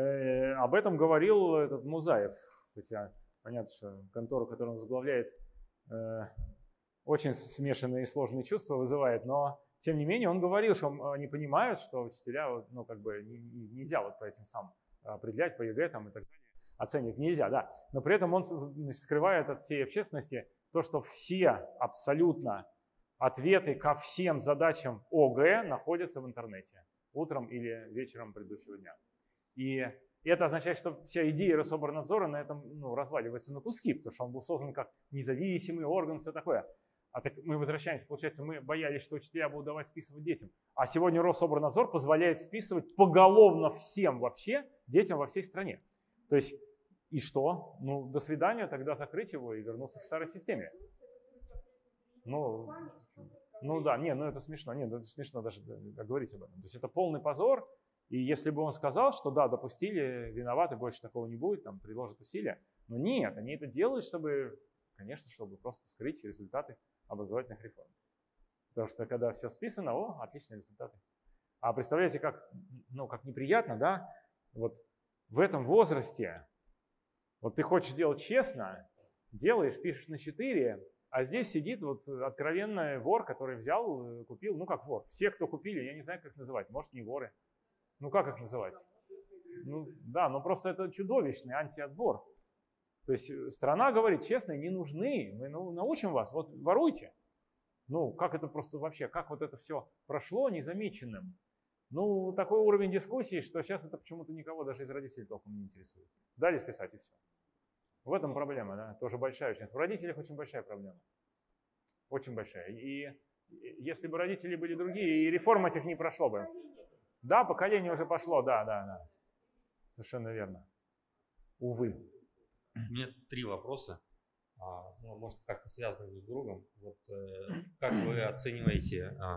э, об этом говорил этот Музаев. Хотя понятно, что контора, которую он возглавляет, э, очень смешанные и сложные чувства вызывает, но тем не менее он говорил, что они понимают, что учителя, ну, как бы не, не, нельзя вот по этим самым определять, по ЕГЭ там, и так далее. Оценивать нельзя, да. Но при этом он скрывает от всей общественности то, что все абсолютно ответы ко всем задачам ОГЭ находятся в интернете утром или вечером предыдущего дня. И это означает, что вся идея Рособорнадзора на этом ну, разваливается на куски, потому что он был создан как независимый орган, все такое. А так мы возвращаемся, получается, мы боялись, что учителя будут давать списывать детям. А сегодня Рособорнадзор позволяет списывать поголовно всем вообще детям во всей стране. То есть, и что? Ну, до свидания, тогда закрыть его и вернуться к старой системе. Ну, ну да, не, ну это смешно, не, ну это смешно даже говорить об этом. То есть это полный позор, И если бы он сказал, что да, допустили, виноваты, больше такого не будет, там, приложат усилия. Но нет, они это делают, чтобы, конечно, чтобы просто скрыть результаты образовательных реформ. Потому что когда все списано, о, отличные результаты. А представляете, как, ну, как неприятно, да? Вот в этом возрасте, вот ты хочешь делать честно, делаешь, пишешь на четыре, а здесь сидит вот откровенный вор, который взял, купил, ну как вор. Все, кто купили, я не знаю, как их называть, может, не воры. Ну как их называть? Ну да, но просто это чудовищный антиотбор. То есть страна говорит, честно, не нужны, мы научим вас, вот воруйте. Ну как это просто вообще, как вот это все прошло незамеченным? Ну такой уровень дискуссии, что сейчас это почему-то никого даже из родителей толком не интересует. Дали списать и все. В этом проблема, да, тоже большая очень. В родителях очень большая проблема. Очень большая. И если бы родители были другие, и реформ этих не прошло бы. Да, поколение уже пошло, да, да, да. Совершенно верно. Увы. У меня три вопроса. А, ну, может, как-то связаны друг с другом. Вот, э, как вы оцениваете... А,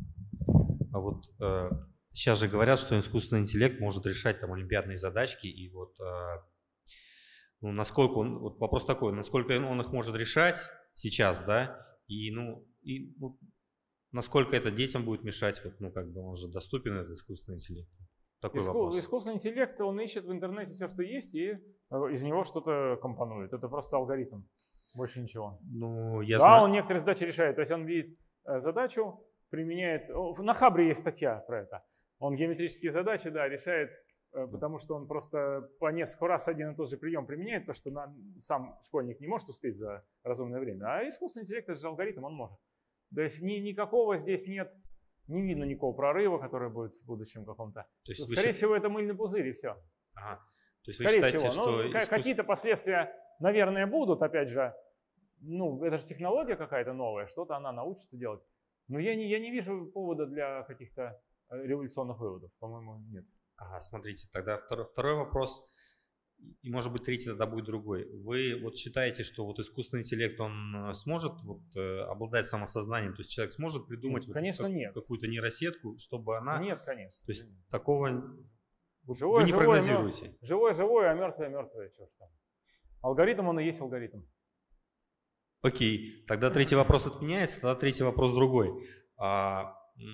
а вот э, сейчас же говорят, что искусственный интеллект может решать там олимпиадные задачки. И вот, э, ну, насколько он... Вот вопрос такой, насколько он их может решать сейчас, да? И, ну, и, ну, насколько это детям будет мешать, вот, ну, как бы он же доступен, этот искусственный интеллект. Такой Иску, вопрос. Искусственный интеллект, он ищет в интернете все, что есть, и из него что-то компонует. Это просто алгоритм, больше ничего. Ну, я да, знаю. Он некоторые задачи решает. То есть он видит задачу, применяет... На Хабре есть статья про это. Он геометрические задачи, да, решает, потому что он просто по несколько раз один и тот же прием применяет, то, что сам школьник не может успеть за разумное время. А искусственный интеллект, это же алгоритм, он может. То есть ни, никакого здесь нет, не видно никакого прорыва, который будет в будущем каком-то. Скорее всего, это мыльный пузырь и все. Ага. То есть Скорее вы считаете, всего. что Ну, искусств... какие-то последствия, наверное, будут, опять же. Ну, это же технология какая-то новая, что-то она научится делать. Но я не, я не вижу повода для каких-то революционных выводов. По-моему, нет. Ага, смотрите, тогда второй, второй вопрос. И, может быть, третий тогда будет другой. Вы вот считаете, что вот искусственный интеллект, он сможет вот, э, обладать самосознанием? То есть человек сможет придумать ну, конечно, вот, как, нет. какую-то нейросетку, чтобы она... Нет, конечно. То есть такого живое, вы не живое, прогнозируете? Живое, живое, а мертвое, мертвое. Что ж там. Алгоритм, он и есть алгоритм. Окей, тогда третий вопрос отменяется, тогда третий вопрос другой. А,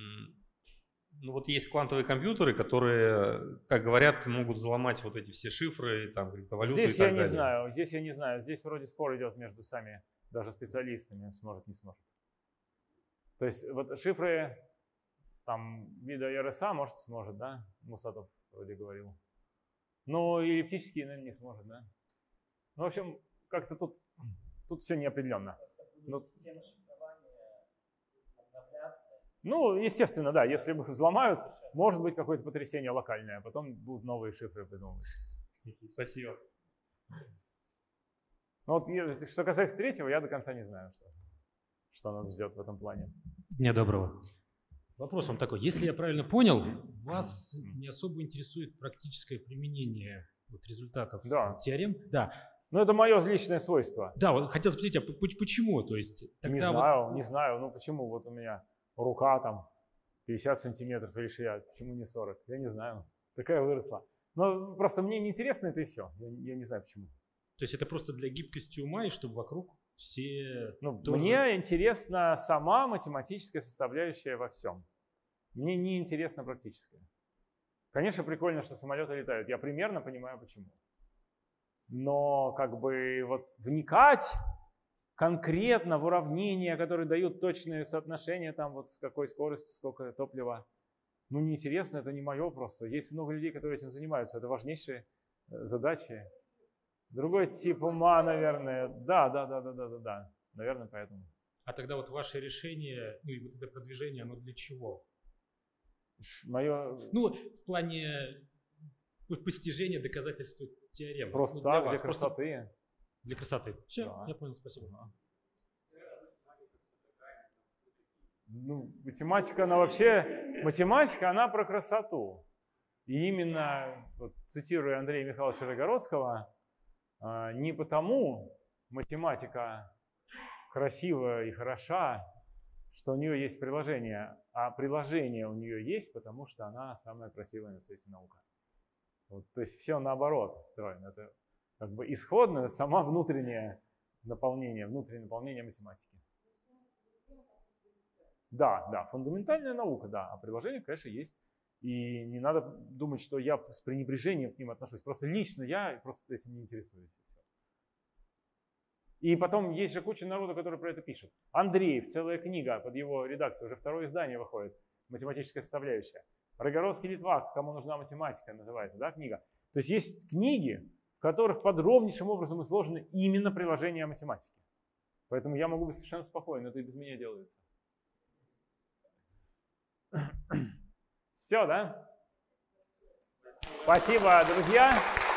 ну вот есть квантовые компьютеры, которые, как говорят, могут взломать вот эти все шифры, там, криптовалюты здесь и так я далее. не знаю, здесь я не знаю. Здесь вроде спор идет между сами, даже специалистами, сможет, не сможет. То есть вот шифры там вида эр эс а, может, сможет, да? Мусатов вроде говорил. Но и эллиптические, наверное, не сможет, да? Ну, в общем, как-то тут, тут все неопределенно. Но... Ну, естественно, да, если их взломают, может быть какое-то потрясение локальное, а потом будут новые шифры придумывать. Спасибо. Ну, вот, что касается третьего, я до конца не знаю, что, что нас ждет в этом плане. Дня доброго. Вопрос вам такой. Если я правильно понял, вас не особо интересует практическое применение вот, результатов да. теорем? Да. Ну, это мое личное свойство. Да, вот хотел спросить, а почему? То есть, не знаю, вот... не знаю. Ну, почему? Вот у меня рука там пятьдесят сантиметров или шестьдесят, почему не сорок? Я не знаю. Такая выросла. Но просто мне неинтересно это и все. Я, я не знаю почему. То есть это просто для гибкости ума и чтобы вокруг все... Ну, тоже... Мне интересна сама математическая составляющая во всем. Мне не интересна практическая. Конечно, прикольно, что самолеты летают. Я примерно понимаю, почему. Но как бы вот вникать конкретно в уравнения, которые дают точные соотношения, там вот с какой скоростью, сколько топлива, ну неинтересно, это не мое просто. Есть много людей, которые этим занимаются. Это важнейшие задачи. Другой тип ума, наверное. Да, да, да, да, да, да, да. Наверное, поэтому. А тогда вот ваше решение, ну и вот это продвижение, оно для чего? Мое... Ну, в плане постижения доказательства теорем. Просто ну, так, для, для красоты. Просто... Для красоты. Все, да. Я понял, спасибо. Ну, математика, она вообще, математика, она про красоту. И именно, вот, цитируя Андрея Михайловича Рогородского, не потому математика красивая и хороша, что у нее есть приложение, а приложение у нее есть, потому что она самая красивая на свете наука. Вот, то есть все наоборот строено. Это как бы исходное, сама внутреннее наполнение, внутреннее наполнение математики. Да, да, фундаментальная наука, да, а приложение, конечно, есть. И не надо думать, что я с пренебрежением к ним отношусь. Просто лично я просто этим не интересуюсь. И все. И потом есть же куча народу, который про это пишет. Андреев, целая книга под его редакцией, уже второе издание выходит, математическая составляющая. Рогородский Литвак, кому нужна математика, называется, да, книга. То есть есть книги, в которых подробнейшим образом изложены именно приложения математики. Поэтому я могу быть совершенно спокоен, это и без меня делается. Все, да? Спасибо, друзья.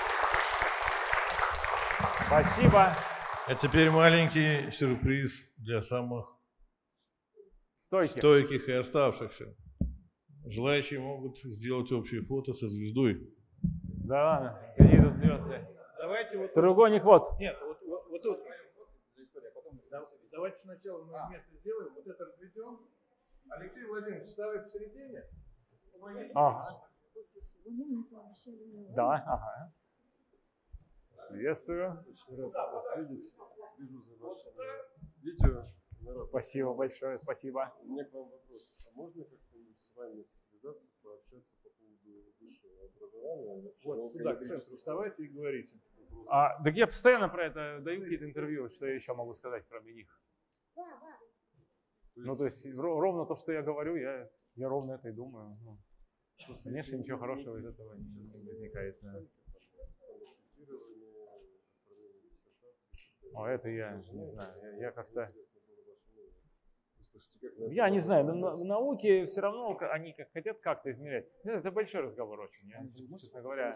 Спасибо. А теперь маленький сюрприз для самых стойких, стойких и оставшихся. Желающие могут сделать общее фото со звездой. Да ладно, какие тут звезды. Давайте вот треугольник вот. Нет, вот, вот, вот тут. Давайте сначала мы вместе сделаем, вот это разведем. Алексей Владимирович, вставай посередине. А. После всего минуту обещали мне. Да, ага. Приветствую. Очень рад вас видеть. Слежу за вашим видео. Спасибо большое, спасибо. У меня к вам вопрос. А можно как-то с вами связаться, пообщаться по поводу высшего образования? Вот сюда, к центру вставайте и говорите. А, так я постоянно про это даю какие-то интервью, что я еще могу сказать, кроме них. Ну, то есть ровно то, что я говорю, я, я ровно это и думаю. Ну, конечно, ничего хорошего из этого не возникает. Да. О, это я не знаю. Я, я как-то... Я не знаю, но в науке все равно они как хотят как-то измерять. Это большой разговор очень. Я, честно говоря...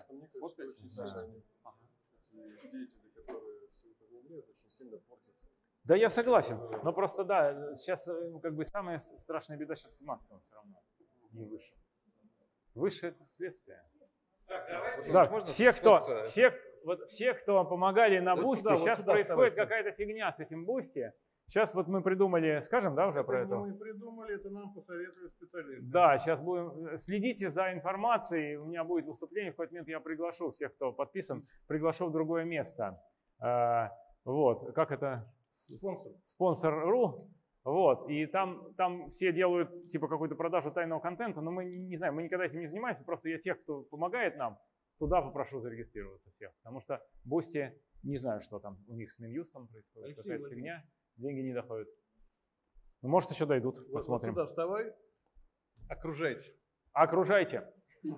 Деятели, которые все это внедряют, очень сильно портят. Да, я согласен. Но просто да, сейчас как бы самая страшная беда сейчас в массовом все равно, не выше. Выше это следствие. Так, да, все, кто, все, вот, все, кто помогали на вот бусте, сюда, сейчас вот происходит какая-то фигня с этим бусте. Сейчас вот мы придумали, скажем, да, уже это про это? Мы придумали, это нам посоветовали специалисты. Да, сейчас будем, следите за информацией, у меня будет выступление, в какой-то момент я приглашу всех, кто подписан, приглашу в другое место. А, вот, как это? Спонсор. Спонсор.ру. Вот, и там, там все делают типа какую-то продажу тайного контента, но мы не знаем, мы никогда этим не занимаемся, просто я тех, кто помогает нам, туда попрошу зарегистрироваться всех, потому что Бусти, не знаю, что там у них с Минюстом происходит, какая-то фигня. Деньги не доходят. Ну, может, еще дойдут. Вот, посмотрим. Вот сюда вставай. Окружайте. Окружайте.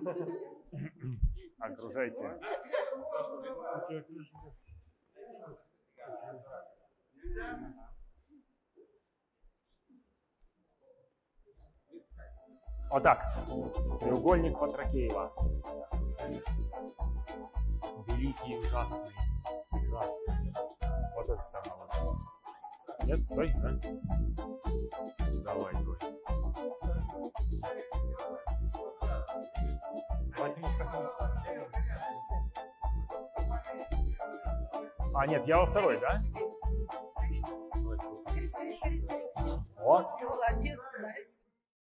Окружайте. Вот так. Треугольник Патракеева. Великий, ужасный, прекрасный. Вот эта сторона. Нет, стой, да? Давай, давай. А, нет, я во второй, да? Молодец, Надя.